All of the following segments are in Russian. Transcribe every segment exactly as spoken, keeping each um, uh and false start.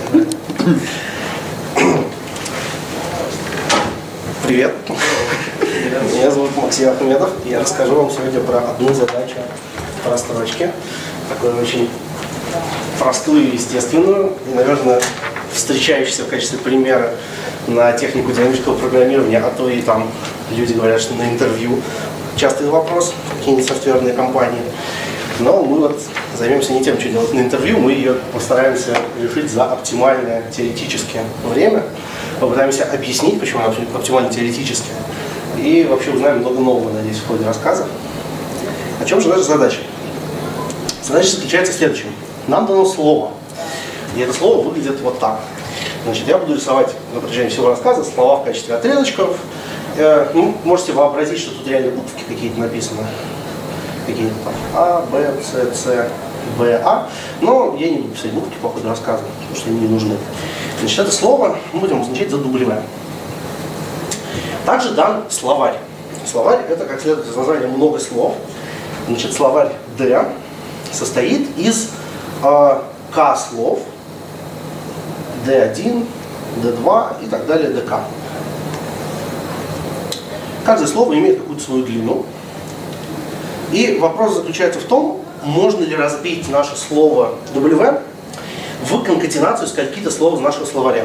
Привет. Меня зовут Максим Ахмедов, и я расскажу вам сегодня про одну задачу про строчки. Такую очень простую и естественную, и, наверное, встречающуюся в качестве примера на технику динамического программирования, а то и там люди говорят, что на интервью частый вопрос, какие-нибудь софтверные компании. Но мы вот займемся не тем, что делать на интервью, мы ее постараемся решить за оптимальное теоретическое время, попытаемся объяснить, почему она оптимально теоретическая, и вообще узнаем много нового, надеюсь, в ходе рассказа. О чем же наша задача? Задача заключается в следующем. Нам дано слово, и это слово выглядит вот так. Значит, я буду рисовать на протяжении всего рассказа слова в качестве отрезочков. Э, ну, можете вообразить, что тут реально буквы какие-то написаны. Какие-то там А, Б, С, С, Б, А. Но я не буду писать буквы по ходу рассказа, потому что они не нужны. Значит, это слово мы будем означать за W. Также дан словарь. Словарь — это, как следует из названия, много слов. Значит, словарь D состоит из э, К слов, ди один, ди два и так далее, до К. Каждое слово имеет какую-то свою длину. И вопрос заключается в том, можно ли разбить наше слово W в конкатенацию скольки-то слов из нашего словаря.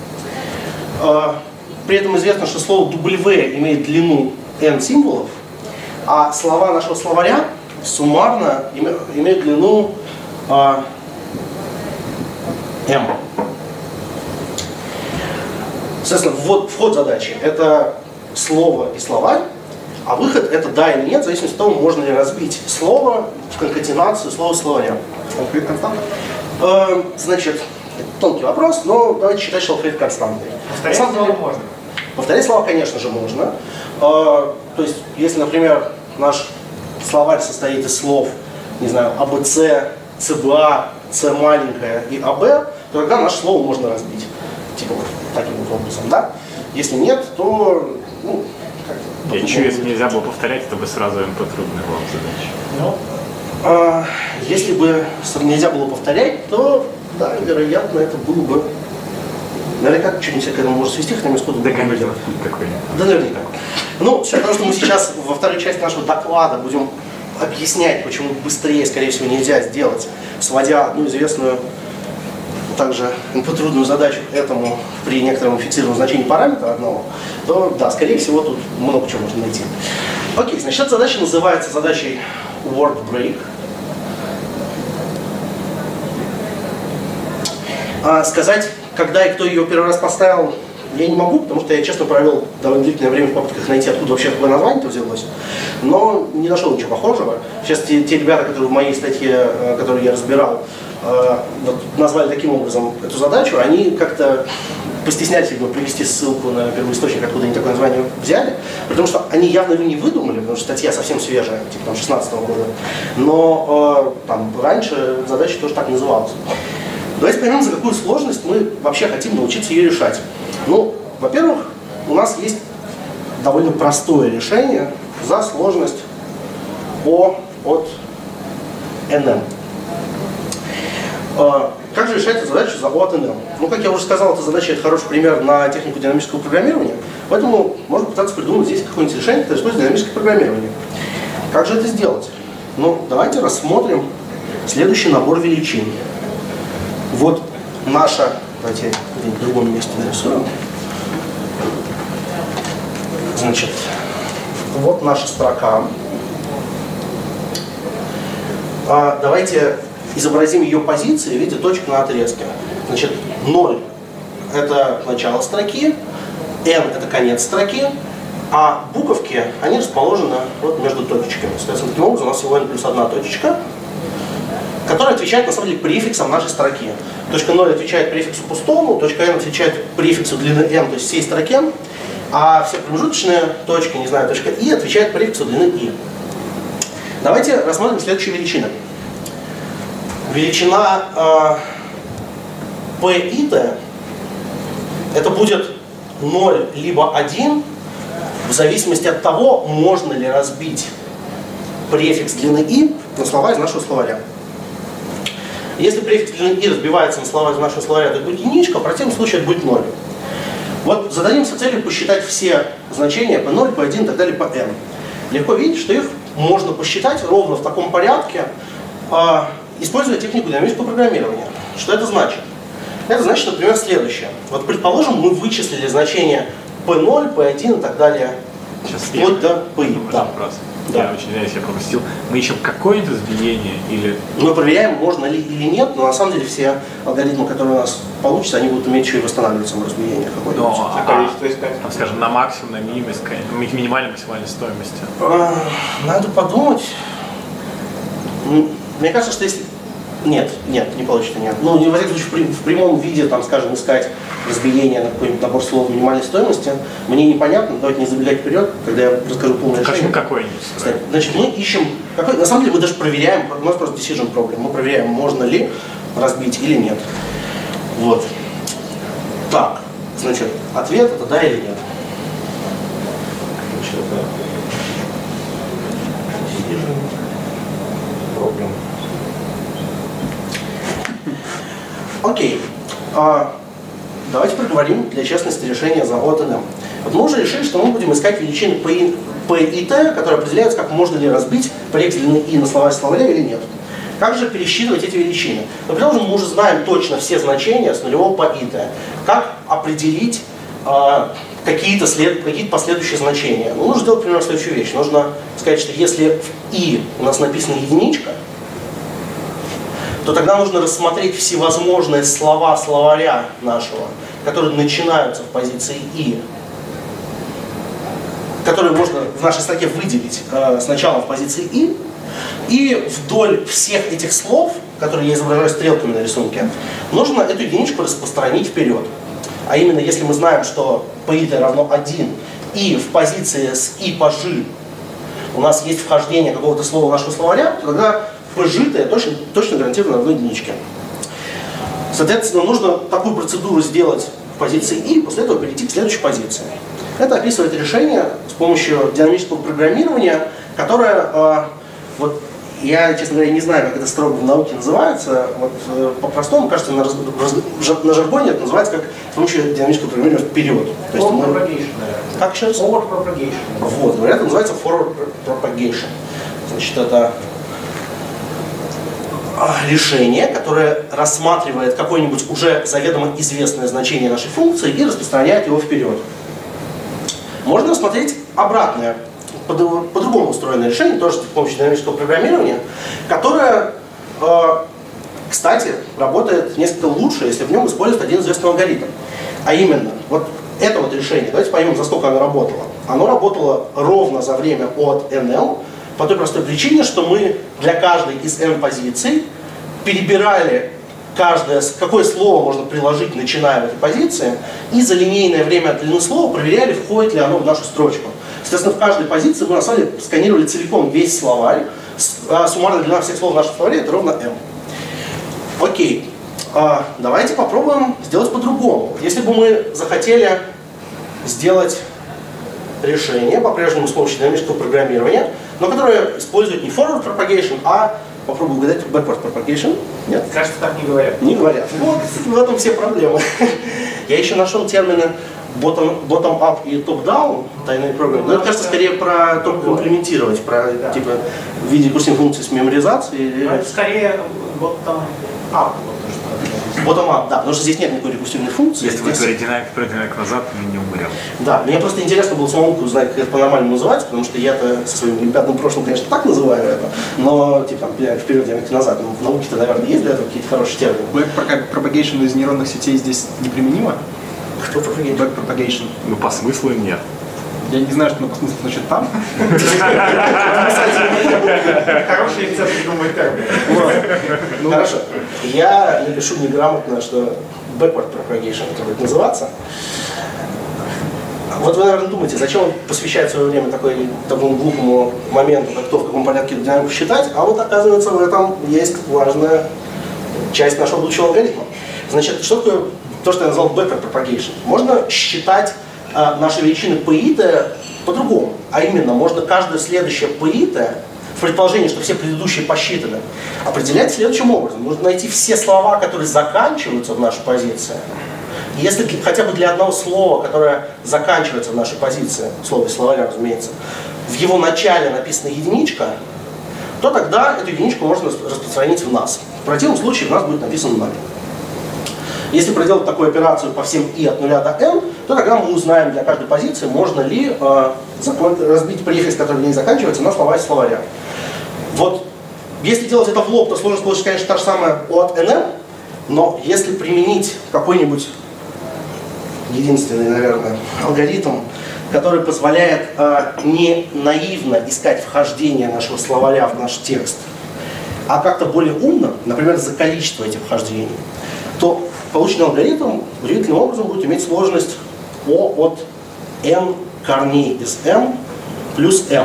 При этом известно, что слово W имеет длину n символов, а слова нашего словаря суммарно имеют длину m. Соответственно, ввод, вход задачи — это слово и словарь, а выход — это да или нет, в зависимости от того, можно ли разбить слово в конкатенацию слова словаря. Алфавит константа? Э, значит, это тонкий вопрос, но давайте считать, что алфавит константный. Повторять слова можно? Повторять слова, конечно же, можно. Э, то есть, если, например, наш словарь состоит из слов, не знаю, А Б С, С Б А, С маленькая и А Б, то тогда наше слово можно разбить. Типа вот таким вот образом, да? Если нет, то, ну, как-то... Я чую, если нельзя было повторять, то бы сразу МП трудная была задача. Ну, а, если бы нельзя было повторять, то, да, вероятно, это было бы... Наверняка что-нибудь к этому может свести, хотя мы сколько-то... Да, конечно, какой-нибудь. Да, наверняка. Ну, все равно, что мы сейчас во второй части нашего доклада будем объяснять, почему быстрее, скорее всего, нельзя сделать, сводя одну известную, также инфотрудную задачу к этому при некотором фиксированном значении параметра одного, то, да, скорее всего, тут много чего можно найти. Окей, значит, эта задача называется задачей word break. А сказать, когда и кто ее первый раз поставил, я не могу, потому что я, честно, провел довольно длительное время в попытках найти, откуда вообще такое название-то взялось, но не нашел ничего похожего. Сейчас те, те ребята, которые в моей статье, которую я разбирал, вот, назвали таким образом эту задачу, они как-то постеснялись привести ссылку на первоисточник, откуда они такое название взяли, потому что они явно его не выдумали, потому что статья совсем свежая, типа там шестнадцатого года, но э, там раньше задача тоже так называлась. Давайте поймем, за какую сложность мы вообще хотим научиться ее решать. Ну, во-первых, у нас есть довольно простое решение за сложность O от эн эм. Как же решать эту задачу за O от эн эм? Ну, как я уже сказал, эта задача — это хороший пример на технику динамического программирования, поэтому можно пытаться придумать здесь какое-нибудь решение, которое использует динамическое программирование. Как же это сделать? Ну, давайте рассмотрим следующий набор величин. Вот наша, давайте я в другом месте нарисую. Значит, вот наша строка. А, давайте изобразим ее позиции в виде точек на отрезке. Значит, ноль — это начало строки, n — это конец строки, а буковки, они расположены вот между точечками. Соответственно, таким образом у нас всего n плюс одна точечка, которая отвечает, на самом деле, префиксом нашей строки. Точка ноль отвечает префиксу пустому, точка n отвечает префиксу длины m, то есть всей строке, а все промежуточные точки, не знаю, точка i отвечает префиксу длины i. Давайте рассмотрим следующие величины. Величина э, p и t это будет ноль либо один, в зависимости от того, можно ли разбить префикс длины i на слова из нашего словаря. Если префикс длины и разбивается на слова из нашего словаря, то это будет единичка, в противном случае это будет ноль. Вот зададимся целью посчитать все значения по ноль, по один и так далее по n. Легко видеть, что их можно посчитать ровно в таком порядке, используя технику динамического программирования. Что это значит? Это значит, например, следующее. Вот предположим, мы вычислили значения пи ноль, пи один и так далее, Сейчас вплоть я, до пи. Да. Да. Я очень извиняюсь, я пропустил. Мы ищем какое-нибудь разбиение или... Мы проверяем, можно ли или нет, но на самом деле все алгоритмы, которые у нас получатся, они будут уметь еще и восстанавливать саморазбиение какое-нибудь. Но, а, количество искать? А, скажем, на максимум, на минимум, минимальной, максимальной стоимости. А, надо подумать. Мне кажется, что если... Нет, нет, не получится, нет. Ну, во всяком случае, в прямом виде, там, скажем, искать разбиение на какой-нибудь набор слов минимальной стоимости, мне непонятно, давайте не забегать вперед, когда я расскажу полное решение. Скажем, какой-нибудь. Значит, мы ищем, какой, на самом деле мы даже проверяем, у нас просто decision problem, мы проверяем, можно ли разбить или нет. Вот. Так, значит, ответ это да или нет. Значит, это decision problem. Окей. А, давайте проговорим для честности решения за O от эн эм. Вот мы уже решили, что мы будем искать величины P и T, которые определяются, как можно ли разбить префикс длины и на слова из словаря или нет. Как же пересчитывать эти величины? Ну, потому что мы уже знаем точно все значения с нулевого по и T. Как определить а, какие-то след, какие последующие значения? Ну, нужно сделать, например, следующую вещь. Нужно сказать, что если в и у нас написана единичка, то тогда нужно рассмотреть всевозможные слова словаря нашего, которые начинаются в позиции «и», которые можно в нашей строке выделить э, сначала в позиции «и», и вдоль всех этих слов, которые я изображаю стрелками на рисунке, нужно эту единичку распространить вперед. А именно, если мы знаем, что пи равно один, и в позиции с «и» по «ж» у нас есть вхождение какого-то слова в нашего словаря, то тогда пжитое точно, точно гарантированно равно единичке. Соответственно, нужно такую процедуру сделать в позиции «и», после этого перейти к следующей позиции. Это описывает решение с помощью динамического программирования, которое, э, вот, я, честно говоря, не знаю, как это строго в науке называется. Вот, э, по-простому, кажется, на, раз, на жаргоне это называется как с помощью динамического программирования вперед. То есть мы... propagation. Как сейчас? Forward propagation. Вот, говорят, это называется forward propagation. Значит, это решение, которое рассматривает какое-нибудь уже заведомо известное значение нашей функции и распространяет его вперед. Можно рассмотреть обратное, по-другому устроенное решение, тоже с помощью динамического программирования, которое, кстати, работает несколько лучше, если в нем используют один известный алгоритм. А именно, вот это вот решение, давайте поймем, за сколько оно работало. Оно работало ровно за время от эн эл, по той простой причине, что мы для каждой из n позиций перебирали каждое, какое слово можно приложить, начиная в этой позиции, и за линейное время от длины слова проверяли, входит ли оно в нашу строчку. Соответственно, в каждой позиции мы на самом деле сканировали целиком весь словарь, а суммарная длина всех слов в нашем словаре это ровно m. Окей, а, давайте попробуем сделать по-другому. Если бы мы захотели сделать решение, по-прежнему с помощью динамического программирования, но которое использует не forward propagation, а, попробую угадать, backward propagation. Нет? Кажется, так не говорят. Не говорят. Вот в этом все проблемы. Я еще нашел термины bottom, bottom up и top down тайной программы. Но это, кажется, скорее про то, как имплементировать, про да. типа в виде курсовой функции с меморизацией. Это скорее bottom up. Bottom-up, да, потому что здесь нет никакой рекурсивной функции. Если здесь... вы говорите динамик вперед, динамик назад, мы не умрем. Да, мне просто интересно было самому узнать, как это по-нормальному называется, потому что я-то со своим олимпиадным прошлым, конечно, так называю это, но типа там динамик вперед, динамик назад, ну, в науке-то, наверное, есть для этого какие-то хорошие термины. Back propagation из нейронных сетей здесь неприменимо? Кто propagation? Back propagation. Ну, по смыслу нет. Я не знаю, что на по смыслу значит там. Хороший рецепт придумывает термин. Хорошо. Я напишу неграмотно, что backward propagation это будет называться. Вот вы, наверное, думаете, зачем он посвящает свое время такой, такому глупому моменту, как то, в каком порядке эту динамику считать, а вот оказывается в этом есть важная часть нашего будущего алгоритма. Значит, что такое то, что я назвал backward propagation? Можно считать наши величины пи и тэ по-другому. А именно, можно каждое следующее пи и тэ в предположение, что все предыдущие посчитаны, определять следующим образом. Нужно найти все слова, которые заканчиваются в нашей позиции. И если хотя бы для одного слова, которое заканчивается в нашей позиции, слово из словаря, разумеется, в его начале написана единичка, то тогда эту единичку можно распространить в нас. В противном случае в нас будет написано ноль. Если проделать такую операцию по всем и от нуля до n, то тогда мы узнаем для каждой позиции, можно ли э, разбить префикс, который в ней заканчивается, на слова из словаря. Вот, если делать это в лоб, то сложность получится, конечно, та же самая O от эн, но если применить какой-нибудь единственный, наверное, алгоритм, который позволяет э, не наивно искать вхождение нашего словаря в наш текст, а как-то более умно, например, за количество этих вхождений, то полученный алгоритм удивительным образом будет иметь сложность O от n корней из m плюс m.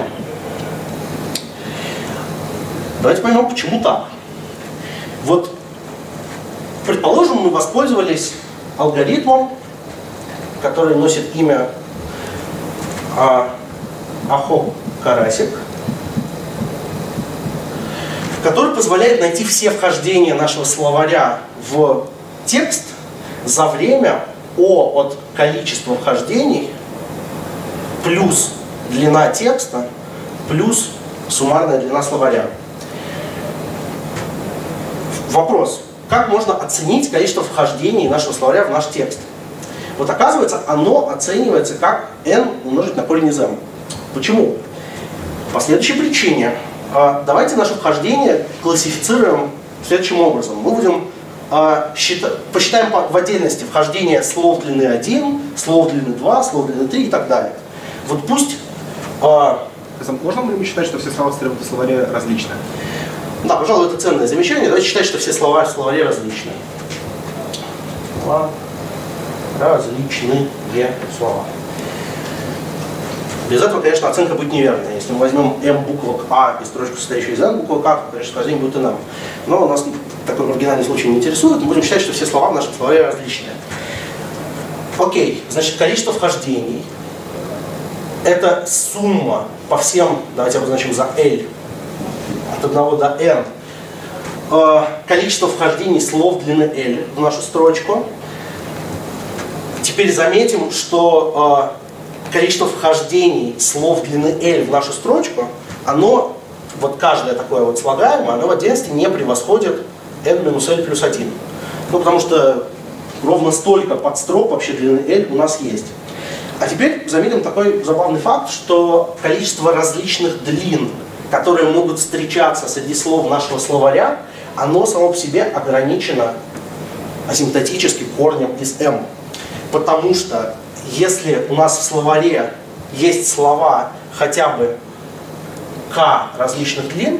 Давайте поймем, почему так. Вот, предположим, мы воспользовались алгоритмом, который носит имя а, Ахо-Карасик, который позволяет найти все вхождения нашего словаря в текст за время O от количества вхождений плюс длина текста плюс суммарная длина словаря. Вопрос. Как можно оценить количество вхождений нашего словаря в наш текст? Вот оказывается, оно оценивается как n умножить на корень из m. Почему? По следующей причине. Давайте наше вхождение классифицируем следующим образом. Мы будем считать, посчитаем в отдельности вхождение слов длины один, слов длины два, слов длины три и так далее. Вот пусть... Можно ли считать, что все слова в словаре различны? Да, пожалуй, это ценное замечание. Давайте считать, что все слова в словаре различны. Различные слова. Без этого, конечно, оценка будет неверная. Если мы возьмем m буквок А и строчку, состоящую из n буквок А, то, конечно, вхождение будет и нам. Но у нас такой маргинальный случай не интересует. Мы будем считать, что все слова в нашем словаре различные. Окей, значит, количество вхождений — это сумма по всем, давайте обозначим за L, от одного до n, количество вхождений слов длины L в нашу строчку. Теперь заметим, что количество вхождений слов длины L в нашу строчку, оно, вот каждое такое вот слагаемое, оно в отдельности не превосходит n минус L плюс один. Ну, потому что ровно столько подстрок вообще длины L у нас есть. А теперь заметим такой забавный факт, что количество различных длин, которые могут встречаться среди слов нашего словаря, оно само по себе ограничено асимптотически корнем из m. Потому что если у нас в словаре есть слова хотя бы k различных длин,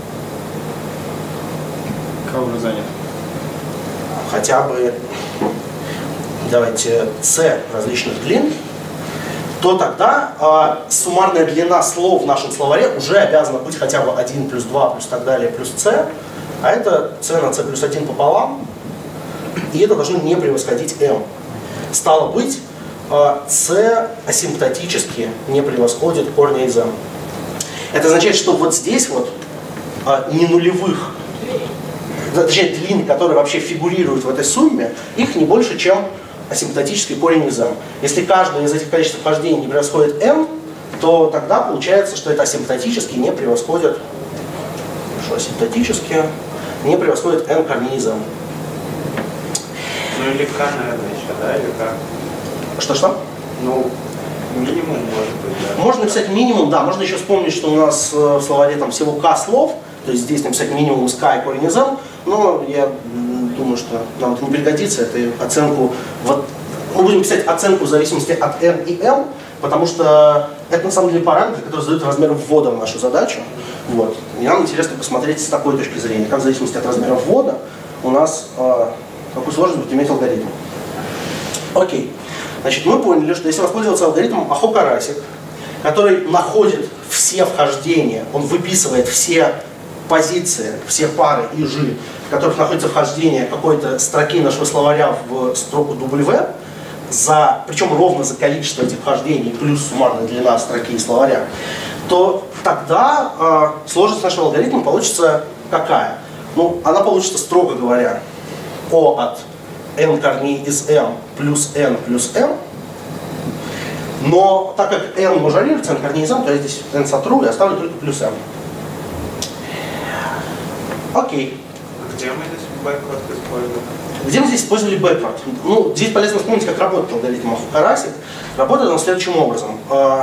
K уже занят. Хотя бы, давайте, c различных длин, то тогда э, суммарная длина слов в нашем словаре уже обязана быть хотя бы один плюс два плюс так далее плюс c, а это c на c плюс один пополам, и это должно не превосходить m. Стало быть, э, c асимптотически не превосходит корня из m. Это означает, что вот здесь вот э, не нулевых, точнее длин, которые вообще фигурируют в этой сумме, их не больше, чем асимптотический корень из m. Если каждое из этих количеств вхождений не превосходит m, то тогда получается, что это асимптотически не превосходит, что асимптотически не превосходит n корней из m. Ну или k, наверное, еще, да, или k? Что-что? Ну, минимум может быть, да. Можно написать минимум, да, можно еще вспомнить, что у нас в словаре там всего k слов, то есть здесь написать минимум из k и корень из m, но я думаю, что нам это не пригодится, это оценку, вот, мы будем писать оценку в зависимости от n и m, потому что это на самом деле параметры, которые задают размер ввода в нашу задачу. Вот. И нам интересно посмотреть с такой точки зрения, как в зависимости от размера ввода у нас э, какую сложность будет иметь алгоритм. Окей. Значит, мы поняли, что если воспользоваться алгоритмом Ахо-Карасик, который находит все вхождения, он выписывает все позиции, все пары и жи, в которых находится вхождение какой-то строки нашего словаря в строку W, за, причем ровно за количество этих вхождений плюс суммарная длина строки и словаря, то тогда э, сложность нашего алгоритма получится какая? Ну, она получится, строго говоря, O от n корней из m плюс n плюс m. Но так как n мажорируется, n корней из m, то я здесь n сотру и оставлю только плюс m. Окей. Где мы здесь бэквард используем? Где мы здесь использовали backward? Ну, здесь полезно вспомнить, как работает алгоритм Karasik. Работает он следующим образом.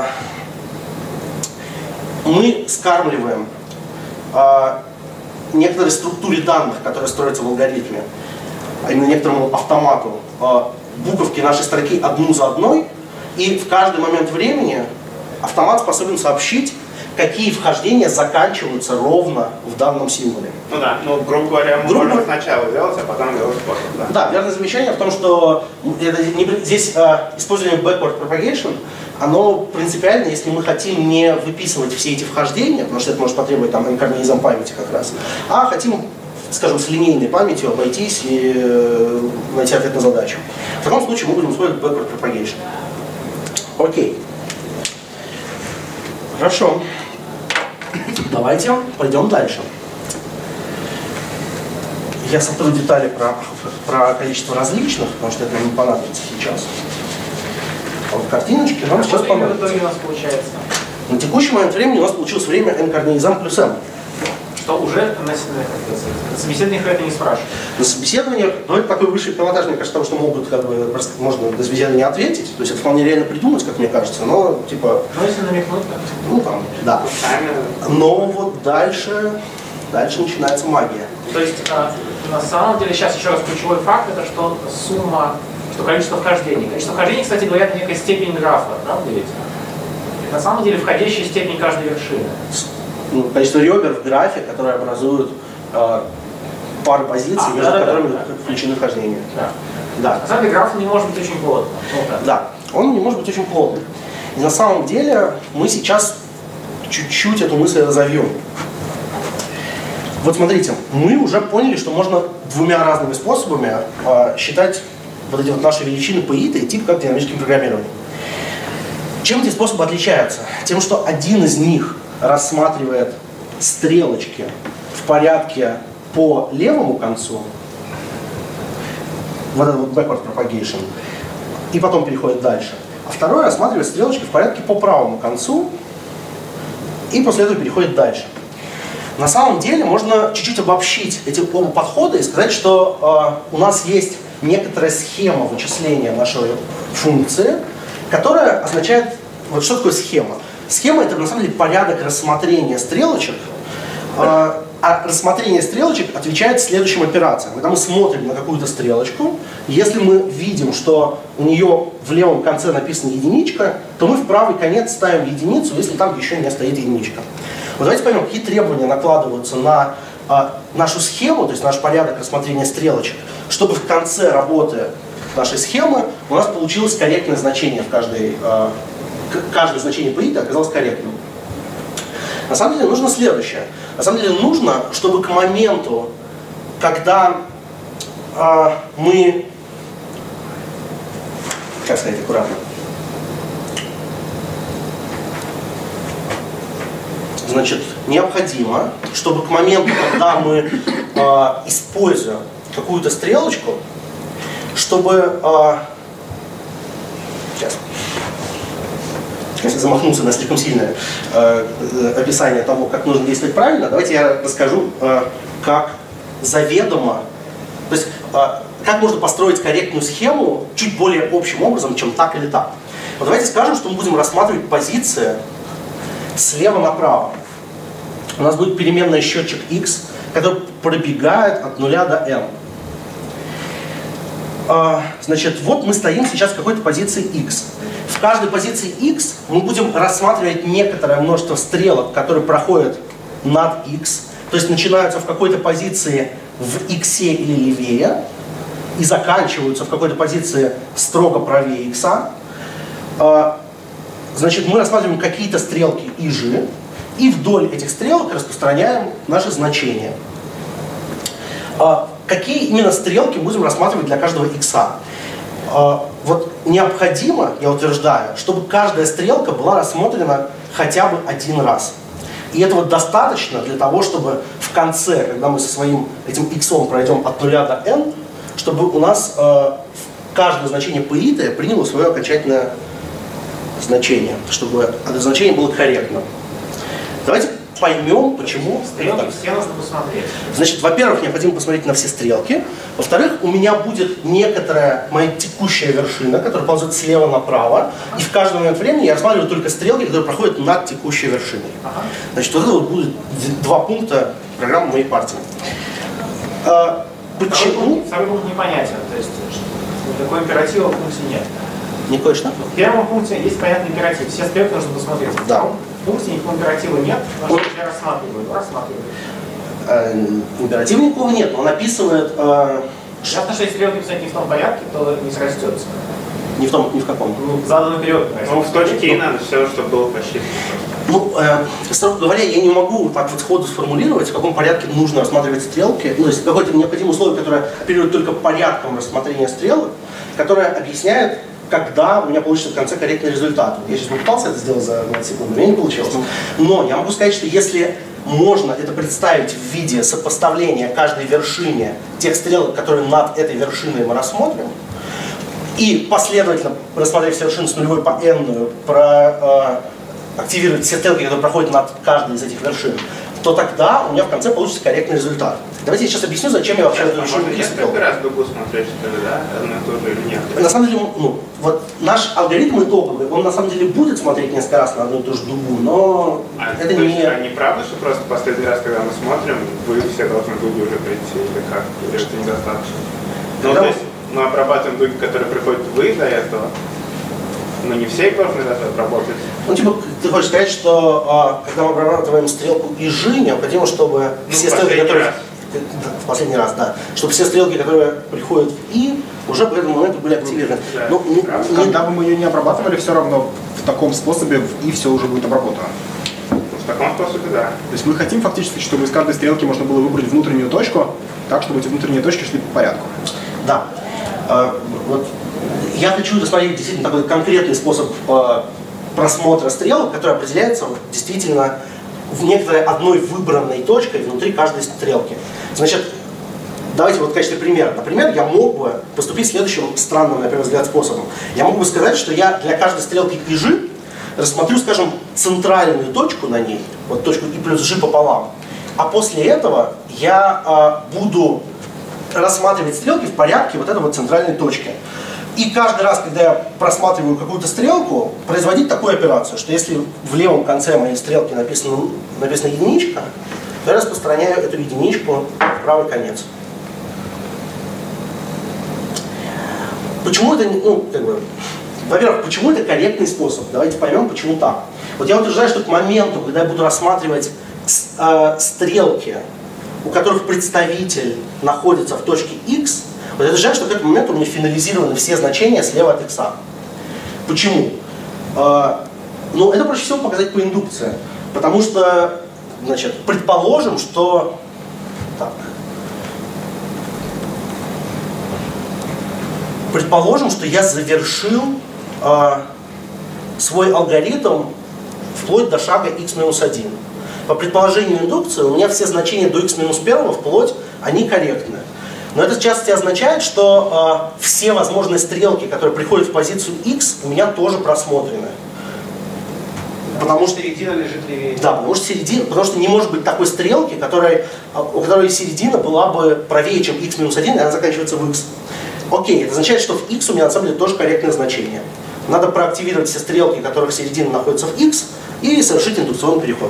Мы скармливаем некоторой структуре данных, которая строится в алгоритме, а именно некоторому автомату, буковки нашей строки одну за одной, и в каждый момент времени автомат способен сообщить, какие вхождения заканчиваются ровно в данном символе. Ну да, ну, грубо говоря, мы грубо... можем сначала делать, а потом делать способ. Да, да, верное замечание в том, что это не, здесь э, использование backward propagation, оно принципиально, если мы хотим не выписывать все эти вхождения, потому что это может потребовать там n корней из m памяти как раз, а хотим, скажем, с линейной памятью обойтись и э, найти ответ на задачу. В таком случае мы будем использовать backward propagation. Окей. Хорошо. Давайте пойдем дальше. Я сотру детали про, про количество различных, потому что это нам не понадобится сейчас. А вот картиночки нам сейчас понадобятся. Что у нас получается? На текущий момент времени у нас получилось время n корней из m плюс m. Что уже на собеседованиях это не спрашивают. На собеседованиях, ну это такой высший пилотаж, мне кажется, того, что могут, как бы, можно до собеседования ответить. То есть это вполне реально придумать, как мне кажется, но типа... Ну если намекнуть, так. Ну там, да. Но вот дальше, дальше начинается магия. То есть на самом деле, сейчас еще раз ключевой факт, это что сумма, что количество вхождений. Количество вхождений, кстати, говорят, некая степень графа, правда ведь? На самом деле входящая степень каждой вершины. Ну, количество ребер в графе, которые образуют э, пары позиций, а, между да, которыми да, да. включены вхождения. Да. Да. На самом деле граф не может быть очень плотным. Ну, да. Да, он не может быть очень плотным. И на самом деле мы сейчас чуть-чуть эту мысль разовьем. Вот смотрите, мы уже поняли, что можно двумя разными способами э, считать вот эти вот наши величины пи-ит и тип как динамическим программированием. Чем эти способы отличаются? Тем, что один из них рассматривает стрелочки в порядке по левому концу, вот этот вот backward propagation, и потом переходит дальше. А второй рассматривает стрелочки в порядке по правому концу, и после этого переходит дальше. На самом деле можно чуть-чуть обобщить эти оба подхода и сказать, что э, у нас есть некоторая схема вычисления нашей функции, которая означает, вот что такое схема? Схема — это на самом деле порядок рассмотрения стрелочек, э, а рассмотрение стрелочек отвечает следующим операциям. Когда мы смотрим на какую-то стрелочку, если мы видим, что у нее в левом конце написана единичка, то мы в правый конец ставим единицу, если там еще не стоит единичка. Вот давайте поймем, какие требования накладываются на э, нашу схему, то есть наш порядок рассмотрения стрелочек, чтобы в конце работы нашей схемы у нас получилось корректное значение в каждой, э, каждое значение пи-ит оказалось корректным. На самом деле нужно следующее. На самом деле нужно, чтобы к моменту, когда э, мы, как сказать аккуратно, значит, необходимо, чтобы к моменту, когда мы э, используем какую-то стрелочку, чтобы... Э, сейчас. Сейчас я замахнулся на слишком сильное э, описание того, как нужно действовать правильно. Давайте я расскажу, э, как заведомо, то есть э, как можно построить корректную схему чуть более общим образом, чем так или так. Вот давайте скажем, что мы будем рассматривать позиции слева направо. У нас будет переменная счетчик x, который пробегает от нуля до n. Значит, вот мы стоим сейчас в какой-то позиции x. В каждой позиции x мы будем рассматривать некоторое множество стрелок, которые проходят над x, то есть начинаются в какой-то позиции в x или левее и заканчиваются в какой-то позиции строго правее x. Значит, мы рассматриваем какие-то стрелки иж, и вдоль этих стрелок распространяем наши значения. Какие именно стрелки будем рассматривать для каждого x? Вот необходимо, я утверждаю, чтобы каждая стрелка была рассмотрена хотя бы один раз. И этого достаточно для того, чтобы в конце, когда мы со своим этим x пройдем от нуля до n, чтобы у нас э, каждое значение p приняло свое окончательное значение, чтобы это значение было корректным. Давайте поймем, почему. Стрелки все нужно посмотреть. Значит, во-первых, необходимо посмотреть на все стрелки. Во-вторых, у меня будет некоторая моя текущая вершина, которая ползет слева направо. И в каждый момент времени я рассматриваю только стрелки, которые проходят над текущей вершиной. Ага. Значит, вот это вот будет два пункта программы моей партии. А, почему? Второй пункт непонятен. То есть никакого императива в пункте нет. Никакой что? В первом пункте есть понятный императив. Все стрелки нужно посмотреть. Да. В пункте никакого императива нет, потому что я рассматриваю. Рассматриваю. Э, императива никакого нет, но он описывает... Э, Ясно, что если стрелки писать не в том порядке, то не срастется. не в том, ни в каком. Ну, заданный период. Ну, в точке И надо все, чтобы было посчитано. Ну, э, строго говоря, я не могу так вот сходу сформулировать, в каком порядке нужно рассматривать стрелки. Ну, то есть какое-то необходимое условие, которое оперирует только порядком рассмотрения стрелок, которое объясняет, когда у меня получится в конце корректный результат. Я сейчас попытался это сделать за двадцать секунд, у меня не получилось. Но я могу сказать, что если можно это представить в виде сопоставления каждой вершине тех стрелок, которые над этой вершиной мы рассмотрим, и последовательно рассмотреть все вершины с нулевой по n, про, э, активировать все стрелки, которые проходят над каждой из этих вершин, то тогда у меня в конце получится корректный результат. Давайте я сейчас объясню, зачем я вообще эту вершину Можно перестроил. несколько раз дугу смотреть, что ли, да? Одно и то же или нет? На самом деле, ну, вот наш алгоритм итоговый, он на самом деле будет смотреть несколько раз на одну и ту же дугу, но А, это то есть, не... а не правда, что просто последний раз, когда мы смотрим, вы все должны дуги уже прийти, или как? Или это недостаточно? Ну, Когда то есть, мы обрабатываем дуги, которые приходят вы до этого, но не все их должны даже обработать. Ну, типа, ты хочешь сказать, что а, когда мы обрабатываем стрелку и жи, необходимо, чтобы Ну, все в стрелки, последний которые... раз. В последний раз, да. Чтобы все стрелки, которые приходят в и, уже к этому моменту были активированы. Да. Ну, не- не- Когда бы мы ее не обрабатывали, все равно в таком способе в И все уже будет обработано. Ну, в таком способе, да. То есть мы хотим фактически, чтобы из каждой стрелки можно было выбрать внутреннюю точку, так, чтобы эти внутренние точки шли по порядку. Да. А, вот. Я хочу рассмотреть действительно такой конкретный способ а, просмотра стрелок, который определяется вот, действительно в некоторой одной выбранной точкой внутри каждой стрелки. Значит, давайте вот в качестве примера. Например, я мог бы поступить следующим странным, на первый взгляд, способом. Я мог бы сказать, что я для каждой стрелки и жи рассмотрю, скажем, центральную точку на ней, вот точку и плюс жи пополам, а после этого я а, буду рассматривать стрелки в порядке вот этой вот центральной точки. И каждый раз, когда я просматриваю какую-то стрелку, производить такую операцию, что если в левом конце моей стрелки написано, написана единичка, то я распространяю эту единичку в правый конец. Почему это, ну, как бы, во-первых, почему это корректный способ? Давайте поймем, почему так. Вот я утверждаю, что к моменту, когда я буду рассматривать э, стрелки, у которых представитель находится в точке x, вот я утверждаю, что к этому моменту у меня финализированы все значения слева от x. Почему? Э, ну, это проще всего показать по индукции. Потому что, значит, предположим, что... Так. Предположим, что я завершил э, свой алгоритм вплоть до шага x минус один. По предположению индукции у меня все значения до x минус один вплоть, они корректны. Но это в частности означает, что э, все возможные стрелки, которые приходят в позицию x, у меня тоже просмотрены. Потому что середина лежит левее. Да, потому что, середина, потому что не может быть такой стрелки, которая, у которой середина была бы правее, чем x минус один, и она заканчивается в x. Окей, это означает, что в x у меня на самом деле тоже корректное значение. Надо проактивировать все стрелки, которых середина находится в x, и совершить индукционный переход.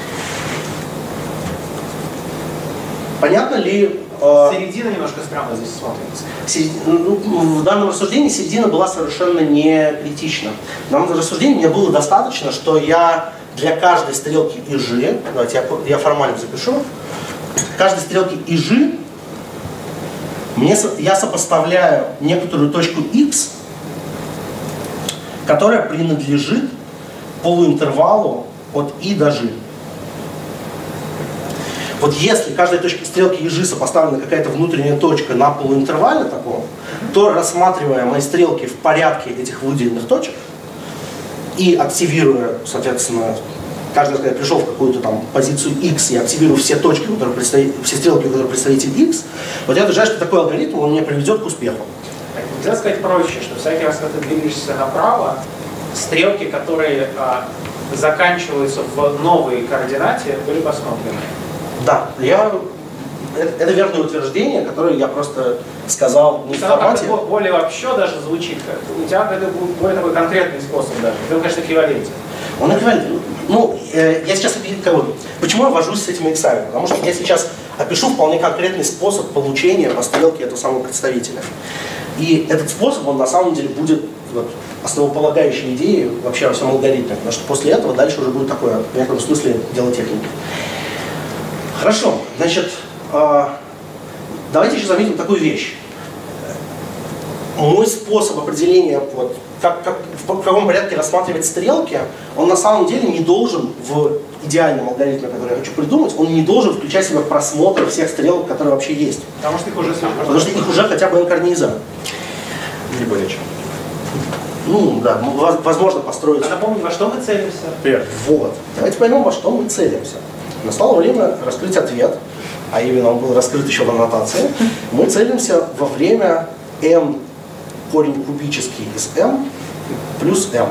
Понятно ли? Э, Середина немножко странно здесь смотрится. середина, ну, в данном рассуждении середина была совершенно не критична. В данном рассуждении мне было достаточно, что я для каждой стрелки ИЖ, давайте я, я формально запишу, каждой стрелки ИЖ мне, я сопоставляю некоторую точку x, которая принадлежит полуинтервалу от i до j. Вот если каждой точке стрелки ежи сопоставлена какая-то внутренняя точка на полуинтервале таком, то рассматривая мои стрелки в порядке этих выделенных точек и активируя, соответственно, каждый раз, когда я пришел в какую-то там позицию X, я активирую все точки, которые представ... все стрелки, которые представитель X, вот я утверждаю, что такой алгоритм, он меня приведет к успеху. Нельзя сказать проще, что всякий раз, когда ты двигаешься направо, стрелки, которые а, заканчиваются в новой координате, были посмотрены. Да, я... это, это верное утверждение, которое я просто сказал не в формате. Оно более вообще даже звучит. У тебя это будет более такой конкретный способ даже. Это, конечно, эквивалентен. Он эквивалентен. Ну, э, я сейчас объясню, почему я вожусь с этими иксами. Потому что я сейчас опишу вполне конкретный способ получения по стрелке этого самого представителя. И этот способ, он на самом деле будет вот, основополагающей идеей вообще во всем алгоритме. Потому что после этого дальше уже будет такое, в некотором смысле, дело техники. Хорошо, значит, э, давайте еще заметим такую вещь. Мой способ определения, вот, как, как, в каком порядке рассматривать стрелки, он на самом деле не должен в идеальном алгоритме, который я хочу придумать, он не должен включать в себя просмотр всех стрелок, которые вообще есть. Потому что их уже сам. Потому что их уже хотя бы n-корней за. Не более чем. Ну, да, возможно построить. А напомни, во что мы целимся? Например, вот. Давайте поймем, во что мы целимся. Настало время раскрыть ответ, а именно он был раскрыт еще в аннотации. Мы целимся во время n корень кубический из m плюс m.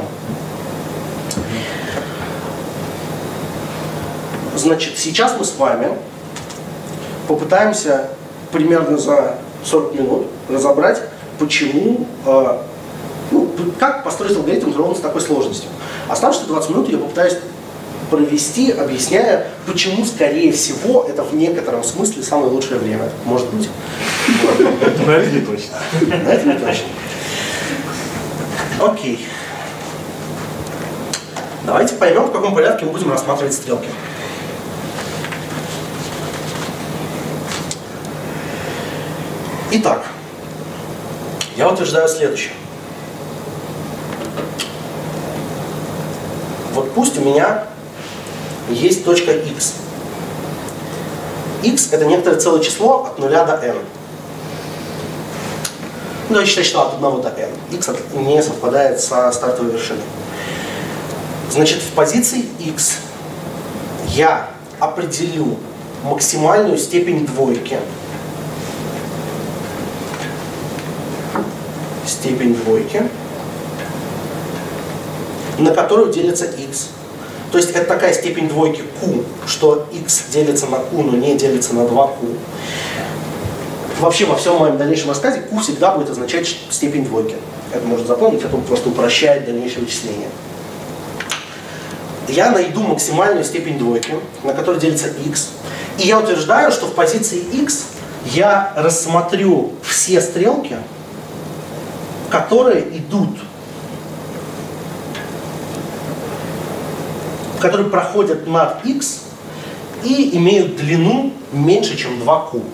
Значит, сейчас мы с вами попытаемся примерно за сорок минут разобрать, почему, э, ну, как построить алгоритм ровно с такой сложностью. Оставшиеся двадцать минут я попытаюсь провести, объясняя, почему, скорее всего, это в некотором смысле самое лучшее время. Может быть. Но это не точно. Но это не точно. Окей. Давайте поймем, в каком порядке мы будем рассматривать стрелки. Итак, я утверждаю следующее. Вот пусть у меня есть точка x. X это некоторое целое число от нуля до n. Ну, я считаю, что от одного до n. X не совпадает со стартовой вершиной. Значит, в позиции x я определю максимальную степень двойки. Степень двойки, на которую делится x. То есть это такая степень двойки q, что x делится на q, но не делится на два q. Вообще во всем моем дальнейшем рассказе q всегда будет означать степень двойки. Это можно запомнить, это просто упрощает дальнейшее вычисление. Я найду максимальную степень двойки, на которую делится x. И я утверждаю, что в позиции x я рассмотрю все стрелки, которые идут, которые проходят над x и имеют длину меньше, чем два q.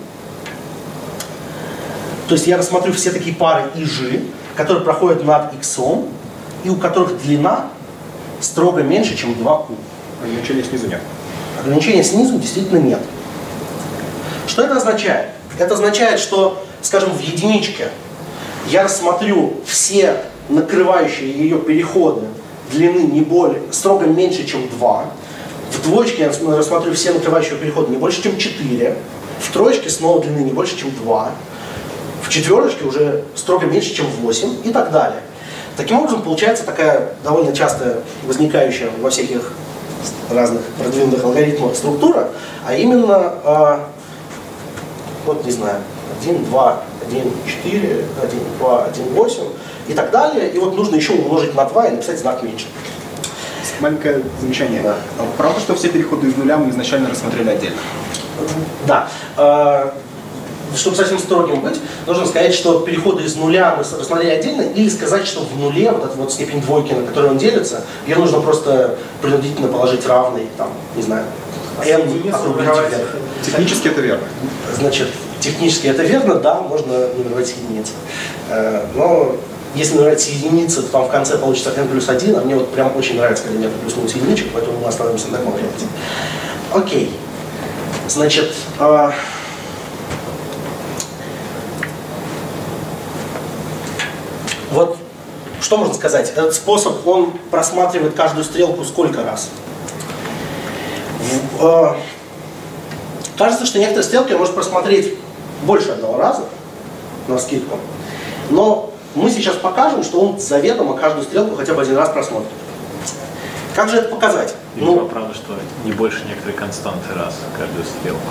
То есть я рассмотрю все такие пары ij, которые проходят над x, и у которых длина строго меньше, чем два q. Ограничения снизу нет. Ограничения снизу действительно нет. Что это означает? Это означает, что, скажем, в единичке я рассмотрю все накрывающие ее переходы длины не более, строго меньше, чем два. В двоечке я рассмотрю все накрывающие переходы не больше, чем четыре. В троечке снова длины не больше, чем два. В четверочке уже строго меньше, чем восемь и так далее. Таким образом, получается такая довольно часто возникающая во всяких разных продвинутых алгоритмах структура, а именно, э, вот не знаю, один, два, один, четыре, один, два, один, восемь и так далее. И вот нужно еще умножить на два и написать знак меньше. Маленькое замечание. Да. Правда, что все переходы из нуля мы изначально рассмотрели отдельно? Да. Чтобы совсем строгим быть, нужно сказать, что переходы из нуля мы рассмотрели отдельно, или сказать, что в нуле вот эта вот степень двойки, на которую он делится, ее нужно просто принудительно положить равный, там, не знаю, n округлить вверх. Технически это верно. Значит, технически это верно, да, можно нумеровать единицы. Но если нумеровать единицы, то там в конце получится n плюс один, а мне вот прям очень нравится, когда нет плюс-минус единичек, поэтому мы остановимся на таком варианте. Окей. Значит, вот что можно сказать? Этот способ, он просматривает каждую стрелку сколько раз? Э, кажется, что некоторые стрелки можно просмотреть больше одного раза, на скидку. Но мы сейчас покажем, что он заведомо каждую стрелку хотя бы один раз просмотрит. Как же это показать? И Ну, правда, что не больше некоторой константы раз каждую стрелку.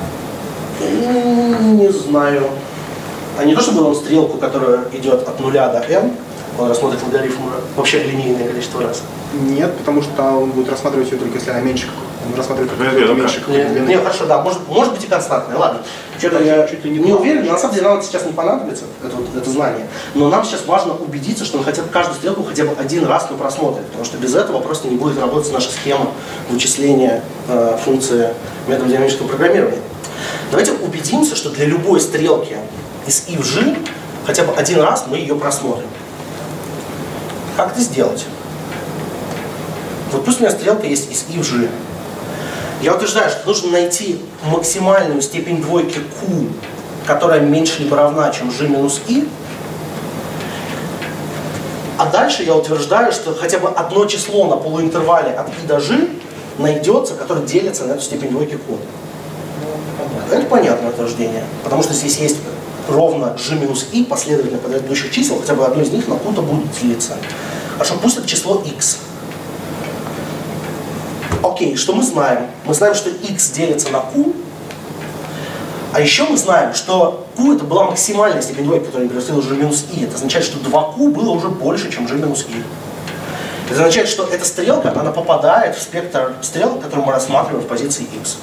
Не знаю. А не то, чтобы он стрелку, которая идет от нуля до n, он рассмотрит логарифм вообще линейное количество раз. Нет, потому что он будет рассматривать ее только если она меньше, он рассматривает Подожди, какую-то ну меньше как? какой-то Не, длины. не, хорошо, да, может, может быть и константная, ладно. Что-то я Чуть ли не не два. уверен, но на самом деле нам это сейчас не понадобится, это, вот, это знание. Но нам сейчас важно убедиться, что он хотя бы каждую стрелку хотя бы один раз мы просмотрим, потому что без этого просто не будет работать наша схема вычисления э, функции метода динамического программирования. Давайте убедимся, что для любой стрелки из i в g хотя бы один раз мы ее просмотрим. Как это сделать? Вот пусть у меня стрелка есть из i в g. Я утверждаю, что нужно найти максимальную степень двойки q, которая меньше либо равна, чем g минус i. А дальше я утверждаю, что хотя бы одно число на полуинтервале от i до g найдется, которое делится на эту степень двойки q. Это понятное утверждение, потому что здесь есть ровно g минус i последовательно предыдущих чисел, хотя бы одно из них на q-то будет делиться. Хорошо, пусть это число x. Окей, что мы знаем? Мы знаем, что x делится на q, а еще мы знаем, что q это была максимальная степень двойки, которая превратила g минус i. Это означает, что два q было уже больше, чем g минус i. Это означает, что эта стрелка, она попадает в спектр стрелок, который мы рассматриваем в позиции x.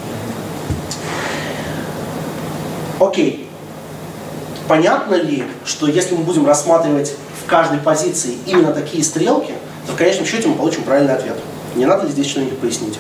Окей. Понятно ли, что если мы будем рассматривать в каждой позиции именно такие стрелки, то в конечном счете мы получим правильный ответ? Не надо ли здесь что-нибудь пояснить?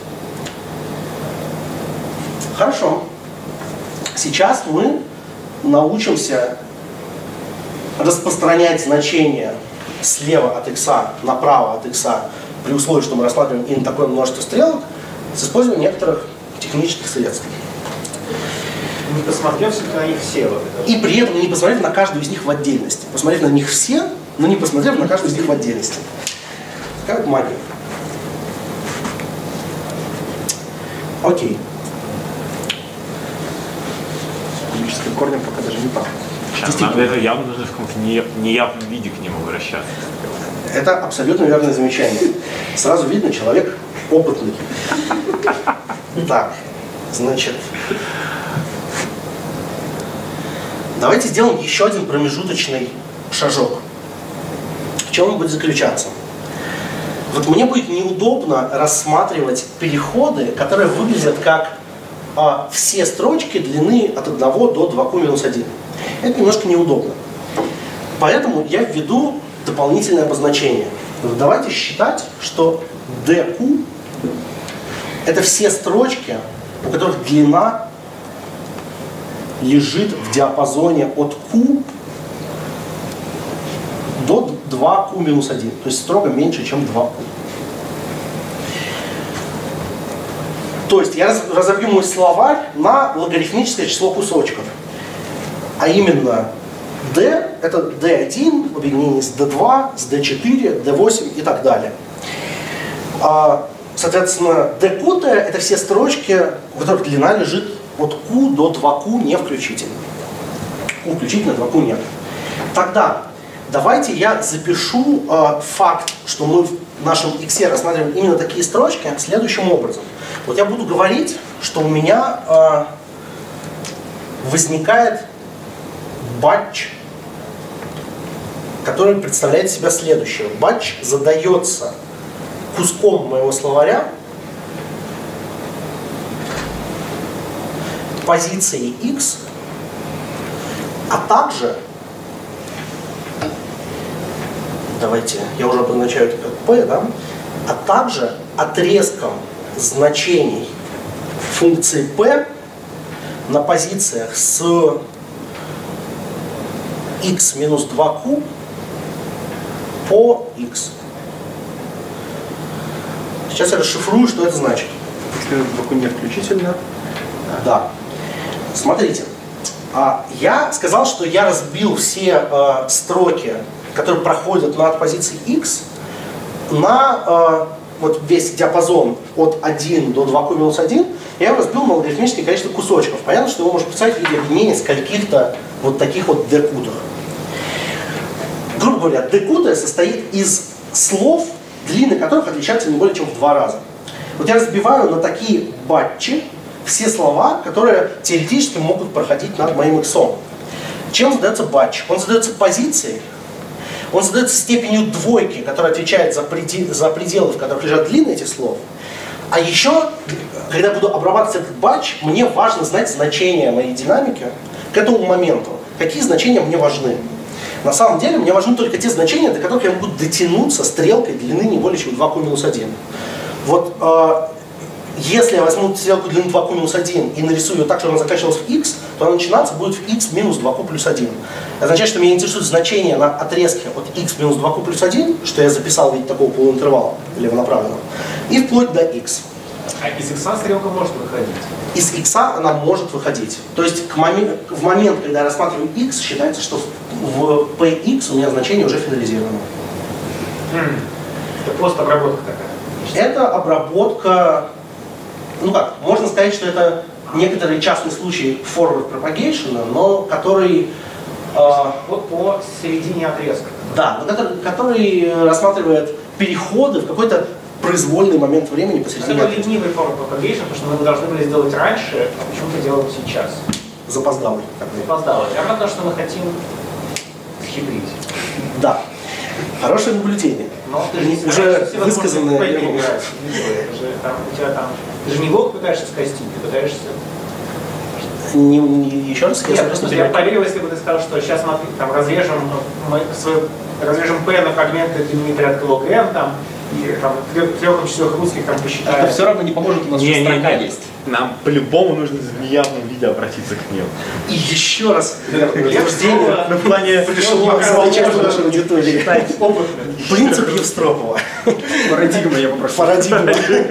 Хорошо. Сейчас мы научимся распространять значение слева от x направо от x при условии, что мы рассматриваем именно такое множество стрелок с использованием некоторых технических средств. Не посмотрел все-таки на них все. Вот это. И при этом не посмотрев на каждую из них в отдельности. Посмотрев на них все, но не посмотрев на каждую из них в отдельности. Такая вот магия. Окей. С кубическим корнем пока даже не пахнет. Сейчас, нам это явно нужно в каком-то не- неявном виде к нему обращаться. Это абсолютно верное замечание. Сразу видно, человек опытный. Так, значит... Давайте сделаем еще один промежуточный шажок. В чем он будет заключаться? Вот мне будет неудобно рассматривать переходы, которые выглядят как а, все строчки длины от одного до два q минус один. Это немножко неудобно. Поэтому я введу дополнительное обозначение. Вот давайте считать, что dq это все строчки, у которых длина лежит в диапазоне от q до два q минус один, то есть строго меньше, чем два q. То есть я разобью мой словарь на логарифмическое число кусочков. А именно d это d один в объединении с d два, с d четыре, d восемь и так далее. Соответственно, dq это все строчки, у которых длина лежит от q до два q не включительно. Q включительно, два q нет. Тогда давайте я запишу э, факт, что мы в нашем x рассматриваем именно такие строчки следующим образом. Вот я буду говорить, что у меня э, возникает батч, который представляет себя следующее. Батч задается куском моего словаря, позиции x, а также, давайте, я уже обозначаю это как p, да, а также отрезком значений функции p на позициях с x минус два q по x. Сейчас я расшифрую, что это значит. Если два q не включительно. Да. Смотрите, я сказал, что я разбил все э, строки, которые проходят над позицией x, на э, вот весь диапазон от один до два q минус один, я его разбил на логарифмическое количество кусочков. Понятно, что его можно представить в виде объединения с каких-то вот таких вот декудах. Грубо говоря, декуда состоит из слов, длины которых отличаются не более чем в два раза. Вот я разбиваю на такие батчи все слова, которые теоретически могут проходить над моим иксом. Чем задается батч? Он задается позицией, он задается степенью двойки, которая отвечает за, предел, за пределы, в которых лежат длины этих слов. А еще, когда я буду обрабатывать этот батч, мне важно знать значение моей динамики к этому моменту. Какие значения мне важны? На самом деле, мне важны только те значения, до которых я могу дотянуться стрелкой длины не более чем два q минус один. Вот э, если я возьму стрелку длины два q минус один и нарисую ее так, что она заканчивалась в x, то она начинаться будет в x минус два q плюс один. Это означает, что меня интересует значение на отрезке от x минус два q плюс один, что я записал в виде такого полуинтервала левонаправленного, и вплоть до x. А из x стрелка может выходить? Из x она может выходить. То есть к момен- в момент, когда я рассматриваю x, считается, что в px у меня значение уже финализировано. Хм. Это просто обработка такая? Это обработка, ну как, можно сказать, что это некоторый частный случай forward propagation, но который... Э, вот по середине отрезка. Да, но который, который рассматривает переходы в какой-то произвольный момент времени посередине. Это ленивый forward propagation, потому что мы должны были сделать раньше, а почему-то делаем сейчас. Запоздалый. Запоздалый. А потому что мы хотим схитрить. Да. Хорошее наблюдение. Но ты же не уже высказанное. Ты же, там, у тебя там, ты же не волк пытаешься скостить, ты пытаешься... Не, не, еще раз? Нет, просто я поверил, если бы ты сказал, что сейчас мы там разрежем, мы свой, разрежем P на фрагменты длины порядка log n, там, и там трех четырех русских там посчитаем. Это все равно не поможет, у нас не, уже не, строка не. есть. Нам по-любому нужно в неявном виде обратиться к ним. И еще раз, Утверждение на плане пришло к части нашей аудитории. Принцип Евстропова. Парадигма, я попрошу. Парадигма.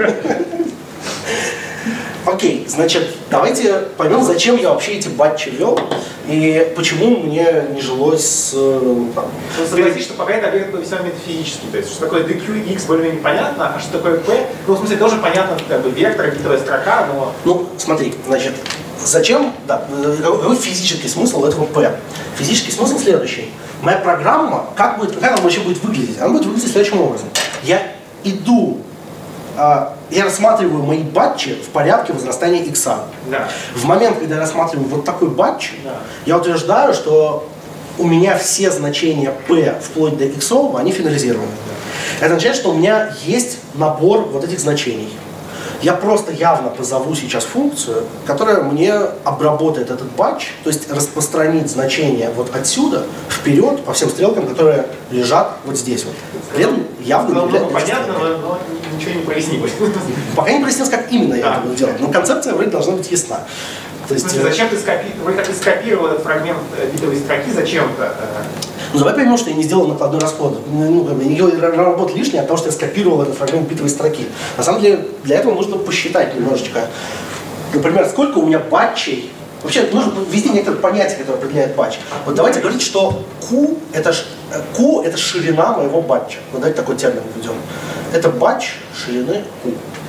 Окей, значит, давайте поймем, зачем я вообще эти батчи вел и почему мне не жилось с... Там, ну, согласись, что пока это объект весьма метафизический, то есть что такое ди кью икс более-менее понятно, а что такое P, ну в смысле тоже понятно, как бы вектор, битовая строка, но... Ну, смотри, значит, зачем, да, какой физический смысл этого P? Физический смысл следующий. Моя программа, как, будет, как она вообще будет выглядеть? Она будет выглядеть следующим образом. Я иду, э, я рассматриваю мои батчи в порядке возрастания x. Да. В момент, когда я рассматриваю вот такой батч, Да. я утверждаю, что у меня все значения P вплоть до x, они финализированы. Это означает, что у меня есть набор вот этих значений. Я просто явно позову сейчас функцию, которая мне обработает этот батч, то есть распространит значение вот отсюда вперед по всем стрелкам, которые лежат вот здесь вот. При этом явно не Ну, является понятно, но, но ничего не прояснилось. Пока не прояснилось, как именно я Да. это буду делать, но концепция вроде должна быть ясна. То есть, Слушай, зачем ты скопировал, ты скопировал этот фрагмент э, битовой строки зачем-то? ну давай поймем, что я не сделал накладной расход. Ну, как бы, не делал работу лишней от того, что я скопировал этот фрагмент битовой строки. На самом деле, для этого нужно посчитать немножечко. Например, сколько у меня батчей. Вообще, нужно ввести некоторые понятия, которые определяют батч. Вот давайте говорить, что Q это, ш... Q это ширина моего батча. Вот давайте такой термин введем. Это батч ширины Q.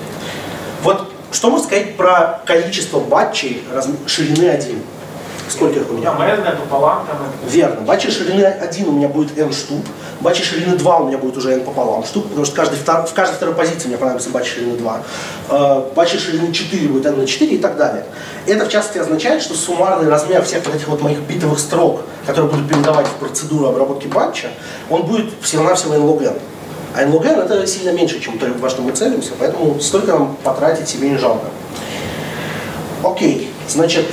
Вот что можно сказать про количество батчей раз... ширины один? Сколько их у меня? Там n пополам, там это... Верно. Батчей ширины один у меня будет n штук. Батчей ширины два у меня будет уже n пополам штук, потому что каждый втор... в каждой второй позиции мне понадобится батч ширины два. Батчей ширины четыре будет n на четыре и так далее. Это в частности означает, что суммарный размер всех вот этих вот моих битовых строк, которые буду передавать в процедуру обработки батча, он будет всего-навсего n log n. А n log n это сильно меньше, чем то, во что мы целимся, поэтому столько нам потратить себе не жалко. Окей, значит...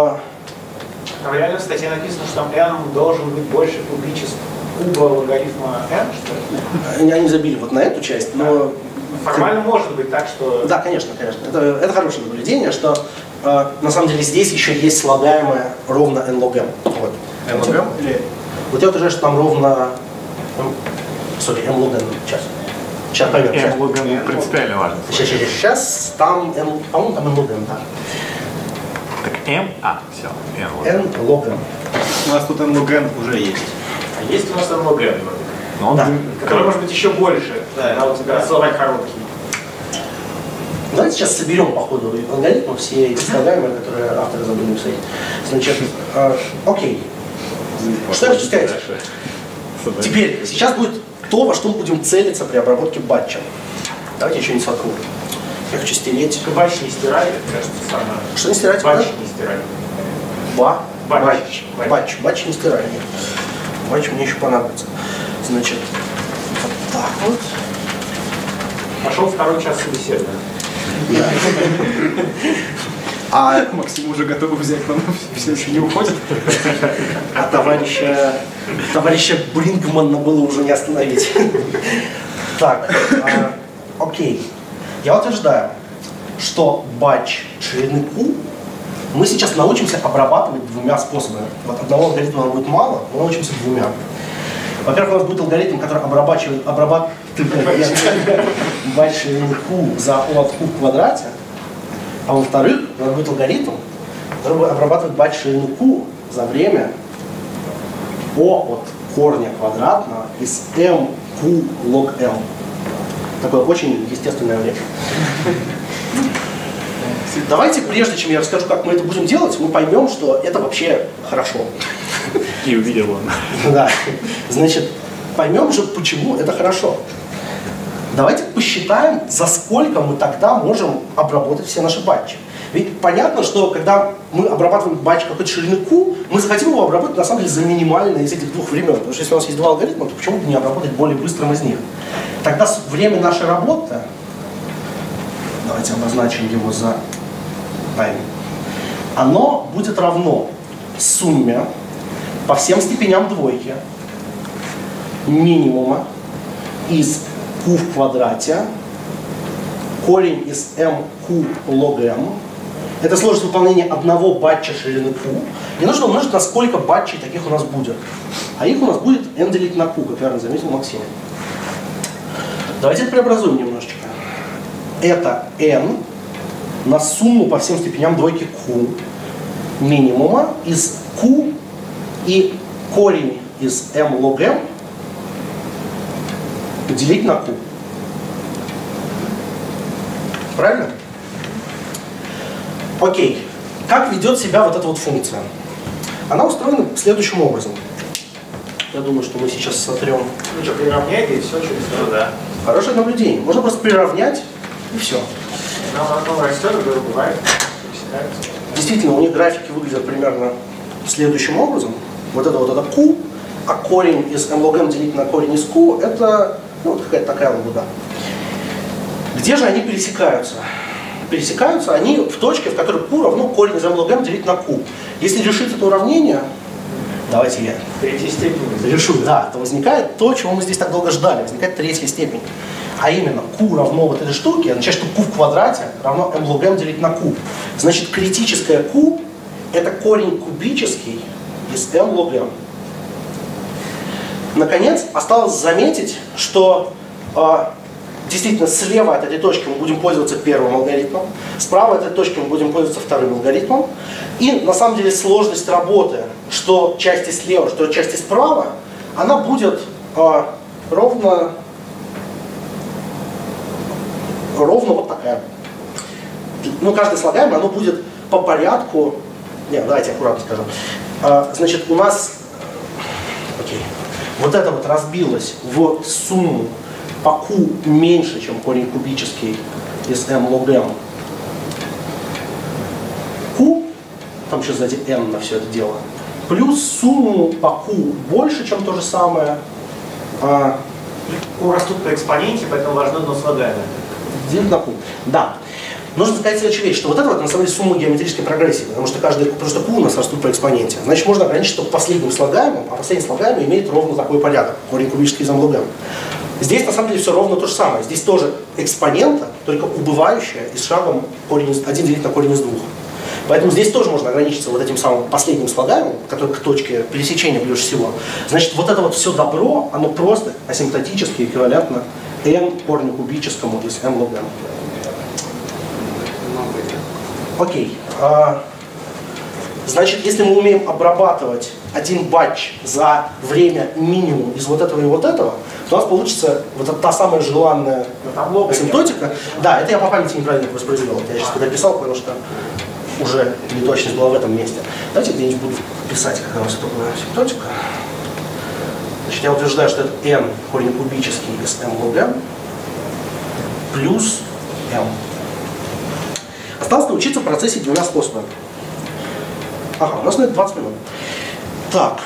Там реально в статье написано, что там n должен быть больше кубического куба логарифма n, что ли? Они забили вот на эту часть, но... Формально может быть так, что... Да, конечно, конечно. Это, это хорошее наблюдение, что э, на самом деле здесь еще есть слагаемое ровно n log m. Вот. n log m или... Вот я утверждаю, что там ровно... Сори, m log n. Сейчас. Сейчас поймем. m log n принципиально важно. Сейчас, сейчас, сейчас. Там, n, по-моему, там n log n, да. Так m, а, все, m log n. n log m. У нас тут n log n уже есть. А есть у нас n log n, Но он Да. который может быть еще больше, Да. когда у тебя слова короткие. Давайте сейчас соберем по ходу алгоритмы все эти слагаемые, которые авторы забыли написать. Значит, э, окей. Что я хочу сказать? Теперь, сейчас будет то, во что мы будем целиться при обработке батча. Давайте еще не сотру. Я хочу стереть. Батч не стирали, кажется, самое. Что не стирать? Батч не стирали. Ба? Батч. Батч. Батч. Батч не стирали. Батч мне еще понадобится. Значит, вот так вот. Пошел второй час собеседования. А, Максим уже готовы взять, но все еще не уходят. а товарища, товарища Брингмана было уже не остановить. Так, а, окей. Я утверждаю, что батч ширины Q мы сейчас научимся обрабатывать двумя способами. Вот одного алгоритма нам будет мало, мы научимся двумя. Во-первых, у нас будет алгоритм, который обрабатывает, обрабатывает батч ширины Q за O от Q в квадрате. А во-вторых, у нас будет алгоритм, который будет обрабатывать батч ширины Q за время O от корня квадратного из mq log m. Такое очень естественное время. Давайте, прежде чем я расскажу, как мы это будем делать, мы поймем, что это вообще хорошо. И увидел он. Да. Значит, поймем же, почему это хорошо. Давайте посчитаем, за сколько мы тогда можем обработать все наши батчи. Ведь понятно, что когда мы обрабатываем батч какой-то ширины Q, мы захотим его обработать на самом деле за минимальное из этих двух времен. Потому что если у нас есть два алгоритма, то почему бы не обработать более быстрым из них? Тогда время нашей работы, давайте обозначим его за time, оно будет равно сумме по всем степеням двойки минимума из Q в квадрате, корень из mq log m. Это сложность выполнения одного батча ширины Q. И нужно умножить, на сколько батчей таких у нас будет. А их у нас будет n делить на Q, как верно заметил Максим. Давайте это преобразуем немножечко. Это n на сумму по всем степеням двойки Q минимума из Q и корень из m log m делить на Q. Правильно? Окей. Как ведет себя вот эта вот функция? Она устроена следующим образом. Я думаю, что мы сейчас сотрем. Ну что, приравняйте и все через то, да. Хорошее наблюдение. Можно просто приравнять и все. Нам оно растет, это бывает. Действительно, у них графики выглядят примерно следующим образом. Вот это вот это Q, а корень из m log m делить на корень из Q, это ну, вот какая-то такая лабуда. Где же они пересекаются? Пересекаются они в точке, в которой Q равно корень из m log m делить на Q. Если решить это уравнение, давайте я Третьей степени. решу, да, то возникает то, чего мы здесь так долго ждали, возникает третья степень. А именно Q равно вот этой штуке, означает, что Q в квадрате равно m log m делить на Q. Значит, критическое Q это корень кубический из m log m. Наконец, осталось заметить, что э, действительно слева от этой точки мы будем пользоваться первым алгоритмом, справа от этой точки мы будем пользоваться вторым алгоритмом. И на самом деле сложность работы, что части слева, что части справа, она будет э, ровно, ровно вот такая. Ну, каждое слагаемое, оно будет по порядку. Нет, давайте аккуратно скажем. Э, значит, у нас окей, вот это вот разбилось в сумму по Q меньше, чем корень кубический из m log m. Q, там еще сзади n на все это дело, плюс сумму по Q больше, чем то же самое. А, Q растут по экспоненте, поэтому важно одно слагаемое. делить на Q. Да. Нужно сказать следующую вещь, что вот это вот на самом деле сумма геометрической прогрессии, потому что каждый, потому что Q у нас растут по экспоненте. Значит, можно ограничить только последним слагаемым, а последний слагаемый имеет ровно такой порядок, корень кубический из m log m. Здесь на самом деле все ровно то же самое. Здесь тоже экспонента, только убывающая и с шагом корень из, один делить на корень из двух. Поэтому здесь тоже можно ограничиться вот этим самым последним слагаемым, который к точке пересечения ближе всего. Значит, вот это вот все добро, оно просто асимптотически эквивалентно n корню кубическому из m log m. Окей. А, Значит, если мы умеем обрабатывать один батч за время минимум из вот этого и вот этого, то у нас получится вот эта та самая желанная асимптотика. Да, это я по памяти неправильно воспроизвел. Я сейчас когда писал, понял, что уже неточность была в этом месте. Давайте где-нибудь буду писать, когда у нас такая асимптотика. Значит, я утверждаю, что это n корень кубический из m лог m плюс m. Осталось научиться в процессе двумя способами. Ага, у нас на это двадцать минут. Так.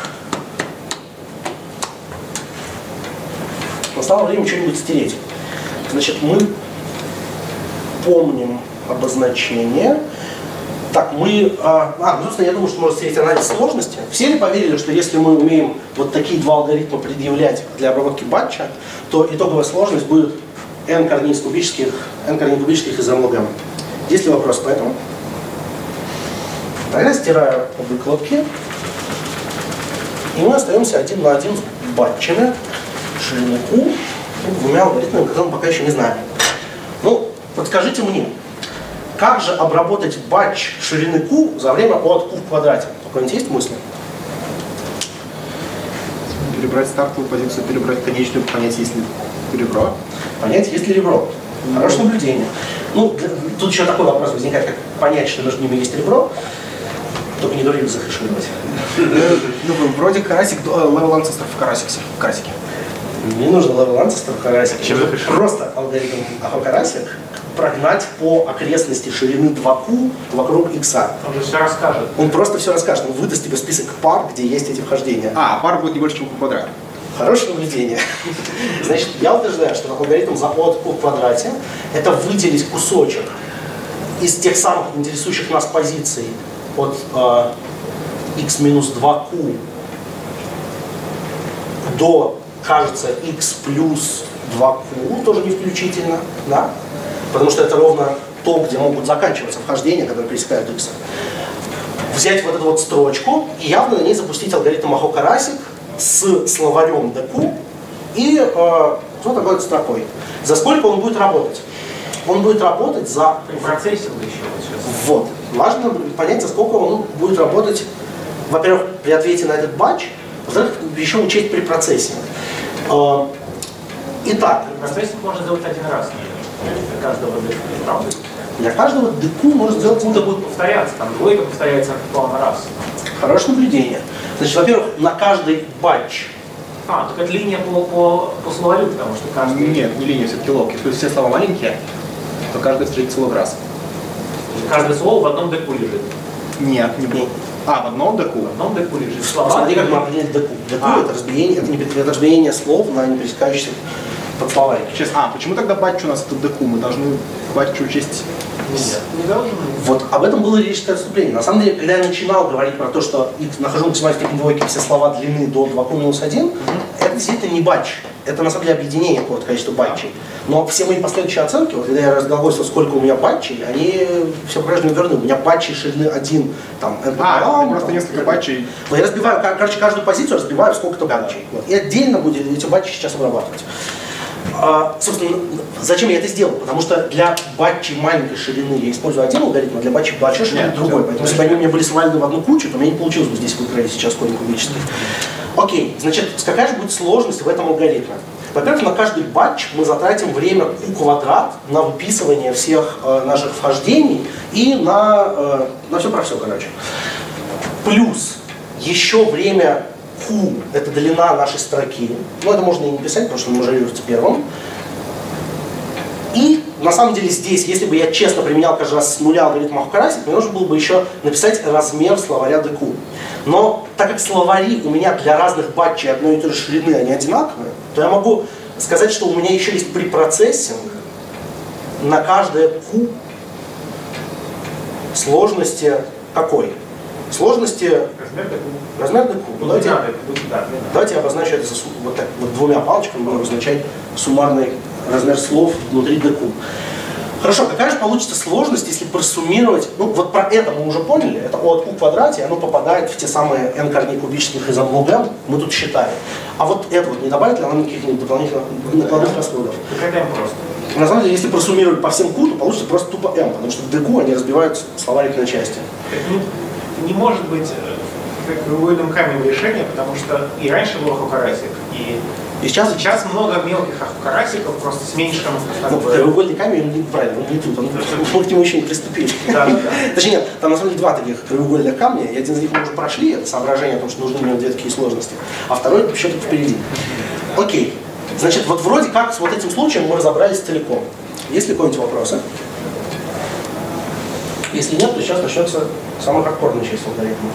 Настало время что-нибудь стереть. Значит, мы помним обозначение. Так, мы... А, а ну, собственно, я думаю, что можно стереть анализ сложности. Все ли поверили, что если мы умеем вот такие два алгоритма предъявлять для обработки батча, то итоговая сложность будет n корней кубических, n корней кубических из m log m? Есть ли вопрос по этому? Тогда стираю выкладки. И мы остаемся один на один с батчами ширины Q, двумя алгоритмами, которые мы пока еще не знаем. Ну, подскажите мне, как же обработать батч ширины Q за время от Q в квадрате? Какой-нибудь есть мысли? Перебрать стартовую позицию, перебрать конечную, понять, есть ли ребро. Понять, есть ли ребро. Хорошее наблюдение. Ну, тут еще такой вопрос возникает, как понять, что между ними есть ребро. Только не дурили захешировать. Ну, вроде карасик, level ancestor в карасике. В карасике. Не нужно level ancestor в карасике. Просто алгоритм ахокарасик прогнать по окрестности ширины два ку вокруг x. Он же все расскажет. Он просто все расскажет. Он выдаст тебе список пар, где есть эти вхождения. А, пар будет не больше, чем q квадрат. Хорошее наблюдение. Значит, я утверждаю, что алгоритм за от q в квадрате это выделить кусочек из тех самых интересующих нас позиций от э, x минус два ку до, кажется, x плюс два ку, тоже не включительно, да? Потому что это ровно то, где могут заканчиваться вхождения, которые пересекают x. Взять вот эту вот строчку и явно на ней запустить алгоритм ахокарасик с словарем dq и э, вот такой вот строкой. За сколько он будет работать? Он будет работать за... При процессе еще сейчас. Вот. Важно понять, за сколько он будет работать, во-первых, при ответе на этот батч, во-вторых, еще учесть при процессе. Э, итак. При процессе можно сделать один раз. Для каждого dq, правда? Для каждого dq можно сделать... Куда будет повторяться, там двойка повторяется актуально раз. Хорошее наблюдение. Значит, во-первых, на каждый батч. А, так это линия по, по, по словарю, потому что каждый... Нет, не линия, все-таки лог. Если все слова маленькие, то каждый встретится лог раз. Каждое слово в одном dq лежит. Нет, не было. А, в одном dq? В одном dq лежит. Слова... Посмотри, как мы определили dq. dq а. это разбиение, это, не, это разбиение слов на непересекающихся подсловарики. Сейчас, а, почему тогда батч у нас это dq? Мы должны батч учесть... Нет, не должны. Вот об этом было лирическое отступление. На самом деле, когда я начинал говорить про то, что нахожу максимальной степень двойки все слова длины до два ку минус один, mm-hmm. это действительно не батч. Это на самом деле объединение какого-то количества батчей. Но все мои последующие оценки, вот когда я разглагольствовал, сколько у меня батчей, они все по-прежнему верны. У меня батчи ширины один, там, эн пи пи А, там, просто там, несколько батчей. Вот я разбиваю, короче, каждую позицию разбиваю в сколько-то батчей. Вот. И отдельно будет эти батчи сейчас обрабатывать. А, собственно, зачем я это сделал? Потому что для батчей маленькой ширины я использую один алгоритм, а для батчей большой ширины Нет, другой. все, Поэтому если бы они у меня были свалены в одну кучу, то у меня не получилось бы здесь выкроить сейчас корень кубический. Окей, значит, какая же будет сложность в этом алгоритме? Во-первых, на каждый батч мы затратим время q квадрат на выписывание всех э, наших вхождений и на, э, на все про все, короче. Плюс еще время q – это длина нашей строки. Ну, это можно и не писать, потому что он мажорируется первым. И на самом деле здесь, если бы я честно применял каждый раз с нуля алгоритм ахокарасик, мне нужно было бы еще написать размер словаря dq. Но так как словари у меня для разных батчей одной и той же ширины, они одинаковые, то я могу сказать, что у меня еще есть препроцессинг на каждое q сложности какой? Сложности Размер dq. Размер dq. Ну, Давайте, да, да, давайте я обозначу это вот так, вот двумя палочками, буду обозначать суммарный размер слов внутри dq. Хорошо, какая же получится сложность, если просуммировать, ну вот про это мы уже поняли, это от q в квадрате, оно попадает в те самые n корней кубических из m log m, мы тут считали. А вот это вот не добавит ли нам каких-нибудь дополнительных накладных расходов? Так это просто. На самом деле, если просуммировать по всем q, то получится просто тупо m, потому что в dq они разбивают словарик на части. не может быть краеугольным камнем решения, потому что и раньше был ахукарасик, и И сейчас, сейчас много мелких ахукарасиков, просто с меньшим... ну, краеугольный камень, он не правильно, он не тут, он, мы к нему еще не приступили. Да, да. Точнее, нет, там на самом деле два таких краеугольных камня, и один из них мы уже прошли, это соображение о том, что нужны мне две такие сложности, а второй еще только впереди. Окей, значит, вот вроде как с вот этим случаем мы разобрались целиком. Есть ли какие-нибудь вопросы? Если нет, то сейчас начнется самая хардкорная часть алгоритма.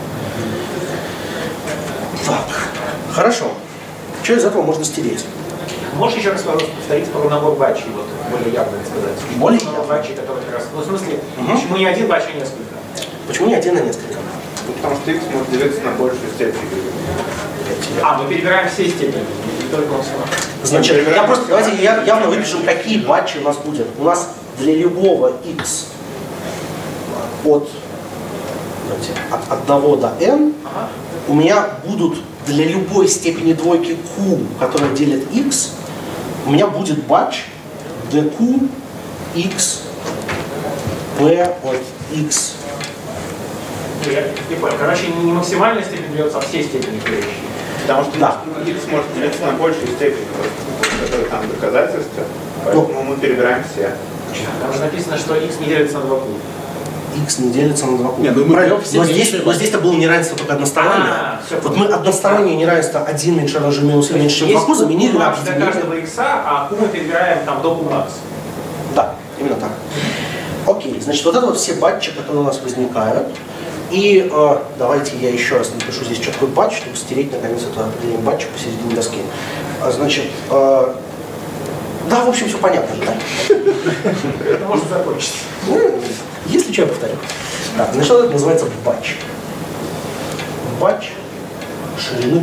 Так, хорошо. Что из этого можно стереть? Можешь еще раз повторить про набор батчей, вот, более явно сказать? Более набор явно? батчей, который как раз... Ну, в смысле, Угу. почему не один батч, а несколько? Почему не один, а несколько? Ну, потому что x может делиться на большую степень. А, мы перебираем все степени, не только он сам. Значит, я просто, давайте я, явно выпишем, какие батчи у нас будет. У нас для любого x от, давайте, от одного до n Ага. у меня будут для любой степени двойки q, которая делит x, у меня будет батч dq x p от x. Я не понял. Короче, не максимальная степень берется, а все степени берущие. Потому что Да. x может делиться на большую степень, которые там доказательства, поэтому мы перебираем все. Там же написано, что x не делится на два q. X не делится на два q. Нет, ну мы Правильно. берем все Но здесь, меньшие но здесь-то было неравенство только одностороннее. А, всё, Вот мы одностороннее неравенство один меньше равно же минус или меньше, чем два q заменили на макс для объединение. каждого x, а q мы перебираем там до q макс. Да, именно так. Окей, значит, вот это вот все батчи, которые у нас возникают. И э, давайте я еще раз напишу здесь, что такое батч, чтобы стереть наконец это определение батча посередине доски. А, значит, э, да, в общем, все понятно же, да? Это может закончиться. Ну, если что, я повторю. Так, значит, вот это называется батч. Батч ширины.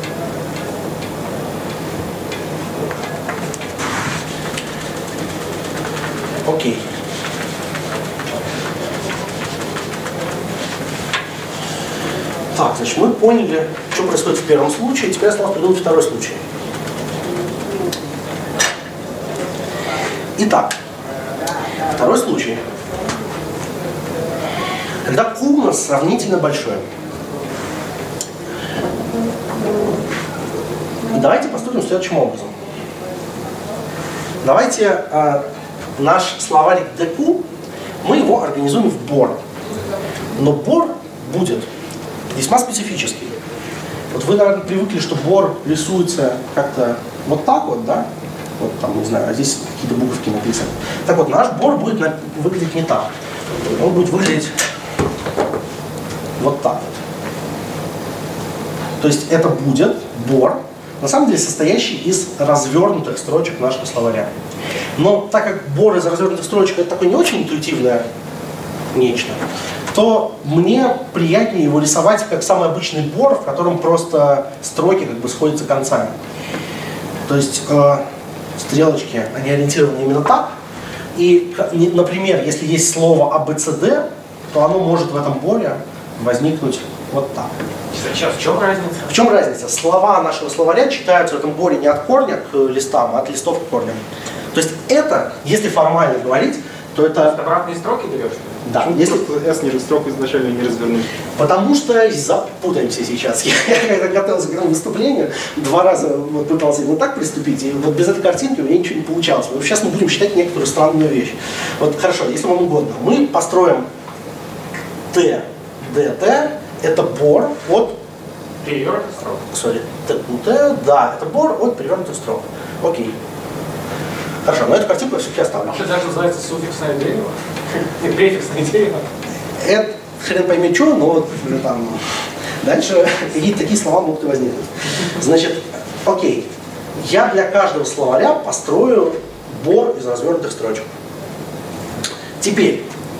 Окей. Так, значит, мы поняли, что происходит в первом случае, теперь осталось придумать второй случай. Итак, второй случай. Когда Q у нас сравнительно большое. И давайте поступим следующим образом. Давайте э, наш словарик dq, мы его организуем в бор. Но бор будет весьма специфический. Вот вы, наверное, привыкли, что бор рисуется как-то вот так вот, да? Вот там, не знаю, а здесь какие-то буковки написаны. Так вот, наш бор будет на... выглядеть не так. Он будет выглядеть вот так вот. То есть это будет бор, на самом деле состоящий из развернутых строчек нашего словаря. Но так как бор из развернутых строчек это такое не очень интуитивное нечто, то мне приятнее его рисовать как самый обычный бор, в котором просто строки как бы сходятся концами. То есть э, стрелочки, они ориентированы именно так. И, например, если есть слово А Б Ц Д, то оно может в этом боре возникнуть вот так. Сейчас в чем разница? В чем разница? Слова нашего словаря читаются в этом боре не от корня к листам, а от листов к корням. То есть это, если формально говорить, то это... Обратные строки берешь? Да, Почему если... просто S ниже строк изначально не развернуть? Потому что запутаемся сейчас. Я когда готовился к этому выступлению, два раза вот пытался именно так приступить, и вот без этой картинки у меня ничего не получалось. Вот сейчас мы будем считать некоторую странную вещь. Вот хорошо, если вам угодно, мы построим Т, Д, Т, это бор от... Перевернутых строк. Сори, Т, Т, да, это бор от перевернутых строк. Окей. Хорошо, но эту картинку я все-таки оставлю. А что даже называется суффиксное дерево? И префиксное дерево? Это хрен пойми что, но вот ну, там, дальше какие-то такие слова могут и возникнуть. Значит, окей, я для каждого словаря построю бор из развернутых строчек. Теперь,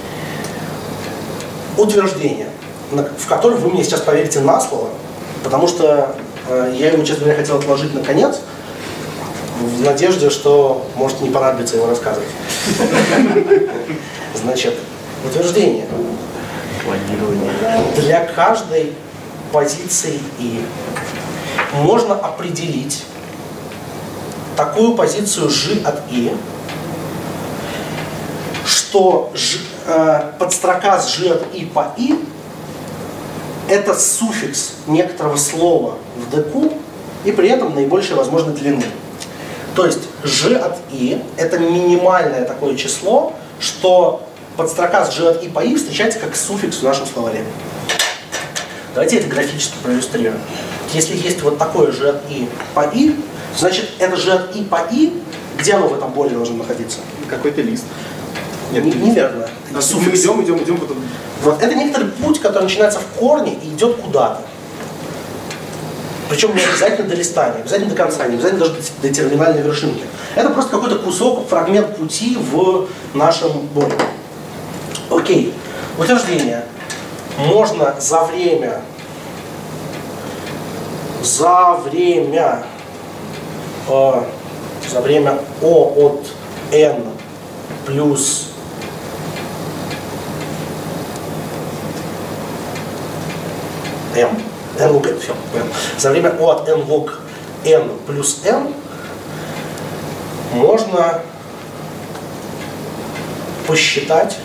утверждение, в которое вы мне сейчас поверите на слово, потому что э, я его, честно говоря, хотел отложить на конец, в надежде, что может не понадобится его рассказывать. Значит, утверждение. Планирование. Для каждой позиции И можно определить такую позицию Ж от И, что Ж, э, подстрока с Ж от И по И это суффикс некоторого слова в деку и при этом наибольшей возможной длины. То есть g от i это минимальное такое число, что подстрока с g от i по i встречается как суффикс в нашем словаре. Давайте это графически проиллюстрируем. Если есть вот такое g от i по i, значит это g от i по i, где оно в этом поле должно находиться? Какой-то лист. Нет, Не- Неверно. мы Суффикс. идем, идем, идем. Потом... Вот это некоторый путь, который начинается в корне и идет куда-то. Причем не обязательно до листа, не обязательно до конца, не обязательно даже до терминальной вершинки. Это просто какой-то кусок, фрагмент пути в нашем боре. Окей. Утверждение. Можно за время, за время, э, за время O от n плюс m, n log n, все, понял. За время O от n log n плюс n можно посчитать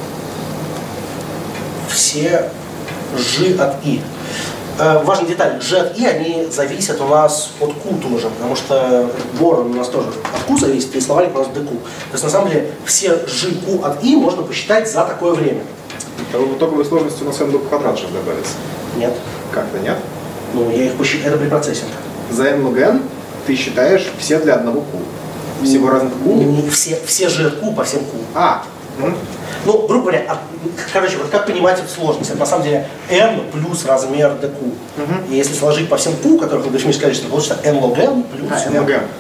все g от i. Э, важная деталь, g от i, они зависят у нас от q тоже, потому что бор у нас тоже от q зависит, и словарик у нас dq. То есть на самом деле все gq от i можно посчитать за такое время. В итоговой сложности у нас n log квадрат сейчас добавится. Нет. Как-то нет? Ну, я их посчитаю, это при процессинге. За n log n ты считаешь все для одного q. Всего разных q. Не все, все же от q по всем q. А, м? Ну, грубо говоря, от- короче, вот как понимать эту сложность? Это на самом деле n плюс размер dq. Мгм. И если сложить по всем q, которых в дефиниции количество, получится n log n плюс А, n log n.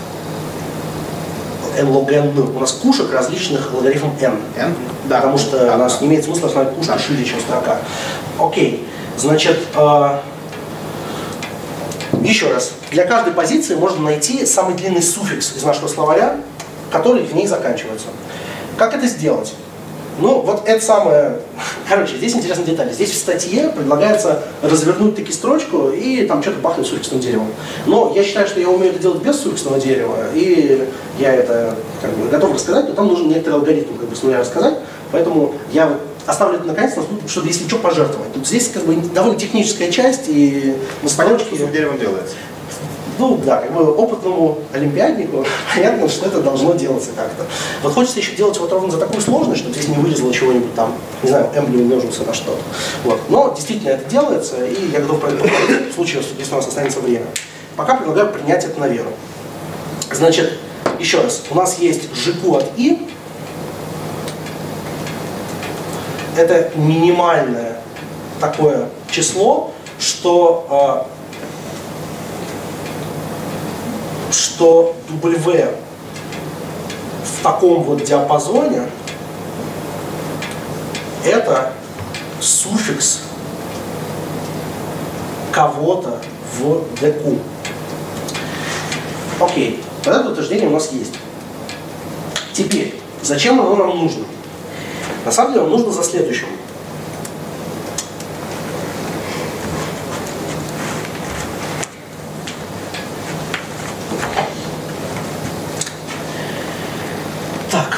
n log n. У нас кушек различных логарифм n. n? Да. Потому что Да, у нас да. не имеет смысла основать кушка Да. шире, чем строка. Окей. Значит, э, еще раз. Для каждой позиции можно найти самый длинный суффикс из нашего словаря, который в ней заканчивается. Как это сделать? Ну, вот это самое... Короче, здесь интересная деталь. Здесь в статье предлагается развернуть таки строчку и там что-то бахнуть суффиксным деревом. Но я считаю, что я умею это делать без суффиксного дерева, и я это как бы готов рассказать, но там нужен некоторый алгоритм, как бы с нуля рассказать. Поэтому я вот оставлю это наконец, чтобы если что, пожертвовать. Тут здесь как бы довольно техническая часть, и мы с панелочки... Что с деревом делается? Ну да, как бы опытному олимпиаднику понятно, что это должно делаться как-то. Вот хочется еще делать вот ровно за такую сложность, чтобы здесь не вылезло чего-нибудь там, не знаю, m не умножился на что-то. Вот. Но действительно это делается, и я готов проверить в случае, если у нас останется время. Пока предлагаю принять это на веру. Значит, еще раз, у нас есть gq от i. Это минимальное такое число, что... что W в таком вот диапазоне это суффикс кого-то в dq. Окей, вот это утверждение у нас есть. Теперь, зачем оно нам нужно? На самом деле, оно нужно за следующим. Так.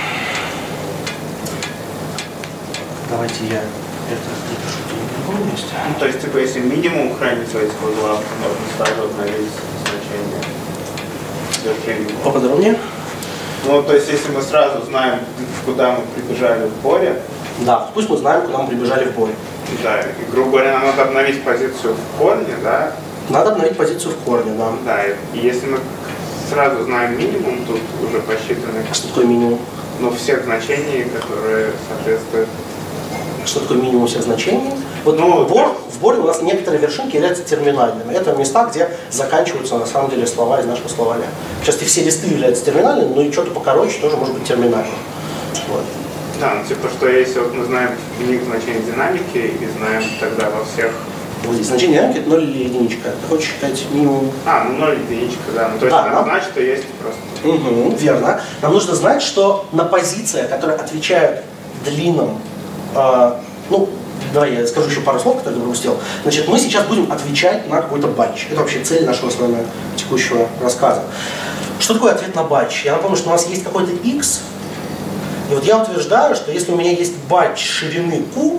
Давайте я это напишу в другом месте. Ну, то есть, типа, если минимум хранится этих узлов, то можно сразу обновить значение. Вершинного. Поподробнее? Ну, то есть, если мы сразу знаем, куда мы прибежали в боре, Да, пусть мы знаем, куда мы прибежали в бой. да, и, грубо говоря, нам надо обновить позицию в корне, да, Надо обновить позицию в корне, да. да, и если мы сразу знаем минимум, тут уже посчитаны, А что такое минимум? ну, всех значений, которые соответствуют. Что такое минимум всех значений? Вот Ну, бор, в боре у нас некоторые вершинки являются терминальными. Это места, где заканчиваются на самом деле слова из нашего словаря. Сейчас все листы являются терминальными, но и что-то покороче тоже может быть терминальным. Вот. Да, ну, типа, что если вот мы знаем ник значение динамики и знаем тогда во всех... Вот здесь значение динамики это ноль или единичка. Ты хочешь считать минимум? А, ну ноль единичка, да, ну то есть Да, надо да. знать, что есть просто... Угу, верно. Нам нужно знать, что на позициях, которые отвечают длинам, э, ну, давай я скажу еще пару слов, которые я пропустил. Значит, мы сейчас будем отвечать на какой-то батч. Это вообще цель нашего с вами текущего рассказа. Что такое ответ на батч? Я напомню, что у нас есть какой-то x, и вот я утверждаю, что если у меня есть батч ширины q,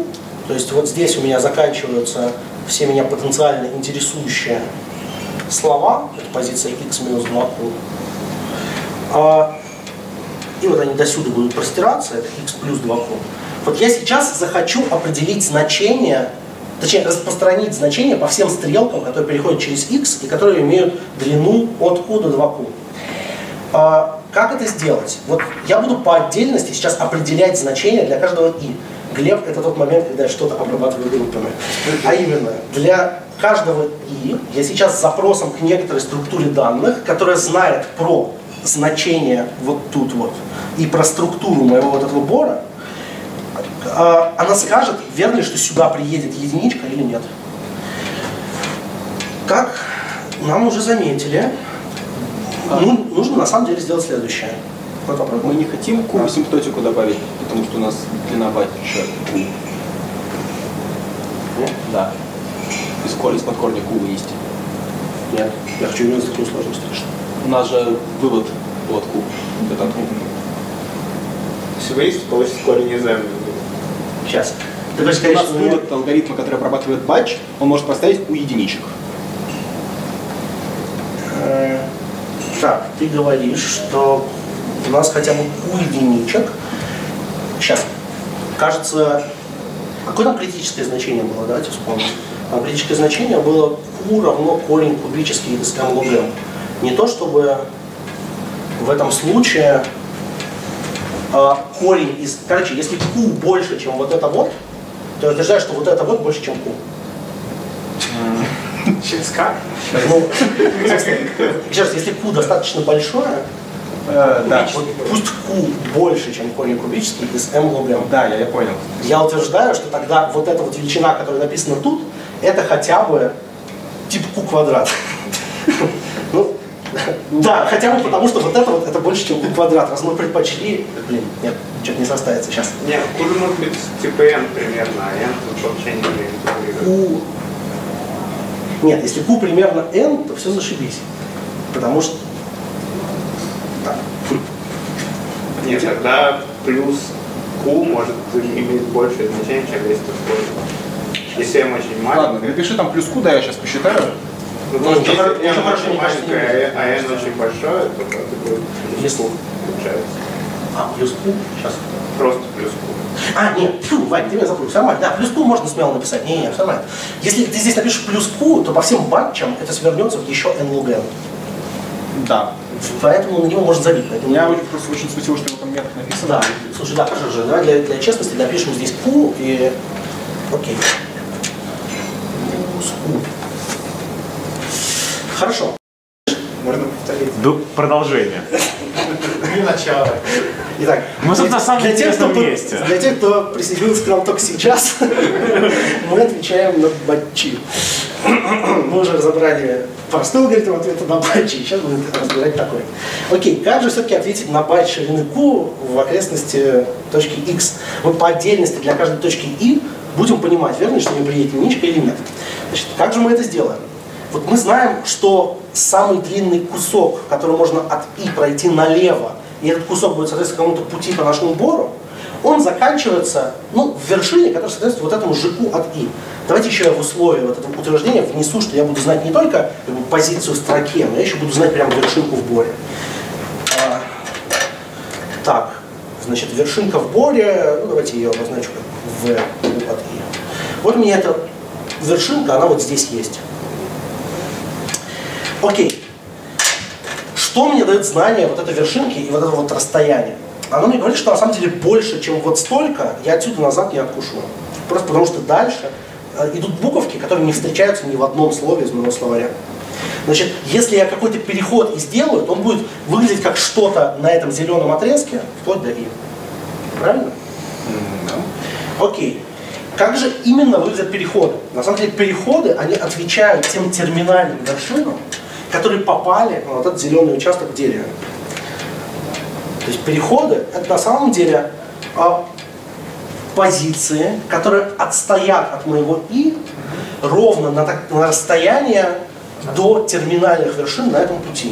То есть вот здесь у меня заканчиваются все меня потенциально интересующие слова, это позиция x минус два q. А, и вот они до сюда будут простираться, это x плюс два q. Вот я сейчас захочу определить значение, точнее распространить значение по всем стрелкам, которые переходят через x и которые имеют длину от q до два q. А, как это сделать? Вот я буду по отдельности сейчас определять значение для каждого i. Глеб — это тот момент, когда я что-то обрабатываю группами. А именно, для каждого i я сейчас с запросом к некоторой структуре данных, которая знает про значение вот тут вот и про структуру моего вот этого бора, она скажет, верно ли, что сюда приедет единичка или нет. Как нам уже заметили, ну, нужно на самом деле сделать следующее. Вот мы не хотим q асимптотику добавить, потому что у нас длина байтча q. Нет? Да. Из-под корня q вынести. Нет. Я хочу именно такую сложность. У нас же вывод от q. Это от q. Если вынести, получится корень из m. Сейчас. Ты говоришь, у нас конечно, вывод алгоритма, который обрабатывает батч, он может поставить у единичек. Так, ты говоришь, что у нас хотя бы у единичек. Сейчас. Кажется, какое там критическое значение было, давайте вспомним. Там критическое значение было q равно корень кубический из m log m. Не то чтобы в этом случае а, корень из... Короче, если q больше, чем вот это вот, то я утверждаю, что вот это вот больше, чем q. Через как? Ну, еще раз, если q достаточно большое, э, да. вот пусть q больше, чем корень кубический из m log m. Да, я, я понял. Я утверждаю, что тогда вот эта вот величина, которая написана тут, это хотя бы тип q квадрат. Ну, да, хотя бы потому, что вот это вот это больше, чем q квадрат. Раз мы предпочли, блин, нет, что-то не состается сейчас. Нет, q может быть типа n примерно, а n тут вообще не q... Нет, если q примерно n, то все зашибись. Потому что... Так. Нет, тогда плюс q может иметь большее значение, чем весь этот корень. Если m очень маленький. Ладно, напиши там плюс q, да, я сейчас посчитаю. Ну, Ну, если ничего m хорошего очень не маленькое, а n очень большое, то это будет Если... получается. А, плюс q? Сейчас. Просто плюс q. А, нет, фу, Вань, ты меня запутал, все нормально. Да, плюс q можно смело написать. Не, не, все нормально. Если ты здесь напишешь плюс q, то по всем батчам это свернется в еще n log n. Да. Поэтому на него можно забить. Поэтому... Я просто очень смутил, что его там метод написано. Да, слушай, да, хорошо же. Давай для, для честности напишем здесь q и... Окей. Плюс q. Хорошо. Можно повторить. Ду- Продолжение. И начало. Итак, Мы тут на самом для тех, кто, интересном месте. для тех, кто присоединился к нам только сейчас, мы отвечаем на батчи. Мы уже разобрали простой алгоритм ответа на батчи, сейчас будем разбирать такой. Окей, как же все-таки ответить на батч ширины q в окрестности точки x? Мы по отдельности для каждой точки i будем понимать, верно, что не приедет единичка или нет. Значит, как же мы это сделаем? Вот мы знаем, что самый длинный кусок, который можно от i пройти налево, и этот кусок будет соответствовать какому-то пути по нашему бору, он заканчивается ну, в вершине, которая соответствует вот этому жику от i. Давайте еще я в условие вот этого утверждения внесу, что я буду знать не только как бы, позицию в строке, но я еще буду знать прямо вершинку в боре. А, так, значит, вершинка в боре, ну давайте ее обозначу как v от i. Вот у меня эта вершинка, она вот здесь есть. Окей. Что мне дает знание вот этой вершинки и вот этого вот расстояния? Оно мне говорит, что на самом деле больше, чем вот столько, я отсюда назад не откушу. Просто потому что дальше э, идут буковки, которые не встречаются ни в одном слове из моего словаря. Значит, если я какой-то переход и сделаю, то он будет выглядеть как что-то на этом зеленом отрезке, вплоть до i. Правильно? Mm-hmm. Окей. Как же именно выглядят переходы? На самом деле переходы, они отвечают тем терминальным вершинам, которые попали на вот этот зеленый участок в дереве. То есть переходы — это на самом деле а, позиции, которые отстоят от моего i ровно на, так, на расстояние до терминальных вершин на этом пути.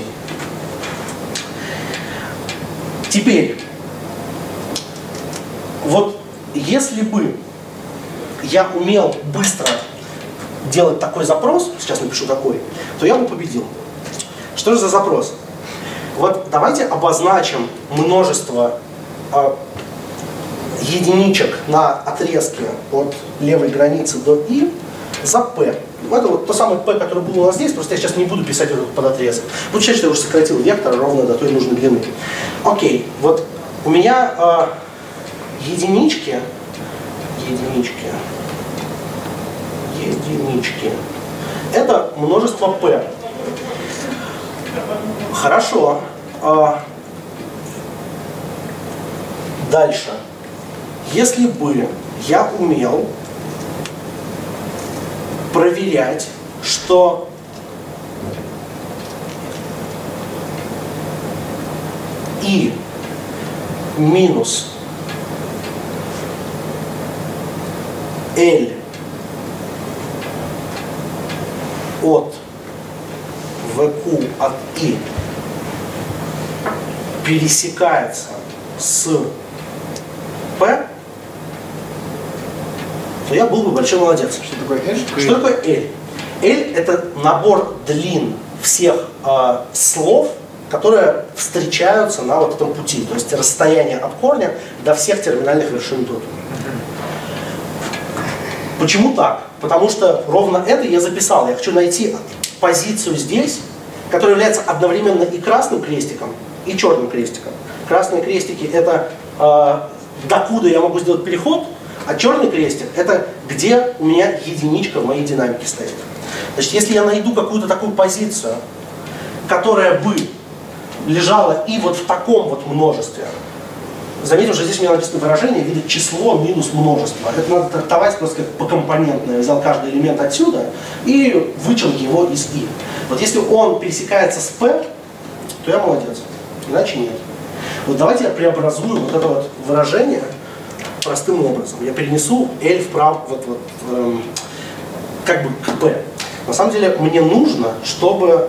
Теперь, вот если бы я умел быстро делать такой запрос, сейчас напишу какой, то я бы победил. Что же за запрос? Вот давайте обозначим множество э, единичек на отрезке от левой границы до i за p. Это вот то самое p, которое было у нас здесь, просто я сейчас не буду писать этот подотрезок. Буду считать, что я уже сократил вектор ровно до той нужной длины. Окей, вот у меня э, единички, единички, единички, это множество p. Хорошо. А дальше. Если бы я умел проверять, что и минус L от вэ ку от I пересекается с P, то я был бы большой молодец. Что такое L? Что такое L? L это набор длин всех э, слов, которые встречаются на вот этом пути, то есть расстояние от корня до всех терминальных вершин тут. Почему так? Потому что ровно это я записал. Я хочу найти позицию здесь, которая является одновременно и красным крестиком, и черным крестиком. Красные крестики — это э, докуда я могу сделать переход, а черный крестик — это где у меня единичка в моей динамике стоит. Значит, если я найду какую-то такую позицию, которая бы лежала и вот в таком вот множестве, заметьте, что здесь у меня написано выражение в виде число минус множество. Это надо трактовать просто как покомпонентно. Я взял каждый элемент отсюда и вычел его из I. Вот если он пересекается с P, то я молодец. Иначе нет. Вот давайте я преобразую вот это вот выражение простым образом. Я перенесу L вправо, вот, вот, эм, как бы к P. На самом деле мне нужно, чтобы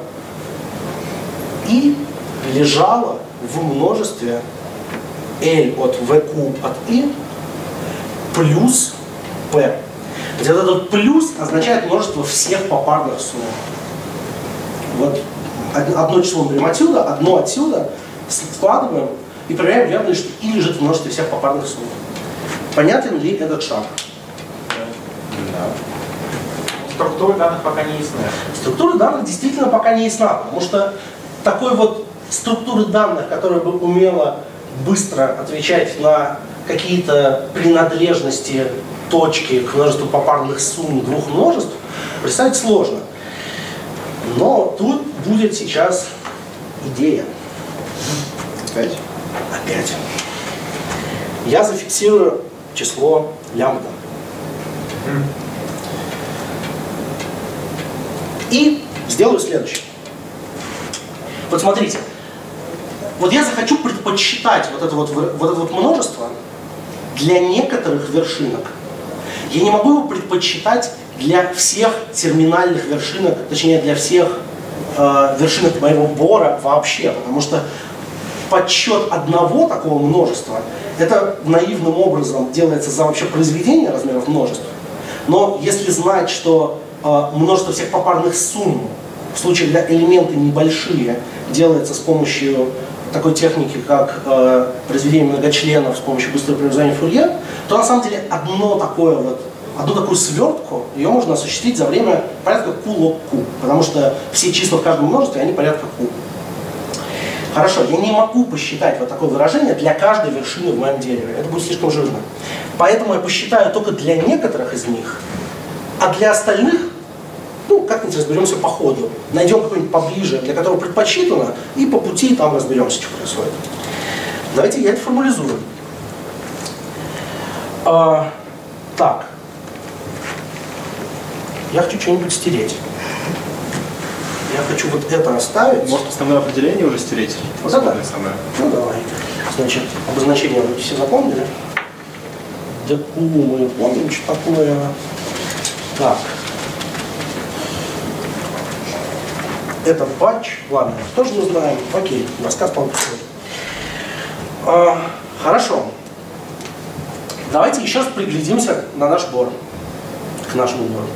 I лежало в множестве L от вэ ку от I плюс P. Где этот плюс означает множество всех попарных сумм. Вот одно число мы берем отсюда, одно отсюда, складываем и проверяем, верно ли, что I лежит в множестве всех попарных сумм. Понятен ли этот шаг? Да. Структура данных пока не ясна. Структура данных действительно пока не ясна, потому что такой вот структуры данных, которая бы умела быстро отвечать на какие-то принадлежности точки к множеству попарных сумм двух множеств, представить сложно. Но тут будет сейчас идея. Опять? Опять. Я зафиксирую число лямбда. И сделаю следующее. Вот смотрите. Вот я захочу предпочитать вот это вот, вот это вот множество для некоторых вершинок. Я не могу его предпочитать для всех терминальных вершинок, точнее для всех э, вершинок моего бора вообще, потому что подсчет одного такого множества, это наивным образом делается за вообще произведение размеров множеств. Но если знать, что э, множество всех попарных сумм, в случае, когда элементы небольшие, делается с помощью такой техники, как э, произведение многочленов с помощью быстрого преобразования Фурье, то на самом деле одно такое вот, одну такую свертку ее можно осуществить за время порядка Q log Q, потому что все числа в каждом множестве, они порядка Q. Хорошо, я не могу посчитать вот такое выражение для каждой вершины в моем дереве, это будет слишком жирно. Поэтому я посчитаю только для некоторых из них, а для остальных, ну, как-нибудь разберемся по ходу. Найдем какой-нибудь поближе, для которого предпочитано, и по пути там разберемся, что происходит. Давайте я это формализую. А, так. Я хочу что-нибудь стереть. Я хочу вот это оставить. Может, основное определение уже стереть? Да, да. Самое. Ну, давай. Значит, обозначение вы все запомнили. ДК мы помним, что такое. Так. Это батч. Ладно, тоже мы знаем. Окей, рассказ по а, Хорошо. Давайте еще раз приглядимся на наш бор. к нашему городу.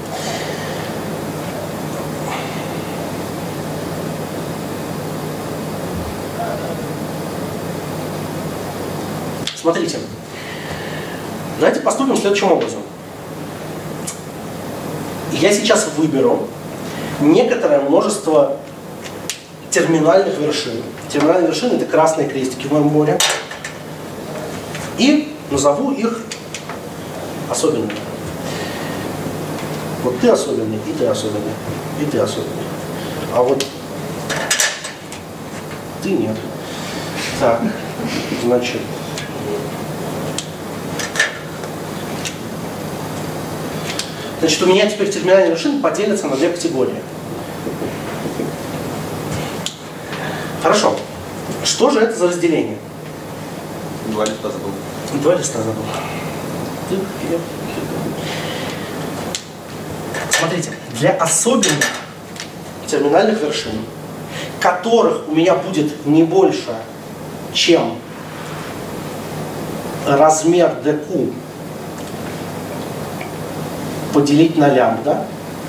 Смотрите, давайте поступим следующим образом. Я сейчас выберу некоторое множество терминальных вершин. Терминальные вершины — это красные крестики в моем море. И назову их особенными. Вот ты особенный, и ты особенный, и ты особенный. А вот ты нет. Так, значит... Значит, у меня теперь терминальные вершины поделятся на две категории. Хорошо. Что же это за разделение? Два листа забыл. Два листа забыл. Смотрите, для особенных терминальных вершин, которых у меня будет не больше, чем размер dq поделить на лямбда,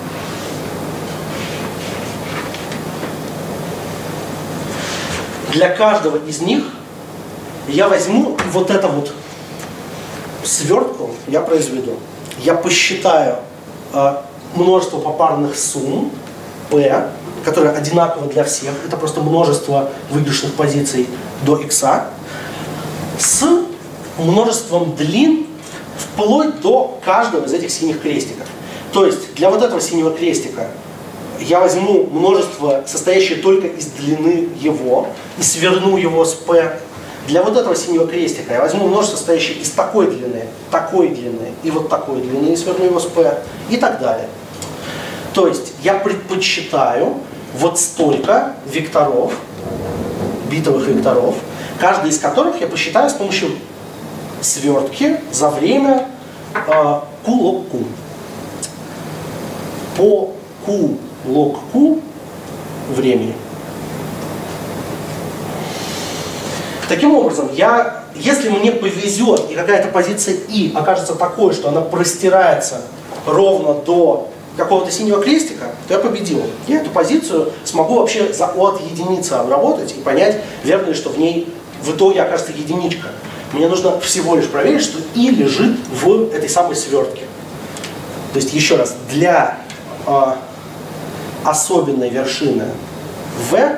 для каждого из них я возьму вот эту вот свертку, я произведу. Я посчитаю э, множество попарных сумм P, которые одинаково для всех, это просто множество выигрышных позиций до x, с множеством длин вплоть до каждого из этих синих крестиков. То есть для вот этого синего крестика я возьму множество, состоящее только из длины его, и сверну его с P. Для вот этого синего крестика я возьму множество, состоящее из такой длины, такой длины и вот такой длины, и сверну его с P, и так далее. То есть я предпочитаю вот столько векторов, битовых векторов, каждый из которых я посчитаю с помощью свертки за время э, q log q. По q log q времени. Таким образом, я, если мне повезет и какая-то позиция i окажется такой, что она простирается ровно до какого-то синего крестика, то я победил. Я эту позицию смогу вообще за от единицы обработать и понять, верно ли, что в ней в итоге окажется единичка. Мне нужно всего лишь проверить, что i лежит в этой самой свертке. То есть, еще раз, для э, особенной вершины v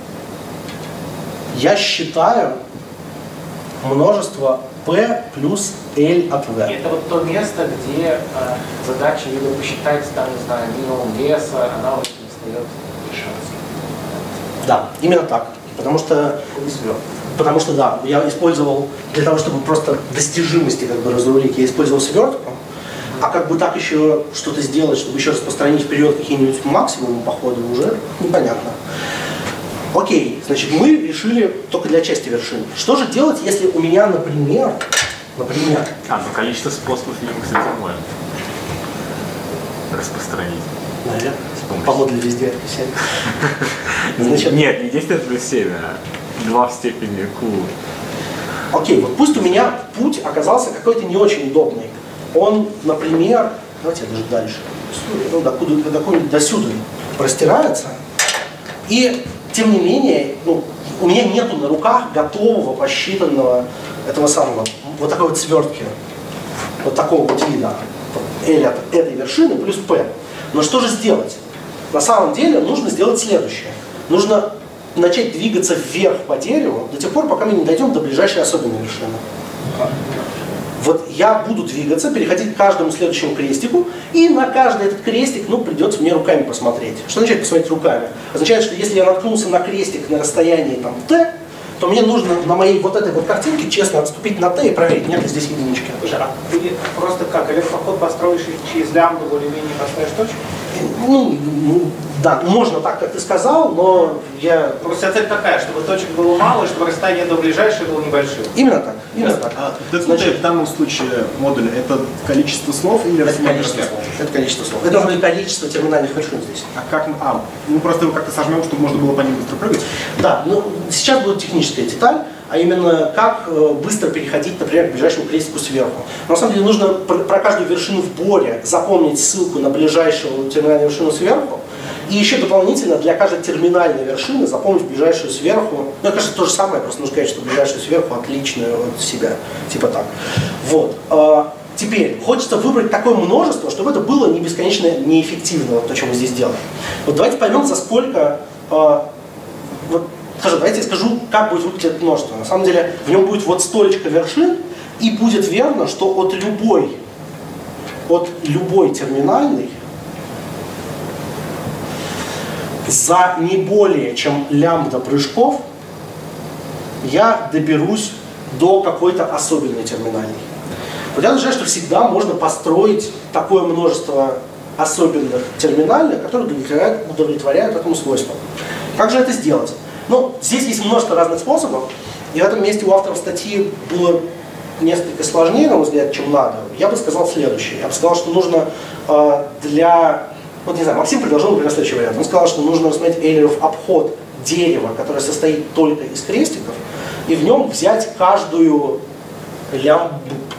я считаю множество p плюс L от v. Это вот то место, где э, задача либо посчитать, там, не знаю, минимум веса, она вот не встает решаться. Да, именно так. Потому что, потому что, да, я использовал, для того, чтобы просто достижимости как бы разрулить, я использовал свертку, а как бы так еще что-то сделать, чтобы еще распространить вперед какие-нибудь максимумы по ходу, уже непонятно. Окей, значит, мы решили только для части вершин. Что же делать, если у меня, например, например... А, ну количество способов, видимо, кстати, можно распространить. Наверное. По модулю везде семь. Значит, нет, не десять плюс семь, а два в степени q. Окей, вот пусть у меня путь оказался какой-то не очень удобный. Он, например, давайте я даже дальше, ну, докуда, докуда, до сюда простирается. И, тем не менее, ну, у меня нету на руках готового, посчитанного этого самого, вот такой вот свертки, вот такого вот вида, L от этой вершины плюс P. Но что же сделать? На самом деле нужно сделать следующее. Нужно начать двигаться вверх по дереву до тех пор, пока мы не дойдем до ближайшей особенной вершины. Вот я буду двигаться, переходить к каждому следующему крестику, и на каждый этот крестик, ну, придется мне руками посмотреть. Что означает посмотреть руками? Означает, что если я наткнулся на крестик на расстоянии там, t, то мне нужно на моей вот этой вот картинке честно отступить на t и проверить, нет ли здесь единички. А ты просто как, электропоход построишь и через лямбду более-менее поставишь точку? Ну, ну, да, можно так, как ты сказал, но я... Просто цель такая, чтобы точек было мало, и чтобы расстояние до ближайшей было небольшим. Именно так, именно так. А Значит, в данном случае модуля это количество слов или Это количество слов. Это количество слов. Это уже количество терминальных вершин здесь. А как мы... А, ну просто его как-то сожмем, чтобы можно было по ним быстро прыгать? Да, ну сейчас будет техническая деталь. а именно как быстро переходить, например, к ближайшему крестику сверху. Но на самом деле нужно про каждую вершину в Боре запомнить ссылку на ближайшую терминальную вершину сверху, и еще дополнительно для каждой терминальной вершины запомнить ближайшую сверху. Ну, это, кажется, то же самое, просто нужно сказать, что ближайшую сверху отличную от себя. Типа так. Вот. Теперь, хочется выбрать такое множество, чтобы это было не бесконечно неэффективно, вот то, что мы здесь делаем. Вот давайте поймем, за сколько... Вот, скажу, давайте я скажу, как будет выглядеть это множество. На самом деле, в нем будет вот столечко вершин, и будет верно, что от любой, от любой терминальной за не более чем лямбда прыжков я доберусь до какой-то особенной терминальной. Вот я утверждаю, что всегда можно построить такое множество особенных терминальных, которые удовлетворяют, удовлетворяют этому свойству. Как же это сделать? Ну, здесь есть множество разных способов, и в этом месте у авторов статьи было несколько сложнее, на мой взгляд, чем надо. Я бы сказал следующее. Я бы сказал, что нужно э, для... Вот не знаю, Максим предложил, например, следующий вариант. Он сказал, что нужно рассмотреть Эйлеров обход дерева, которое состоит только из крестиков, и в нем взять каждую лямбду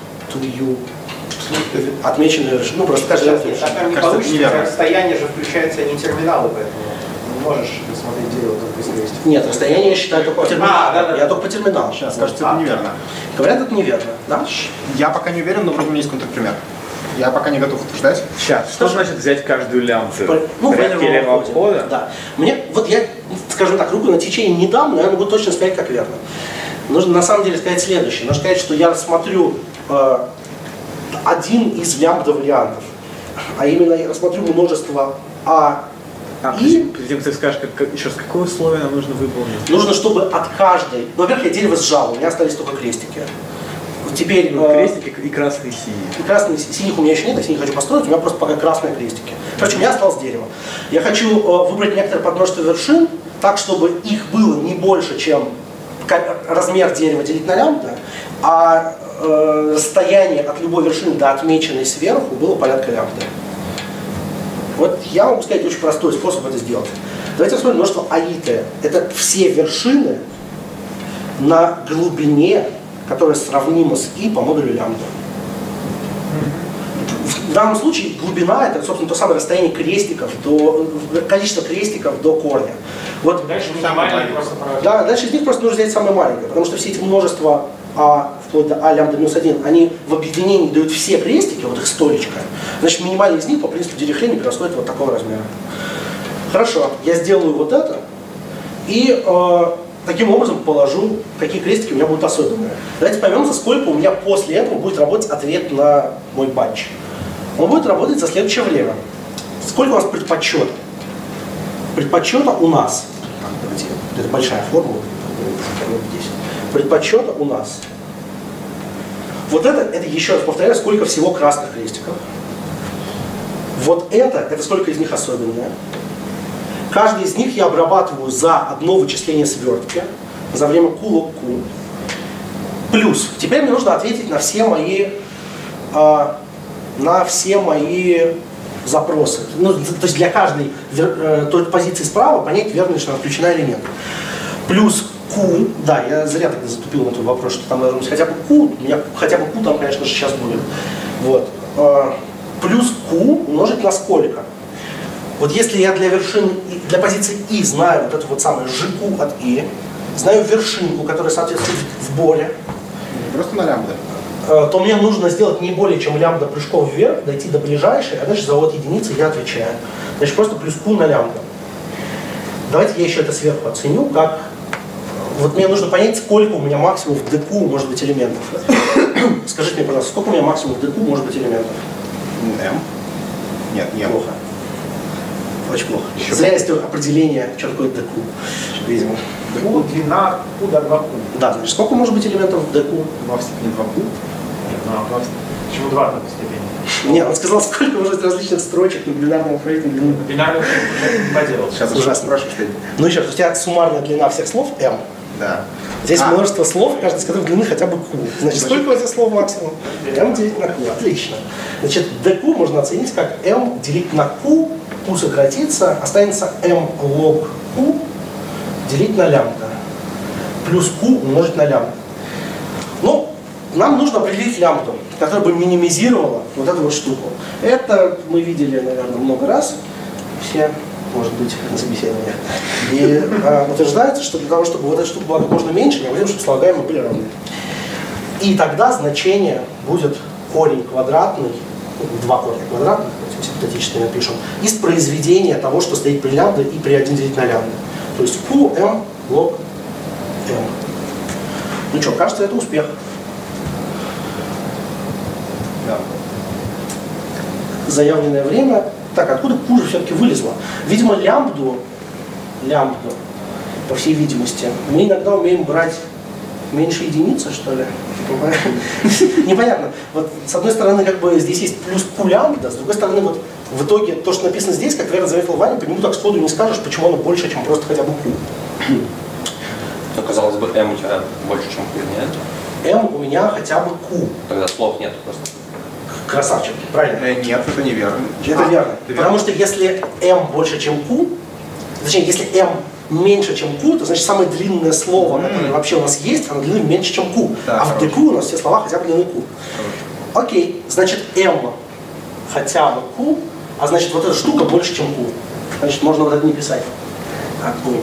отмеченную вершину. Ну, просто каждый лямбду. Так не получится, расстояние же включается не терминалы, поэтому не можешь рассмотреть дерево только из крестиков. Нет, расстояние я считаю только по терминалу. А, да, да. Я только по терминалу. Сейчас, кажется, это неверно. Говорят, это неверно, да? Я пока не уверен, но вроде у меня есть контрпример. Я пока не готов утверждать. Сейчас, что значит взять каждую лямбду? Ну, в Эйлерового обхода? Да. Мне, вот я, скажем так, руку на течение не дам, но я могу точно сказать, как верно. Нужно на самом деле сказать следующее. Нужно сказать, что я рассмотрю э, один из лямбда вариантов. А именно я рассмотрю множество А. А, И затем ты скажешь, как, как, еще раз, какое условие нам нужно выполнить? нужно, чтобы от каждой... Ну, во-первых, я дерево сжал, у меня остались только крестики. Теперь... Ну, э, крестики и красные и синие. И красные, синих у меня еще нет, я синих хочу построить, у меня просто пока красные крестики. Короче, у меня осталось дерево. Я хочу э, выбрать некоторое подмножество вершин, так, чтобы их было не больше, чем размер дерева делить на лямбда, а э, расстояние от любой вершины до отмеченной сверху было порядка лямбда. Вот я могу сказать очень простой способ это сделать. Давайте рассмотрим множество аитэ. Это все вершины на глубине, которая сравнима с и по модулю лямбда. В данном случае глубина — это, собственно, то самое расстояние крестиков до, количество крестиков до корня. Вот, Дальше минимальный просто параметр. да, дальше из них просто нужно взять самое маленькое, потому что все эти множества А вплоть до А лямбда минус один, они в объединении дают все крестики, вот их столечко. Значит, минимальный из них по принципу Дирихлени превосходит вот такого размера. Хорошо, я сделаю вот это и э, таким образом положу, какие крестики у меня будут особенные. Давайте поймем, за сколько у меня после этого будет работать ответ на мой батч. Он будет работать за следующее время. Сколько у нас предпочета? Предпочета у нас. Давайте, это большая формула. Предпочета у нас. Вот это, это еще раз повторяю, сколько всего красных крестиков. Вот это, это сколько из них особенное. Каждый из них я обрабатываю за одно вычисление свертки, за время q log q. Плюс, теперь мне нужно ответить на все мои, э, на все мои запросы. Ну, то есть для каждой э, той позиции справа понять, верно ли, что она включена или нет. Плюс Q, да, я зря тогда затупил на этот вопрос, что там должен быть хотя бы Q, у меня хотя бы Q там, конечно же, сейчас будет. Вот. Э, плюс Q умножить на сколько? Вот если я для вершины, для позиции И знаю вот это вот самое жи-Q от И, знаю вершинку, которая соответствует в Боре, Просто на лямбда. то мне нужно сделать не более чем лямбда прыжков вверх, дойти до ближайшей, а дальше за вот единицы я отвечаю. Значит, просто плюс Q на лямбда. Давайте я еще это сверху оценю, как... Вот мне нужно понять, сколько у меня максимум в dq может быть элементов. Скажите мне, пожалуйста, сколько у меня максимум в dq может быть элементов? М. Нет, не Плохо. Очень плохо. Еще Зря есть определение, что такое dq, видимо. Q, длина Q до два Q. Да, значит, сколько может быть элементов в dq? два в степени два q. Нет, ну, а два в степени. Почему два в степени? Нет, он сказал, сколько может быть различных строчек на бинарном фрейтинге. Бинарный уже не поделал. Сейчас Ужасно. спрашиваю, что это. Ну еще раз, у тебя суммарная длина всех слов m. Да. Здесь А. множество слов, каждый из которых длины хотя бы q. Значит, сколько у тебя слов максимум? m делить на q. Отлично. Значит, dq можно оценить как m делить на q, q сократится, останется m log q делить на лямбда. плюс q умножить на лямбду. Ну, нам нужно определить лямбду, которая бы минимизировала вот эту вот штуку. Это мы видели, наверное, много раз. Все, может быть, на собеседованиях. И э, утверждается, что для того, чтобы вот эта штука была как можно меньше, необходимо, чтобы слагаемые были равны. И тогда значение будет корень квадратный, два корня квадратных, симптотически напишем, из произведения того, что стоит при лямбде и при один делить на лямбду. То есть qm лог m. Ну что, кажется, это успех. Да. Заявленное время. Так, откуда q же все-таки вылезло? Видимо, лямбду, лямбду, по всей видимости, мы иногда умеем брать меньше единицы, что ли? Непонятно. Вот с одной стороны, как бы здесь есть плюс q лямбда, с другой стороны, вот в итоге то, что написано здесь, как верно заметил Ваня, по нему так сходу не скажешь, почему оно больше, чем просто хотя бы q. Но, казалось бы, m у тебя больше, чем q, нет? M у меня хотя бы q. Тогда слов нет просто. Красавчик, правильно? Э, нет, это неверно. Это А, верно. это Потому верно. что если m больше, чем q, точнее, если m меньше, чем q, то значит самое длинное слово, Mm. которое вообще у нас есть, оно длинное меньше, чем q. Да, а в хорошо. dq у нас все слова хотя бы длины q. Окей, значит m хотя бы q, а значит вот эта штука больше, чем q. Значит, можно вот это не писать. Огонь.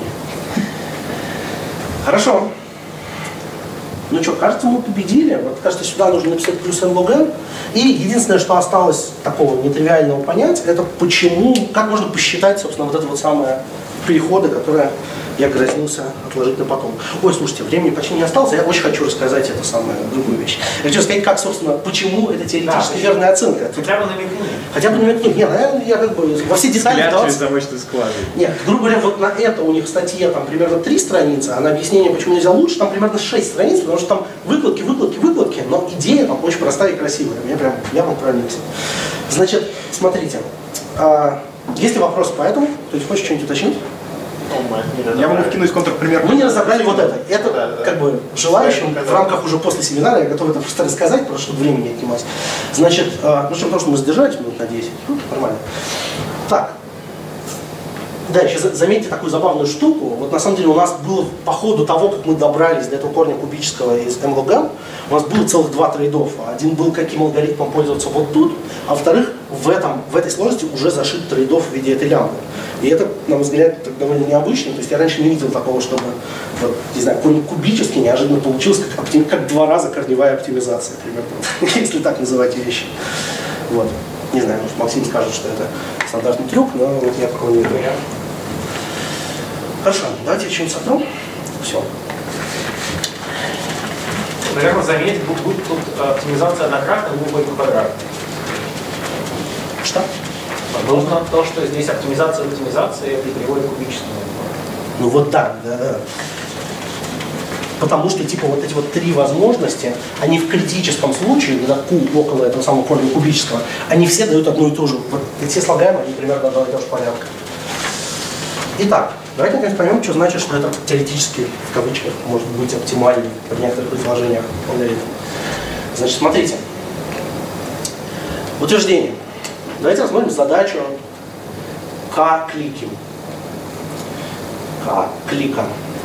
Хорошо. Ну что, кажется, мы победили. Вот, кажется, сюда нужно написать плюс n лог n. И единственное, что осталось такого нетривиального понять, это почему, как можно посчитать, собственно, вот это вот самое переходы, которые я грозился отложить на потом. Ой, слушайте, времени почти не осталось, а я очень хочу рассказать это самое, другую вещь. Я хочу сказать, как, собственно, почему это теоретически Да, верная оценка. Тут Хотя бы намекни. хотя бы намекнуть. Нет, наверное, я как бы во все детали Взгляд через вдаваться- замочную скважину. Нет, грубо говоря, вот на это у них в статье там примерно три страницы, а на объяснение, почему нельзя лучше, там примерно шесть страниц, потому что там выкладки, выкладки, выкладки, но идея там очень простая и красивая. Мне прям, я вам проникся. Значит, смотрите, а, есть ли вопросы по этому? То есть хочешь что-нибудь уточнить? Я могу вкинуть контрпример. Мы не разобрали вот это. Это Да, да. как бы желающим Да, в рамках уже после семинара, я готов это просто рассказать, просто чтобы времени не отнимать. Значит, э, ну что, потому что мы сдержались минут на десять, ну, нормально. Так. Дальше, за- заметьте такую забавную штуку. Вот на самом деле у нас было по ходу того, как мы добрались до этого корня кубического из m log n, у нас было целых два трейд-оффа. Один был, каким алгоритмом пользоваться вот тут, а во-вторых, в, этом, в этой сложности уже зашит трейд-офф в виде этой лямбды. И это, на мой взгляд, так довольно необычно. То есть я раньше не видел такого, чтобы, вот, не знаю, корень кубический неожиданно получился как, оптим- как два раза корневая оптимизация, примерно, если так называть вещи. Вот. Не знаю, может, Максим скажет, что это стандартный трюк, но вот я такого не видел. Хорошо, давайте я что-нибудь сотру. Все. Наверное, заметь, будет, будет тут оптимизация однократная, будет квадратная. Что? Возможно, то, что здесь оптимизация в оптимизации, это и приводит к кубическому. Ну вот так, да, да. Потому что, типа, вот эти вот три возможности, они в критическом случае, когда q около этого самого корня кубического, они все дают одну и ту же. Вот все слагаемые, они примерно одного и того же порядка. Итак, давайте наконец поймем, что значит, что это теоретически, в кавычках, может быть оптимальный при некоторых предположениях алгоритм. Значит, смотрите. Утверждение. Давайте рассмотрим задачу k-клики. K-клика.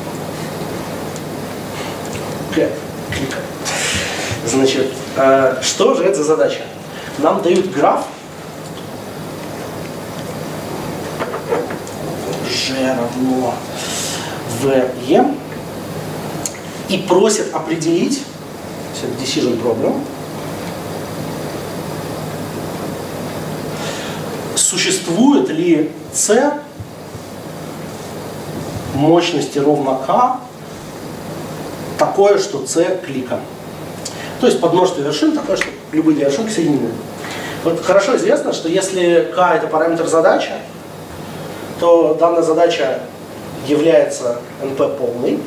Клика. Значит, э, что же это за задача? Нам дают граф G равно V и просят определить, это decision problem, существует ли C мощности ровно K такое, что C клика. То есть подмножество вершин такое, что любые две вершинки соединены. Вот хорошо известно, что если K это параметр задачи, то данная задача является эн пи полной,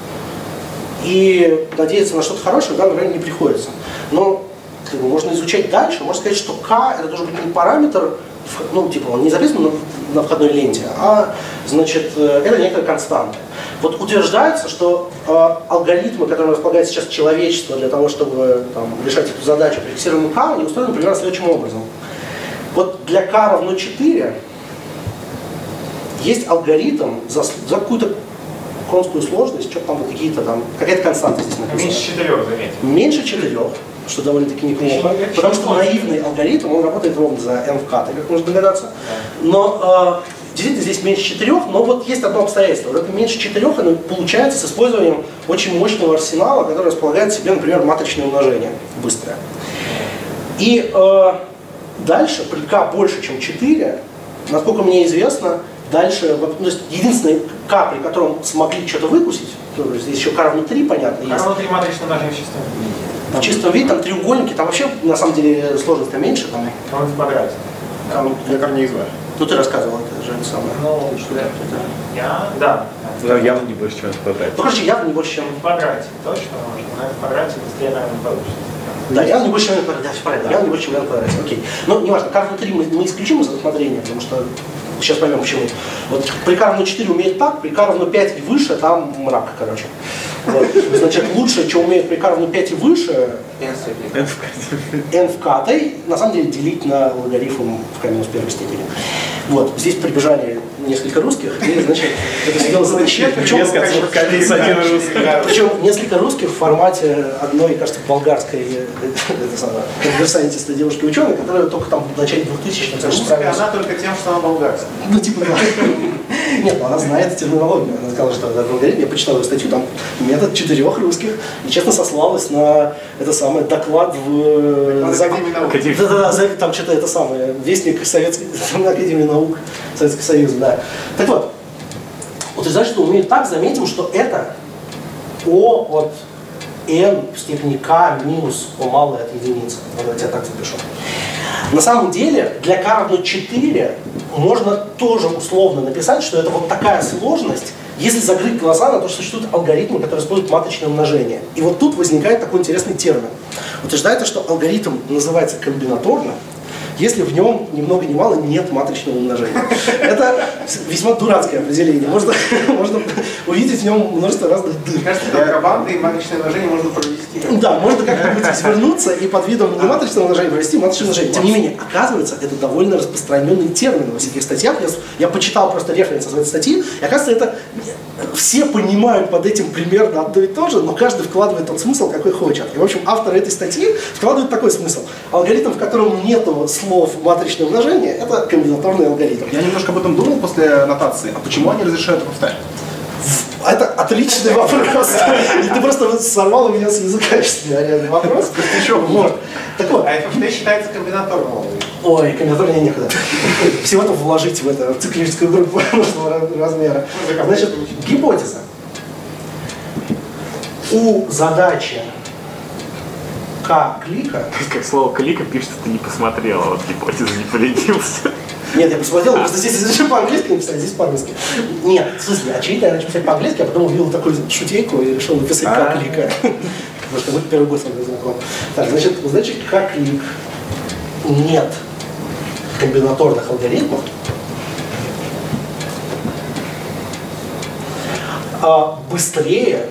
и надеяться на что-то хорошее в данном времени не приходится. Но как бы, можно изучать дальше, можно сказать, что K это должен быть не параметр, ну, типа, он не записан на, на входной ленте, а, значит, это некая константа. Вот утверждается, что э, алгоритмы, которыми располагает сейчас человечество для того, чтобы там, решать эту задачу при фиксированном K, они устроены примерно следующим образом. Вот для K равно четыре есть алгоритм за, за какую-то конскую сложность, что там вот какие-то там, какая-то константа здесь написана. Меньше четырех, заметьте. Меньше четырех, что довольно-таки неплохо, потому что наивный алгоритм, он работает ровно за n в k, как можно догадаться. Но э, действительно здесь меньше четырех, но вот есть одно обстоятельство. Вот это меньше четырех, оно получается с использованием очень мощного арсенала, который располагает в себе, например, матричное умножение быстрое. И э, дальше при k больше, чем четыре, насколько мне известно, дальше, ну, то есть единственный k, при котором смогли что-то выкусить, то есть здесь еще k равно три, понятно, K есть. равно три матричное умножение в чистом виде. В чистом виде, там треугольники, там вообще на самом деле сложность-то меньше. Там, Кому в квадрате. там, Для корней из v. ну ты рассказывал, это же это самое. Ну, что это. Я, да. Ну, явно не больше, чем в квадрате. Ну, короче, явно не больше, чем... В квадрате, точно можно. На в квадрате быстрее, наверное, получится. Да, явно не больше, чем в квадрате, правильно, явно не больше, чем в квадрате, окей. Но неважно, k равно три мы, мы исключим из рассмотрения, потому что сейчас поймем почему. Вот при k равно четыре умеет так, при k равно пять и выше, там мрак, короче. Вот. Значит, лучше, что умеет при k равно пять и выше, n в k, на самом деле делить на логарифм в k минус первой степени. Вот, здесь прибежали несколько русских, и, значит, это все дело затащили. Причем, причем несколько русских в формате одной, кажется, болгарской конверсантистой девушки-ученой, которая только там в начале двухтысячных Русская, она только тем, что она болгарская. Ну, типа, да. Нет, ну она знает терминологию. Она сказала, что это алгоритм. Я почитал ее статью, там метод четырех русских. И честно сослалась на это самое доклад в Академии наук. Да-да-да, там что-то это самое, вестник Советской Академии наук Советского Союза, да. Так вот, утверждать, что умеет так, заметим, что это О от n в степени k минус O малое от единицы. Вот я тебя так запишу. На самом деле, для k равно четыре можно тоже условно написать, что это вот такая сложность, если закрыть глаза на то, что существуют алгоритмы, которые используют матричное умножение. И вот тут возникает такой интересный термин. Утверждается, что алгоритм называется комбинаторным, если в нем ни много ни мало нет матричного умножения. Это весьма дурацкое определение. Можно, можно увидеть в нем множество разных дыр. Мне кажется, контрабанды и матричное умножение можно провести. Да, можно как-нибудь извернуться и под видом не матричного умножения провести матричное умножение. Тем не менее, оказывается, это довольно распространенный термин во всяких статьях. Я, я почитал просто референсы в этой статьи, и оказывается, это все понимают под этим примерно одно и то же, но каждый вкладывает тот смысл, какой хочет. И, в общем, автор этой статьи вкладывает такой смысл. Алгоритм, в котором нету слов матричное умножение, это комбинаторный алгоритм. Я немножко об этом думал после нотации. А почему они разрешают это повторять? Это отличный вопрос. И ты просто сорвал у меня с языка реальный вопрос. Еще вот. Так вот. А это что считается комбинаторным? Ой, комбинаторнее некуда. Всего-то вложить в это в циклическую группу нужного размера. Значит, гипотеза. У задачи К-клика. Как слово клика пишется, ты не посмотрел, а вот гипотеза не поленился. Нет, я посмотрел, просто здесь решил по-английски написать, здесь по-русски. Нет, в смысле, очевидно, я начал писать по-английски, а потом увидел такую шутейку и решил написать К-клика. Потому что мы первый год с вами знакомы. Так, значит, у задачи К-клик нет комбинаторных алгоритмов, а быстрее,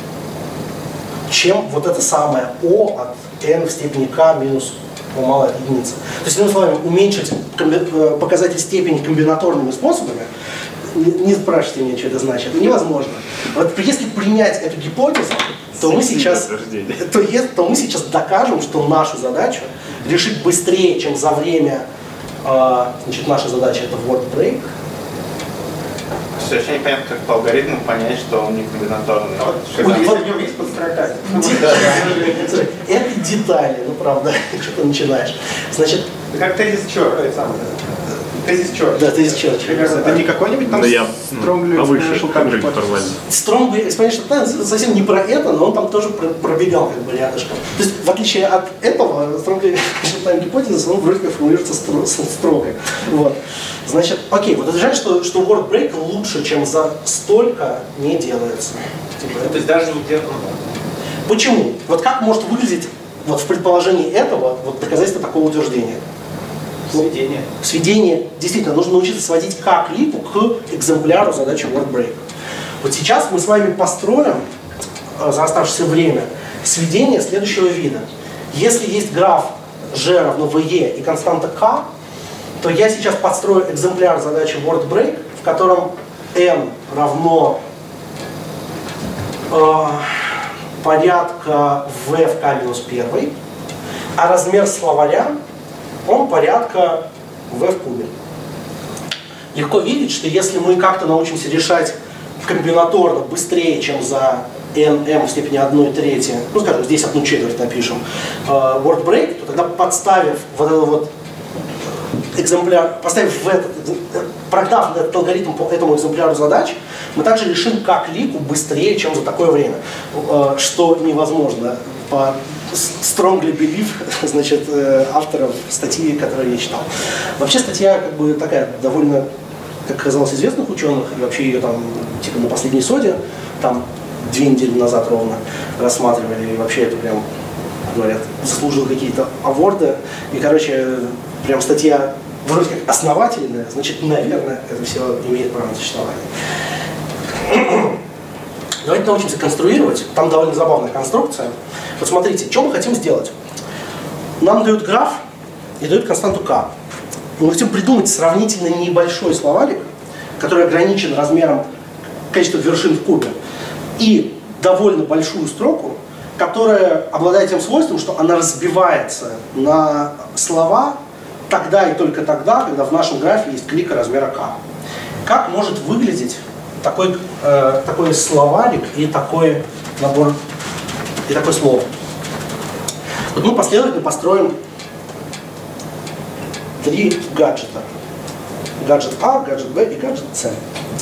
чем вот это самое О от n в степени k минус O малое от единицы. То есть, иными словами, уменьшить показатель степени комбинаторными способами, не, не спрашивайте меня, что это значит, невозможно. Вот если принять эту гипотезу, то мы, сейчас, то, то мы сейчас докажем, что нашу задачу решить быстрее, чем за время, э, значит, наша задача это word break. Вообще непонятно, как по алгоритму понять, что он не комбинаторный. Вот, вот, если вот, в нем есть подстрокать. Это детали, ну правда, что ты начинаешь. Значит, как тезис черт, это самое. Тезис черт. Да, тезис черт. Это не какой-нибудь там Strongly Повыше, Strongly Exponential Time совсем не про это, но он там тоже пробегал как бы рядышком. То есть, в отличие от этого, Strongly Exponential Time гипотеза, он вроде как формулируется строго. Вот. Значит, окей, вот это жаль, что, что word break лучше, чем за столько не делается. Типа, то есть даже не делается. Почему? Вот как может выглядеть вот в предположении этого вот доказательство такого утверждения? Сведение. Сведение. Действительно, нужно научиться сводить К-клику к экземпляру задачи word break. Вот сейчас мы с вами построим за оставшееся время сведение следующего вида. Если есть граф G равно вэ е и константа K, то я сейчас подстрою экземпляр задачи word break, в котором n равно э, порядка v в k минус один, а размер словаря, он порядка v в кубе. Легко видеть, что если мы как-то научимся решать комбинаторно быстрее, чем за nm в степени одной трети, ну скажем, здесь одну четверть напишем, э, word break, то тогда подставив вот этот вот экземпляр, поставив в этот, прогнав этот алгоритм по этому экземпляру задач, мы также решим как-лику быстрее, чем за такое время, э, что невозможно по strongly believe, значит, э, авторов статьи, которые я читал. Вообще статья как бы такая довольно, как казалось, известных ученых, и вообще ее там типа на последней соде, там две недели назад ровно рассматривали, и вообще это прям, говорят, заслужил какие-то аворды. И, короче, прям статья вроде как основательная, значит, наверное, это все имеет право на существование. Давайте научимся конструировать. Там довольно забавная конструкция. Вот смотрите, что мы хотим сделать. Нам дают граф и дают константу k. Мы хотим придумать сравнительно небольшой словарик, который ограничен размером количества вершин в кубе, и довольно большую строку, которая обладает тем свойством, что она разбивается на слова тогда и только тогда, когда в нашем графе есть клика размера k. Как может выглядеть такой, э, такой словарик и такой набор, и такое слово? Вот мы последовательно построим три гаджета. Гаджет А, гаджет Б и гаджет С.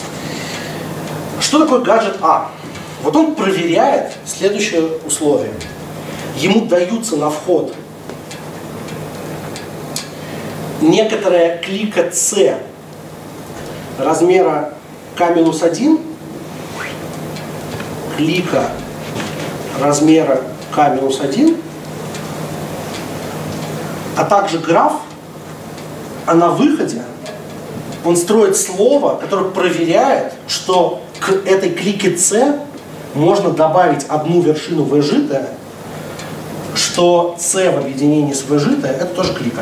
Что такое гаджет А? Вот он проверяет следующее условие. Ему даются на вход некоторая клика С размера k минус один, клика размера k минус один, а также граф, а на выходе он строит слово, которое проверяет, что к этой клике С можно добавить одну вершину v житая, что С в объединении с v житая это тоже клика.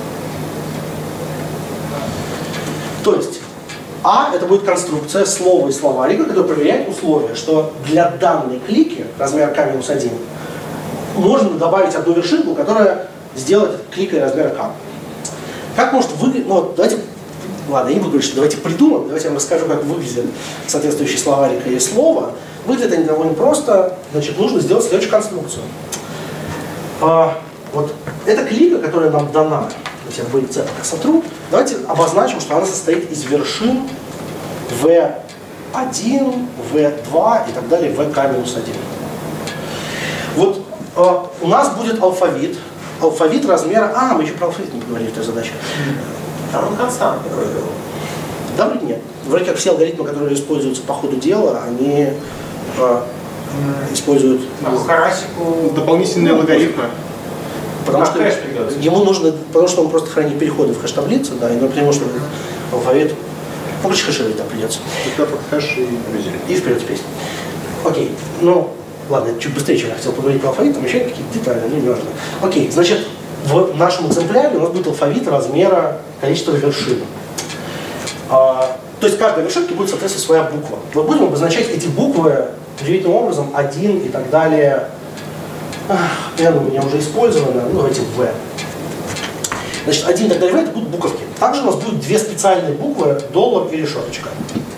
То есть А это будет конструкция слова и словарика, которая проверяет условие, что для данной клики размера k минус один можно добавить одну вершинку, которая сделает кликой размера k. Как может выглядеть, ну вот давайте, ладно, я не буду говорить, что давайте придумаем, давайте я вам расскажу, как выглядит соответствующий словарик или слово. Выглядят они довольно просто, значит, нужно сделать следующую конструкцию. А, вот эта клика, которая нам дана, давайте я в C пока сотру, давайте обозначим, что она состоит из вершин ви один, ви два и так далее, ви кей минус один. Вот а, у нас будет алфавит, алфавит размера, а, мы еще про алфавит не говорили в той задаче. Там он константный. Да, вроде нет. Вроде как все алгоритмы, которые используются по ходу дела, они э, используют А Карасику дополнительные алгоритмы. Потому Да, что хэш придется. ему нужно, потому что он просто хранит переходы в хэш-таблицу, да, и потому что алфавит, ну, короче, хэшировать там придется. Только под хэш и резерв. И вперед в песню. Окей, ну, ладно, чуть быстрее, чем я хотел поговорить про алфавит, там еще какие-то детали, ну, не важно. Окей, значит, в нашем экземпляре у нас будет алфавит размера количества вершин. А, то есть каждой вершинке будет, соответственно, своя буква. Мы будем обозначать эти буквы удивительным образом, один и так далее. N у меня уже использовано, ну давайте V. Значит, один и так далее, V это будут буковки. Также у нас будет две специальные буквы, доллар и решеточка.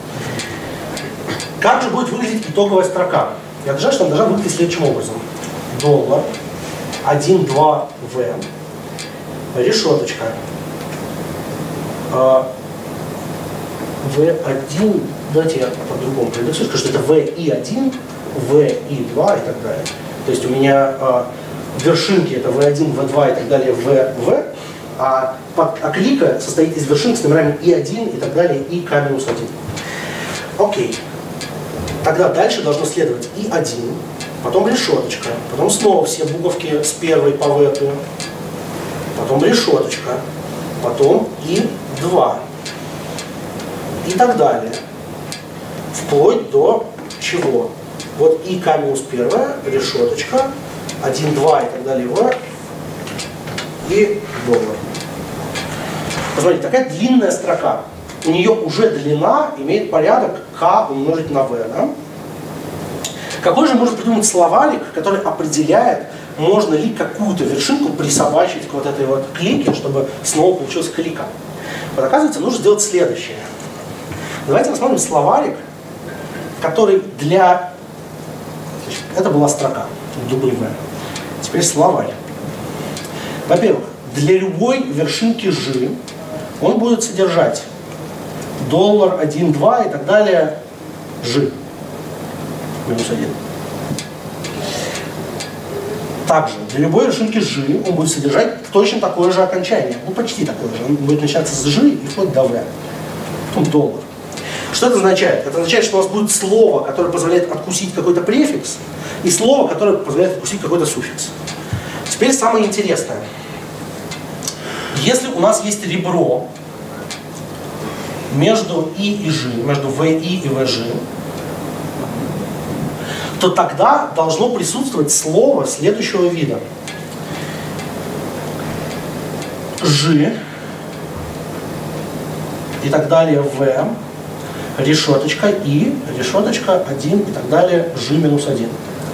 Как же будет выглядеть итоговая строка? Я отвечаю, что она должна выглядеть следующим образом. Доллар, один, два, V, решеточка. ви один, давайте я по-другому проиндексирую, скажу, что это ви один, ви два и так далее. То есть у меня э, вершинки это ви один, ви два и так далее, ви, в, а, под, а клика состоит из вершинок с номерами и один и так далее, и k минус один. Окей. Тогда дальше должно следовать и один, потом решеточка, потом снова все буковки с первой по v, потом решеточка, потом и два. И так далее. Вплоть до чего? Вот и k минус первая, решеточка, один, два и так далее, v, и доллар. Посмотрите, такая длинная строка. У нее уже длина имеет порядок k умножить на v. Да? Какой же можно придумать словарик, который определяет, можно ли какую-то вершинку присобачить к вот этой вот клике, чтобы снова получилась клика? Вот оказывается, нужно сделать следующее. Давайте рассмотрим словарик, который для... Значит, это была строка, W. Теперь словарь. Во-первых, для любой вершинки G он будет содержать доллар, один, два и так далее G. Минус один. Также для любой вершинки G он будет содержать точно такое же окончание. Ну, почти такое же. Он будет начинаться с G и вплоть до V. Потом доллар. Что это означает? Это означает, что у нас будет слово, которое позволяет откусить какой-то префикс, и слово, которое позволяет откусить какой-то суффикс. Теперь самое интересное. Если у нас есть ребро между I и G, между ви и и ви джи, то тогда должно присутствовать слово следующего вида. G и так далее V, решеточка I, решеточка один и так далее G минус один.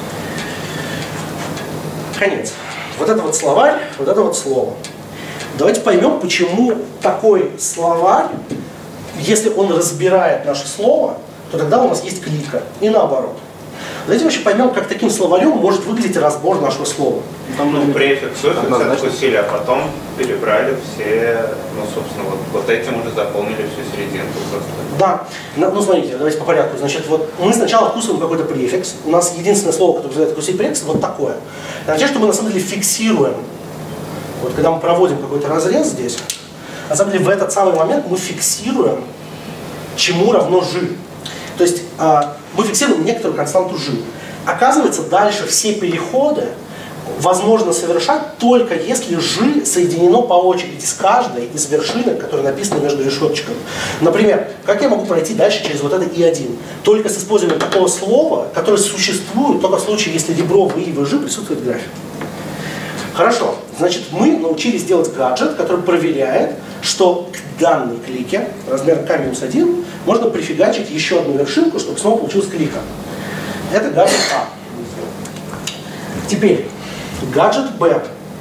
Конец. Вот это вот словарь, вот это вот слово. Давайте поймем, почему такой словарь, если он разбирает наше слово, то тогда у нас есть клика. И наоборот. Давайте вообще поймем, как таким словарем может выглядеть разбор нашего слова. Там ну, префикс, суффикс откусили, а потом перебрали все, ну, собственно, вот, вот этим уже заполнили всю серединку просто. Да. Ну, смотрите, давайте по порядку. Значит, вот мы сначала откусываем какой-то префикс. У нас единственное слово, которое позволяет откусить префикс, вот такое. Это означает, что мы на самом деле фиксируем. Вот когда мы проводим какой-то разрез здесь, на самом деле в этот самый момент мы фиксируем, чему равно G. То есть а, мы фиксируем некоторую константу G. Оказывается, дальше все переходы возможно совершать только если G соединено по очереди с каждой из вершинок, которые написаны между решеточками. Например, как я могу пройти дальше через вот это и один? Только с использованием такого слова, которое существует только в случае, если ребро ви и ви джи присутствует в графе. Хорошо, значит, мы научились делать гаджет, который проверяет, что к данной клике, размер k минус один, можно прифигачить еще одну вершинку, чтобы снова получилась клика. Это гаджет А. Теперь, гаджет Б.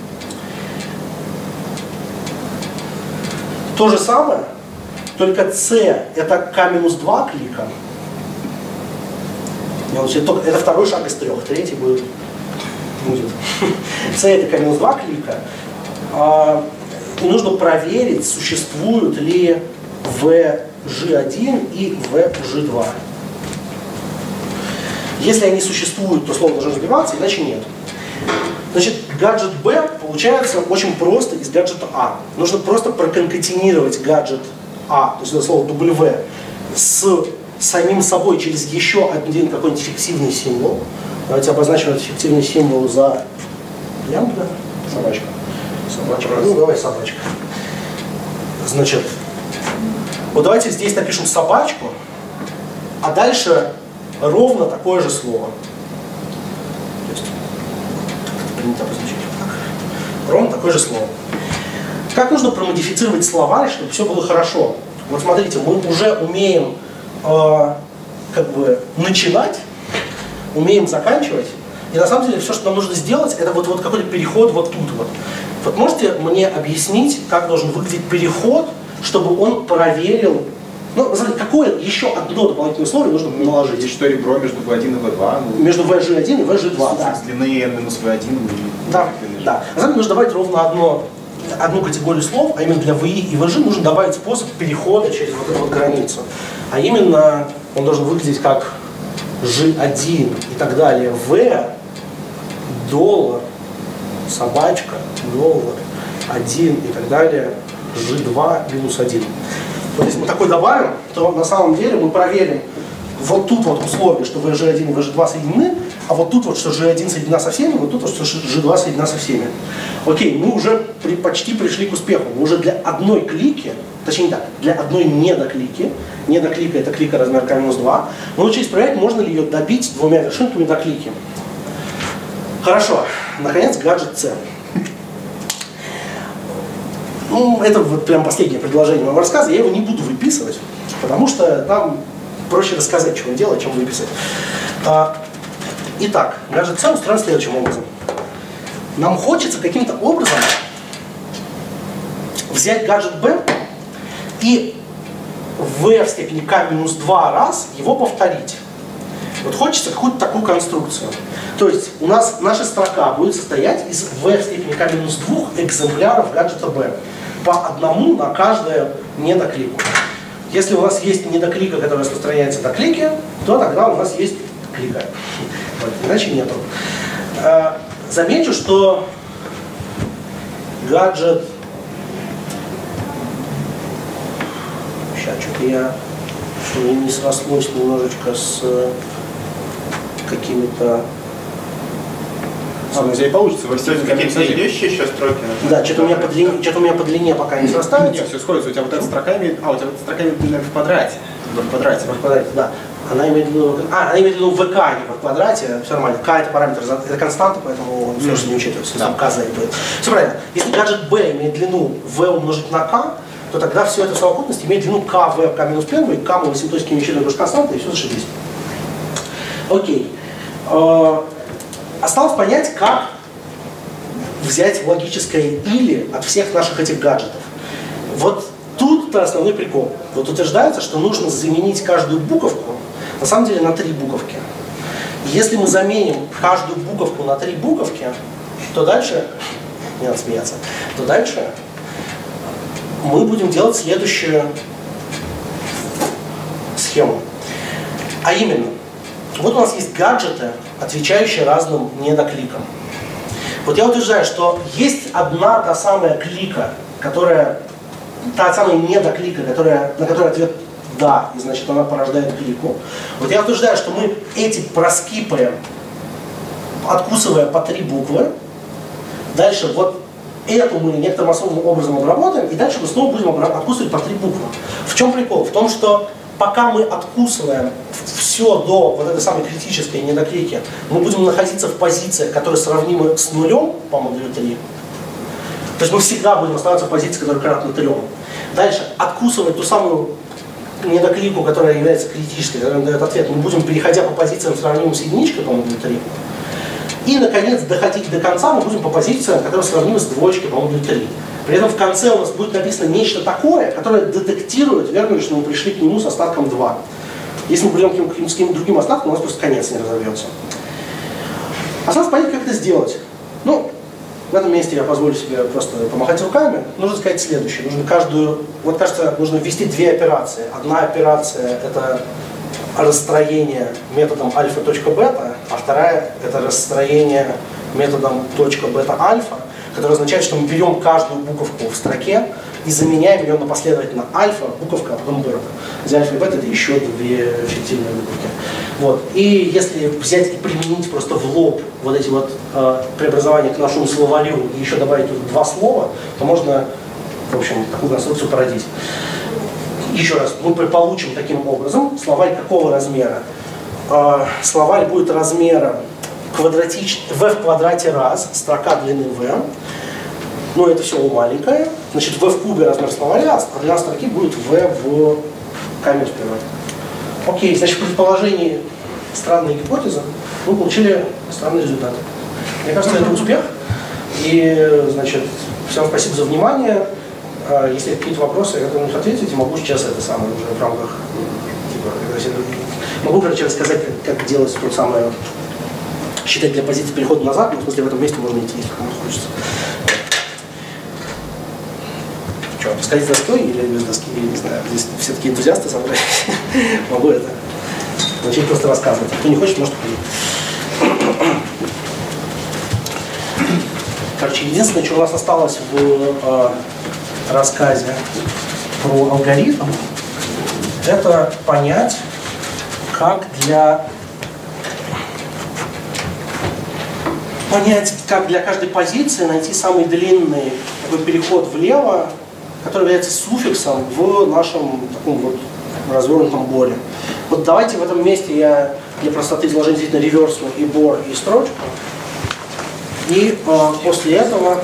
То же самое, только С это k минус два клика. Это второй шаг из трех, третий будет. будет. С это k минус два клика. И нужно проверить, существуют ли ви джи один и ви джи два. Если они существуют, то слово должно разбиваться, иначе нет. Значит, гаджет Б получается очень просто из гаджета А. Нужно просто проконкатинировать гаджет А, то есть это слово W, с самим собой через еще один какой-нибудь фиктивный символ. Давайте обозначим этот фиктивный символ за лямбда, собачка. Собачка. Ну, давай собачка. Значит, вот давайте здесь напишем собачку, а дальше ровно такое же слово. То есть, принято обозначить так. Ровно такое же слово. Как нужно промодифицировать словарь, чтобы все было хорошо? Вот смотрите, мы уже умеем э, как бы начинать, умеем заканчивать. И на самом деле все, что нам нужно сделать, это вот, вот какой-то переход вот тут вот. Вот можете мне объяснить, как должен выглядеть переход, чтобы он проверил, ну, смотрите, какое еще одно дополнительное условие нужно наложить? Здесь что, ребро между ви один и ви два? Ну, между ви джи один и ви джи два, да. С длины n минус ви один. Да, да. На самом деле нужно добавить ровно одно, одну категорию слов, а именно для ви и ви джи нужно добавить способ перехода через вот эту вот границу. А именно он должен выглядеть как джи один и так далее, v, доллар, собачка, доллар, один и так далее, джи два минус один. Вот если мы такой добавим, то на самом деле мы проверим вот тут вот условие, что ви джи один и ви джи два соединены, а вот тут вот, что джи один соединена со всеми, вот тут вот, что джи два соединена со всеми. Окей, мы уже при, почти пришли к успеху. Мы уже для одной клики, точнее так, для одной недоклики, недоклика это клика размер k минус два, мы научились проверять, можно ли ее добить двумя вершинками до клики. Хорошо, наконец гаджет С. Ну, это вот прям последнее предложение моего рассказа, я его не буду выписывать, потому что там проще рассказать, что он делает, чем выписать. Итак, гаджет C устроен следующим образом. Нам хочется каким-то образом взять гаджет B и в v в степени k минус два раз его повторить. Вот хочется какую-то такую конструкцию. То есть у нас наша строка будет состоять из v в степени k минус два экземпляров гаджета B. По одному на каждое недоклику. Если у нас есть недоклика, которая распространяется до клики, то тогда у нас есть клика. Вот, иначе нету. Замечу, что гаджет... Сейчас что-то я что не срослось немножечко с какими-то... А, ну, если и получится, вы То есть какие-то следующие еще строки? Да, что-то у меня по длине, что-то у меня по длине пока не срастается. Нет, все сходится. У тебя вот эта строка имеет... А, у тебя эта строка имеет длину в квадрате. В квадрате. В квадрате, да. Она имеет длину... А, она имеет длину в k, не в квадрате. Все нормально. K это параметр, это константа, поэтому он все же не учитывается. Там k за будет. Все правильно. Если гаджет B имеет длину v умножить на k, то тогда все это в совокупности имеет длину k, v, k минус один, k мы восьмиточки не учитываем, потому что константа, и все зашибись. Окей. Осталось понять, как взять логическое или от всех наших этих гаджетов. Вот тут-то основной прикол. Вот утверждается, что нужно заменить каждую буковку, на самом деле, на три буковки. Если мы заменим каждую буковку на три буковки, то дальше, не надо смеяться, то дальше мы будем делать следующую схему. А именно, вот у нас есть гаджеты, отвечающие разным недокликам. Вот я утверждаю, что есть одна та самая клика, которая, та самая недоклика, которая, на которую ответ «да», и значит она порождает клику. Вот я утверждаю, что мы эти проскипаем, откусывая по три буквы. Дальше вот эту мы некоторым особым образом обработаем, и дальше мы снова будем откусывать по три буквы. В чем прикол? В том, что пока мы откусываем все до вот этой самой критической недоклики, мы будем находиться в позициях, которые сравнимы с нулем по модулю три. То есть мы всегда будем оставаться в позиции, которая кратна трем. Дальше, откусывать ту самую недоклику, которая является критической, которая нам дает ответ, мы будем, переходя по позициям, сравнимым с единичкой по модулю три. И, наконец, доходить до конца мы будем по позициям, которые сравнимы с двоечкой по модулю три. При этом в конце у нас будет написано нечто такое, которое детектирует, верно ли, что мы пришли к нему с остатком два. Если мы придем к каким-то другим остаткам, у нас просто конец не разорвется. Осталось понять, как это сделать. Ну, в этом месте я позволю себе просто помахать руками. Нужно сказать следующее. Нужно каждую, вот кажется, нужно ввести две операции. Одна операция — это расстроение методом альфа.бета, а вторая — это расстроение методом точка бета-альфа, которое означает, что мы берем каждую буковку в строке и заменяем ее на последовательно альфа, буковка, а потом бета. За альфа и бета это еще две эффективные буковки. Вот. И если взять и применить просто в лоб вот эти вот э, преобразования к нашему словарю и еще добавить тут два слова, то можно, в общем, такую конструкцию породить. Еще раз, мы получим таким образом словарь какого размера? Э, словарь будет размера квадратич... v в квадрате раз, строка длины v. Ну, это все маленькое. Значит, v в кубе размер словаря, а длина строки будет v в k минус один. Окей, значит, в предположении странной гипотезы мы получили странный результат. Мне кажется, это успех. И, значит, всем спасибо за внимание. Если какие-то вопросы, я готов на них ответить, и могу сейчас это самое уже в рамках, типа, могу, короче, рассказать, как, как делать то самое, считать для позиции перехода назад, но в смысле в этом месте можно идти, если кому хочется. Что, пускать с доской или без доски, я не знаю, здесь все такие энтузиасты собрались, могу это начать просто рассказывать. Кто не хочет, может ходить. Короче, единственное, что у нас осталось в э, рассказе про алгоритм, это понять, как для понять, как для каждой позиции найти самый длинный такой переход влево, который является суффиксом в нашем таком вот развернутом боре. Вот давайте в этом месте я для простоты изложения действительно реверсну и бор, и строчку. И э, после этого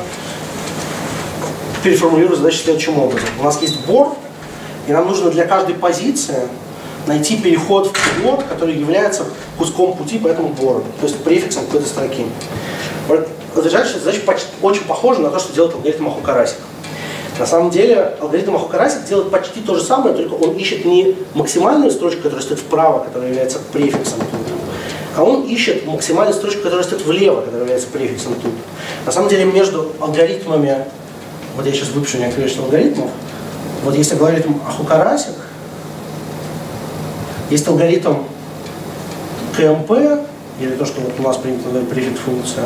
переформулирую задачу следующим образом. У нас есть бор, и нам нужно для каждой позиции найти переход вперед, который является куском пути по этому городу, то есть префиксом какой-то строки. Задача, задача очень похожа на то, что делает алгоритм Аху-Карасик. На самом деле алгоритм Аху-Карасик делает почти то же самое, только он ищет не максимальную строчку, которая стоит вправо, которая является префиксом тут, а он ищет максимальную строчку, которая стоит влево, которая является префиксом тут. На самом деле между алгоритмами, вот я сейчас выпишу некоторое количество алгоритмов, вот есть алгоритм Аху-Карасик, есть алгоритм КМП, или то, что вот у нас принято называть префикс функция.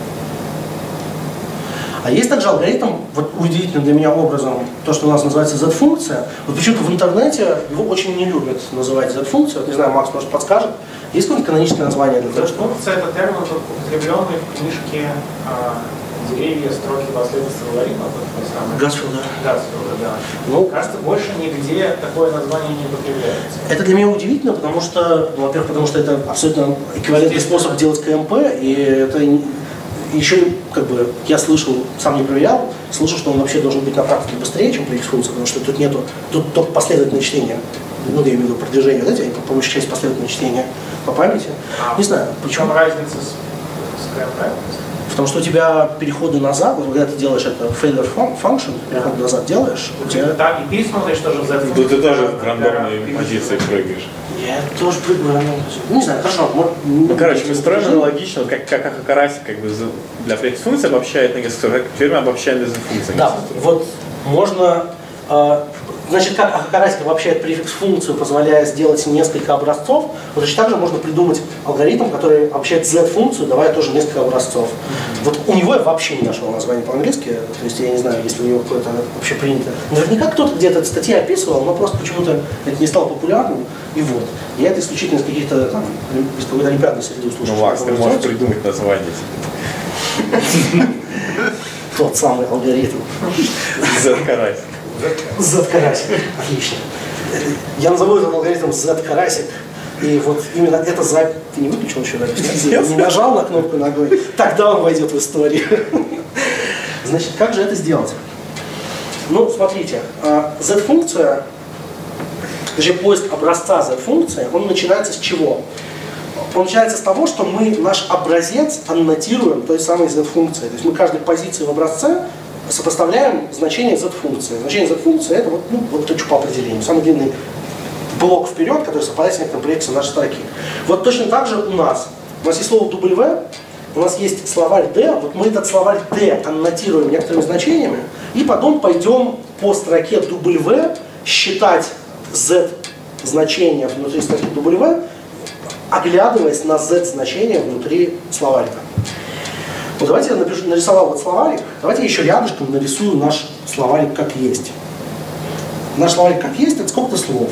А есть также алгоритм, вот удивительным для меня образом, то, что у нас называется Z-функция. Вот почему-то в интернете его очень не любят называть Z-функцией. Вот не знаю, Макс, может, подскажет. Есть какое-нибудь каноничное название для того, что... Z-функция — это термин, употребленный в книжке а, «Деревья, строки последовательных алгоритмов». Гасфилда. Гасфилда, да. Ну, кажется, больше нигде такое название не употребляется. Это для меня удивительно, потому что, ну, во-первых, потому что это абсолютно эквивалентный способ делать КМП, и это еще, как бы, я слышал, сам не проверял, слышал, что он вообще должен быть на практике быстрее, чем префикс функции, потому что тут нету, тут только последовательное чтение, ну, я имею в виду продвижение, вот эти, по помощи части последовательного чтения по памяти. А не знаю, почему. В чем разница с, с КМП? Потому что у тебя переходы назад, вот когда ты делаешь это failure function, переход назад делаешь, у тебя... Так, и ты смотришь тоже за это. Да ты тоже в рандомной позиции прыгаешь. Я тоже прыгаю. Ну, не знаю, хорошо. Ну, короче, мы строим аналогично, как, как Аху-Карасик как бы для префикс-функции обобщает на несколько, как теперь мы обобщаем для Z-функции. Да, вот можно... Э, значит, как Аху-Карасик обобщает префикс-функцию, позволяя сделать несколько образцов, вот точно так же можно придумать алгоритм, который обобщает Z-функцию, давая тоже несколько образцов. Вот у него я вообще не нашел название по-английски, то есть я не знаю, если у него какое-то вообще принято. Наверняка кто-то где-то эту статью описывал, но просто почему-то это не стало популярным, и вот. Я это исключительно из каких-то там, из какой-то олимпиадной среды услышал. Ну, Макс, ты можешь придумать название. Тот самый алгоритм. Z-Карасик. Z-Карасик. Отлично. Я назову этот алгоритм Z-Карасик. И вот именно это за... Ты не выключил еще запись? Не нажал на кнопку ногой? Тогда он войдет в историю. Значит, как же это сделать? Ну, смотрите. Z-функция, точнее, поиск образца Z-функции, он начинается с чего? Он начинается с того, что мы наш образец аннотируем той самой Z-функцией. То есть мы каждой позиции в образце сопоставляем значение Z-функции. Значение Z-функции это вот, ну, вот точка по определению. Самый длинный блок вперед, который совпадает с некоторым префиксом нашей строки. Вот точно так же у нас. У нас есть слово W, у нас есть словарь D, вот мы этот словарь D аннотируем некоторыми значениями, и потом пойдем по строке W считать Z значения внутри строки W, оглядываясь на Z значения внутри словарика. Вот давайте я напишу, нарисовал вот словарик, давайте я еще рядышком нарисую наш словарик как есть. Наш словарик как есть, это сколько-то слов.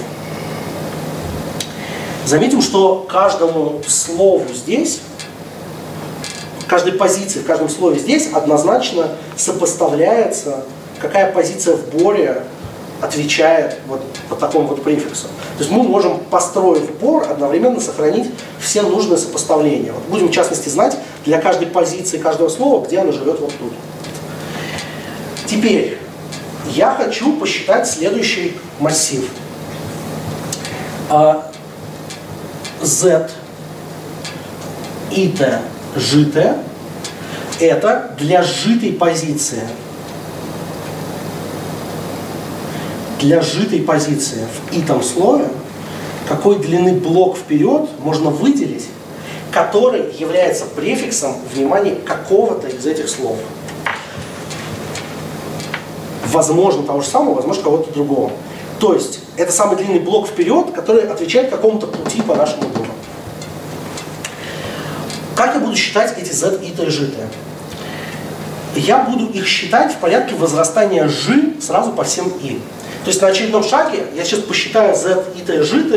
Заметим, что каждому слову здесь, каждой позиции в каждом слове здесь однозначно сопоставляется, какая позиция в боре отвечает вот, вот такому вот префиксу. То есть мы можем, построив бор, одновременно сохранить все нужные сопоставления. Вот будем в частности знать для каждой позиции каждого слова, где оно живет вот тут. Теперь я хочу посчитать следующий массив. Z, ит, жит – это для сжитой позиции. Для сжитой позиции в итом слове какой длины блок вперед можно выделить, который является префиксом, внимание, какого-то из этих слов. Возможно того же самого, возможно кого-то другого. То есть это самый длинный блок вперед, который отвечает какому-то пути по нашему бору. Как я буду считать эти z, ит и жит? Я буду их считать в порядке возрастания ж сразу по всем и. То есть на очередном шаге я сейчас посчитаю z, ит и жит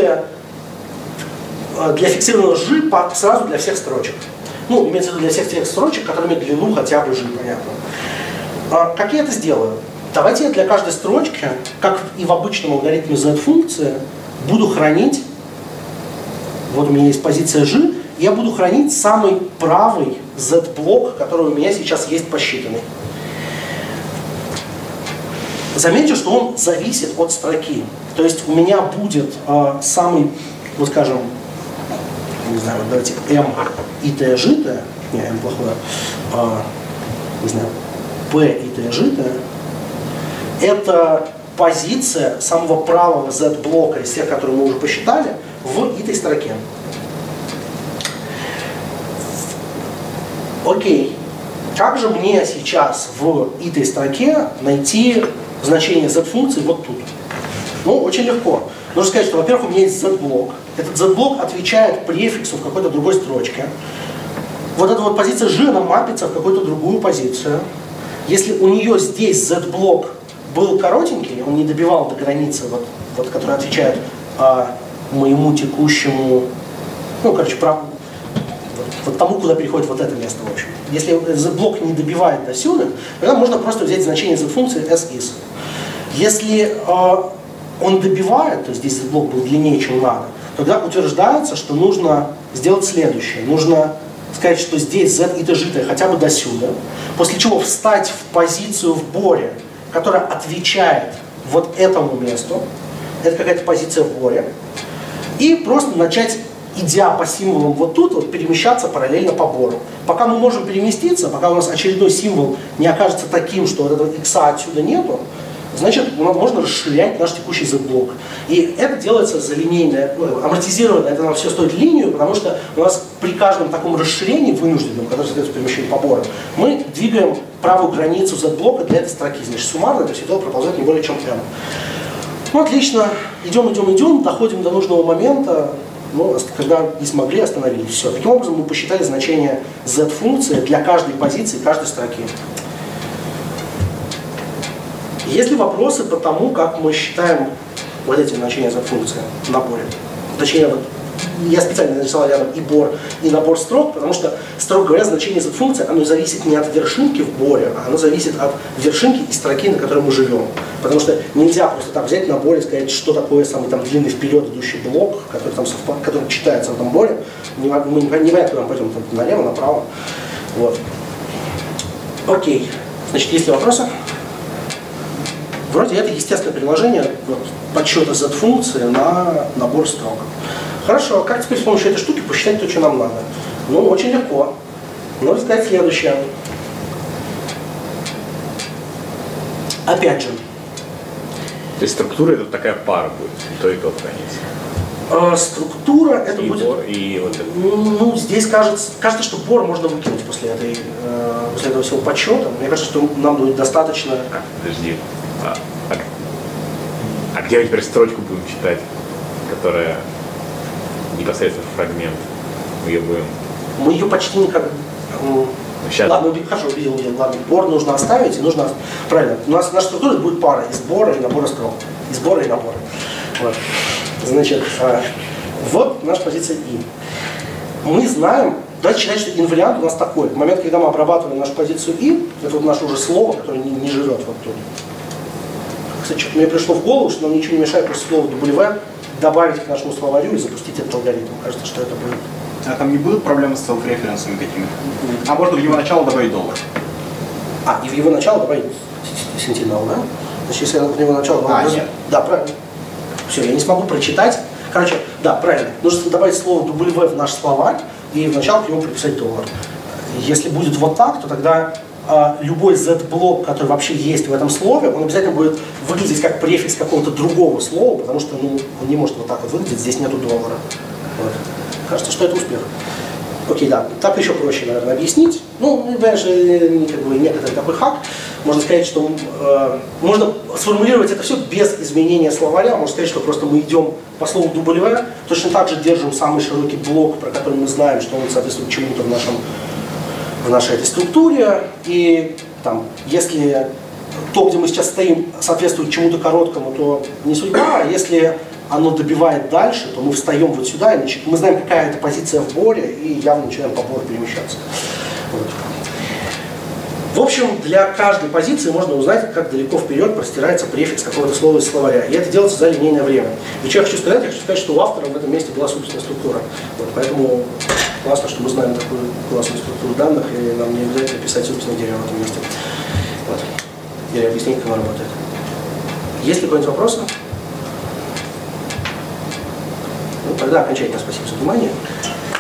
для фиксированного ж сразу для всех строчек. Ну, имеется в виду для всех тех строчек, которые имеют длину хотя бы ж, понятно. А как я это сделаю? Давайте я для каждой строчки, как и в обычном алгоритме Z-функции, буду хранить, вот у меня есть позиция G, я буду хранить самый правый Z-блок, который у меня сейчас есть посчитанный. Заметьте, что он зависит от строки. То есть у меня будет э, самый, вот скажем, не знаю, вот давайте m и t житое, не, m плохое, э, не знаю, p и t житое, это позиция самого правого z-блока из тех, которые мы уже посчитали, в этой строке. Окей. Как же мне сейчас в этой строке найти значение z-функции вот тут? Ну, очень легко. Нужно сказать, что, во-первых, у меня есть z-блок. Этот z-блок отвечает префиксу в какой-то другой строчке. Вот эта вот позиция g, она мапится в какую-то другую позицию. Если у нее здесь z-блок был коротенький, он не добивал до границы, вот, вот, которая отвечает а, моему текущему, ну, короче, прав, вот, вот тому, куда переходит вот это место, в общем. Если z-блок не добивает до сюда, тогда можно просто взять значение z-функции s-is. Если а, он добивает, то есть здесь z-блок был длиннее, чем надо, тогда утверждается, что нужно сделать следующее. Нужно сказать, что здесь z и t житое хотя бы до сюда, после чего встать в позицию в боре, которая отвечает вот этому месту, это какая-то позиция в боре, и просто начать, идя по символам вот тут, вот, перемещаться параллельно по бору. Пока мы можем переместиться, пока у нас очередной символ не окажется таким, что вот этого x отсюда нету, значит, можно расширять наш текущий z-блок. И это делается за линейное, ну, амортизированно, это нам все стоит линию, потому что у нас при каждом таком расширении вынужденном, которое соответствует перемещению по бору, мы двигаем правую границу z-блока для этой строки. Значит, суммарно это всегда проползает не более чем m. Ну, отлично. Идем, идем, идем, доходим до нужного момента, ну, когда не смогли, остановились. Все. Таким образом, мы посчитали значение z-функции для каждой позиции, каждой строки. Есть ли вопросы по тому, как мы считаем вот эти значения z-функции в наборе? Точнее, вот, я специально нарисовал рядом и бор, и набор строк, потому что, строго говоря, значение z-функции, оно зависит не от вершинки в боре, а оно зависит от вершинки и строки, на которой мы живем. Потому что нельзя просто так взять на боре и сказать, что такое самый там длинный вперед идущий блок, который, там, который читается в этом боре. Мы не понимаем, куда мы пойдем, там, налево, направо. Вот. Окей. Значит, есть ли вопросы? Вроде это естественное приложение вот, подсчета z-функции на набор строк. Хорошо, а как теперь с помощью этой штуки посчитать то, что нам надо? Ну, очень легко. Нужно сказать следующее. Опять же. То есть структура это такая пара будет, и то, и то хранится. Э, структура это и будет... Бор, и вот это. Ну, здесь кажется, кажется, что бор можно выкинуть после, этой, э, после этого всего подсчета. Мне кажется, что нам будет достаточно... А, подожди. А, а, а где мы теперь строчку будем читать, которая непосредственно фрагмент? Мы ее будем... Мы ее почти никак... Сейчас. Ладно, хорошо, увидел, увидел. Ладно, бор нужно оставить, и нужно... Правильно, у нас наша структура будет пара из бора и набора строк. Из бора и набора. Вот. Значит, а, вот наша позиция И. Мы знаем, давайте считать, что инвариант у нас такой. В момент, когда мы обрабатываем нашу позицию И, это вот наше уже слово, которое не, не живет вот тут. Кстати, что-то мне пришло в голову, что нам ничего не мешает после слова W добавить к нашему словарю и запустить этот алгоритм. Кажется, что это будет... А там не будут проблемы с селф-референсами какими-то? А можно в его начало добавить доллар? А, и в его начало добавить сентинел, да? Значит, если я в него начало добавлю... А, нет. Да, правильно. Все, я не смогу прочитать. Короче, да, правильно. Нужно добавить слово W в наш словарь и в начало к нему приписать доллар. Если будет вот так, то тогда а, любой z-блок, который вообще есть в этом слове, он обязательно будет выглядеть как префикс какого-то другого слова, потому что ну, он не может вот так вот выглядеть, здесь нету доллара. Вот. Кажется, что это успех. Окей, да, так еще проще, наверное, объяснить. Ну, понимаешь, как бы некоторый такой хак. Можно сказать, что э, можно сформулировать это все без изменения словаря. Можно сказать, что просто мы идем по слову W, точно так же держим самый широкий блок, про который мы знаем, что он соответствует чему-то в, нашем, в нашей этой структуре. И там, если то, где мы сейчас стоим, соответствует чему-то короткому, то не судьба. А если оно добивает дальше, то мы встаем вот сюда, и мы знаем, какая это позиция в боре, и явно начинаем по бору перемещаться. Вот. В общем, для каждой позиции можно узнать, как далеко вперед простирается префикс какого-то слова из словаря. И это делается за линейное время. И что я хочу сказать? Я хочу сказать, что у автора в этом месте была собственная структура. Вот, поэтому классно, что мы знаем такую классную структуру данных, и нам не обязательно писать собственное дерево в этом месте. Вот. Я объясню, как оно работает. Есть ли какой-нибудь вопрос? Ну, тогда окончательно спасибо за внимание.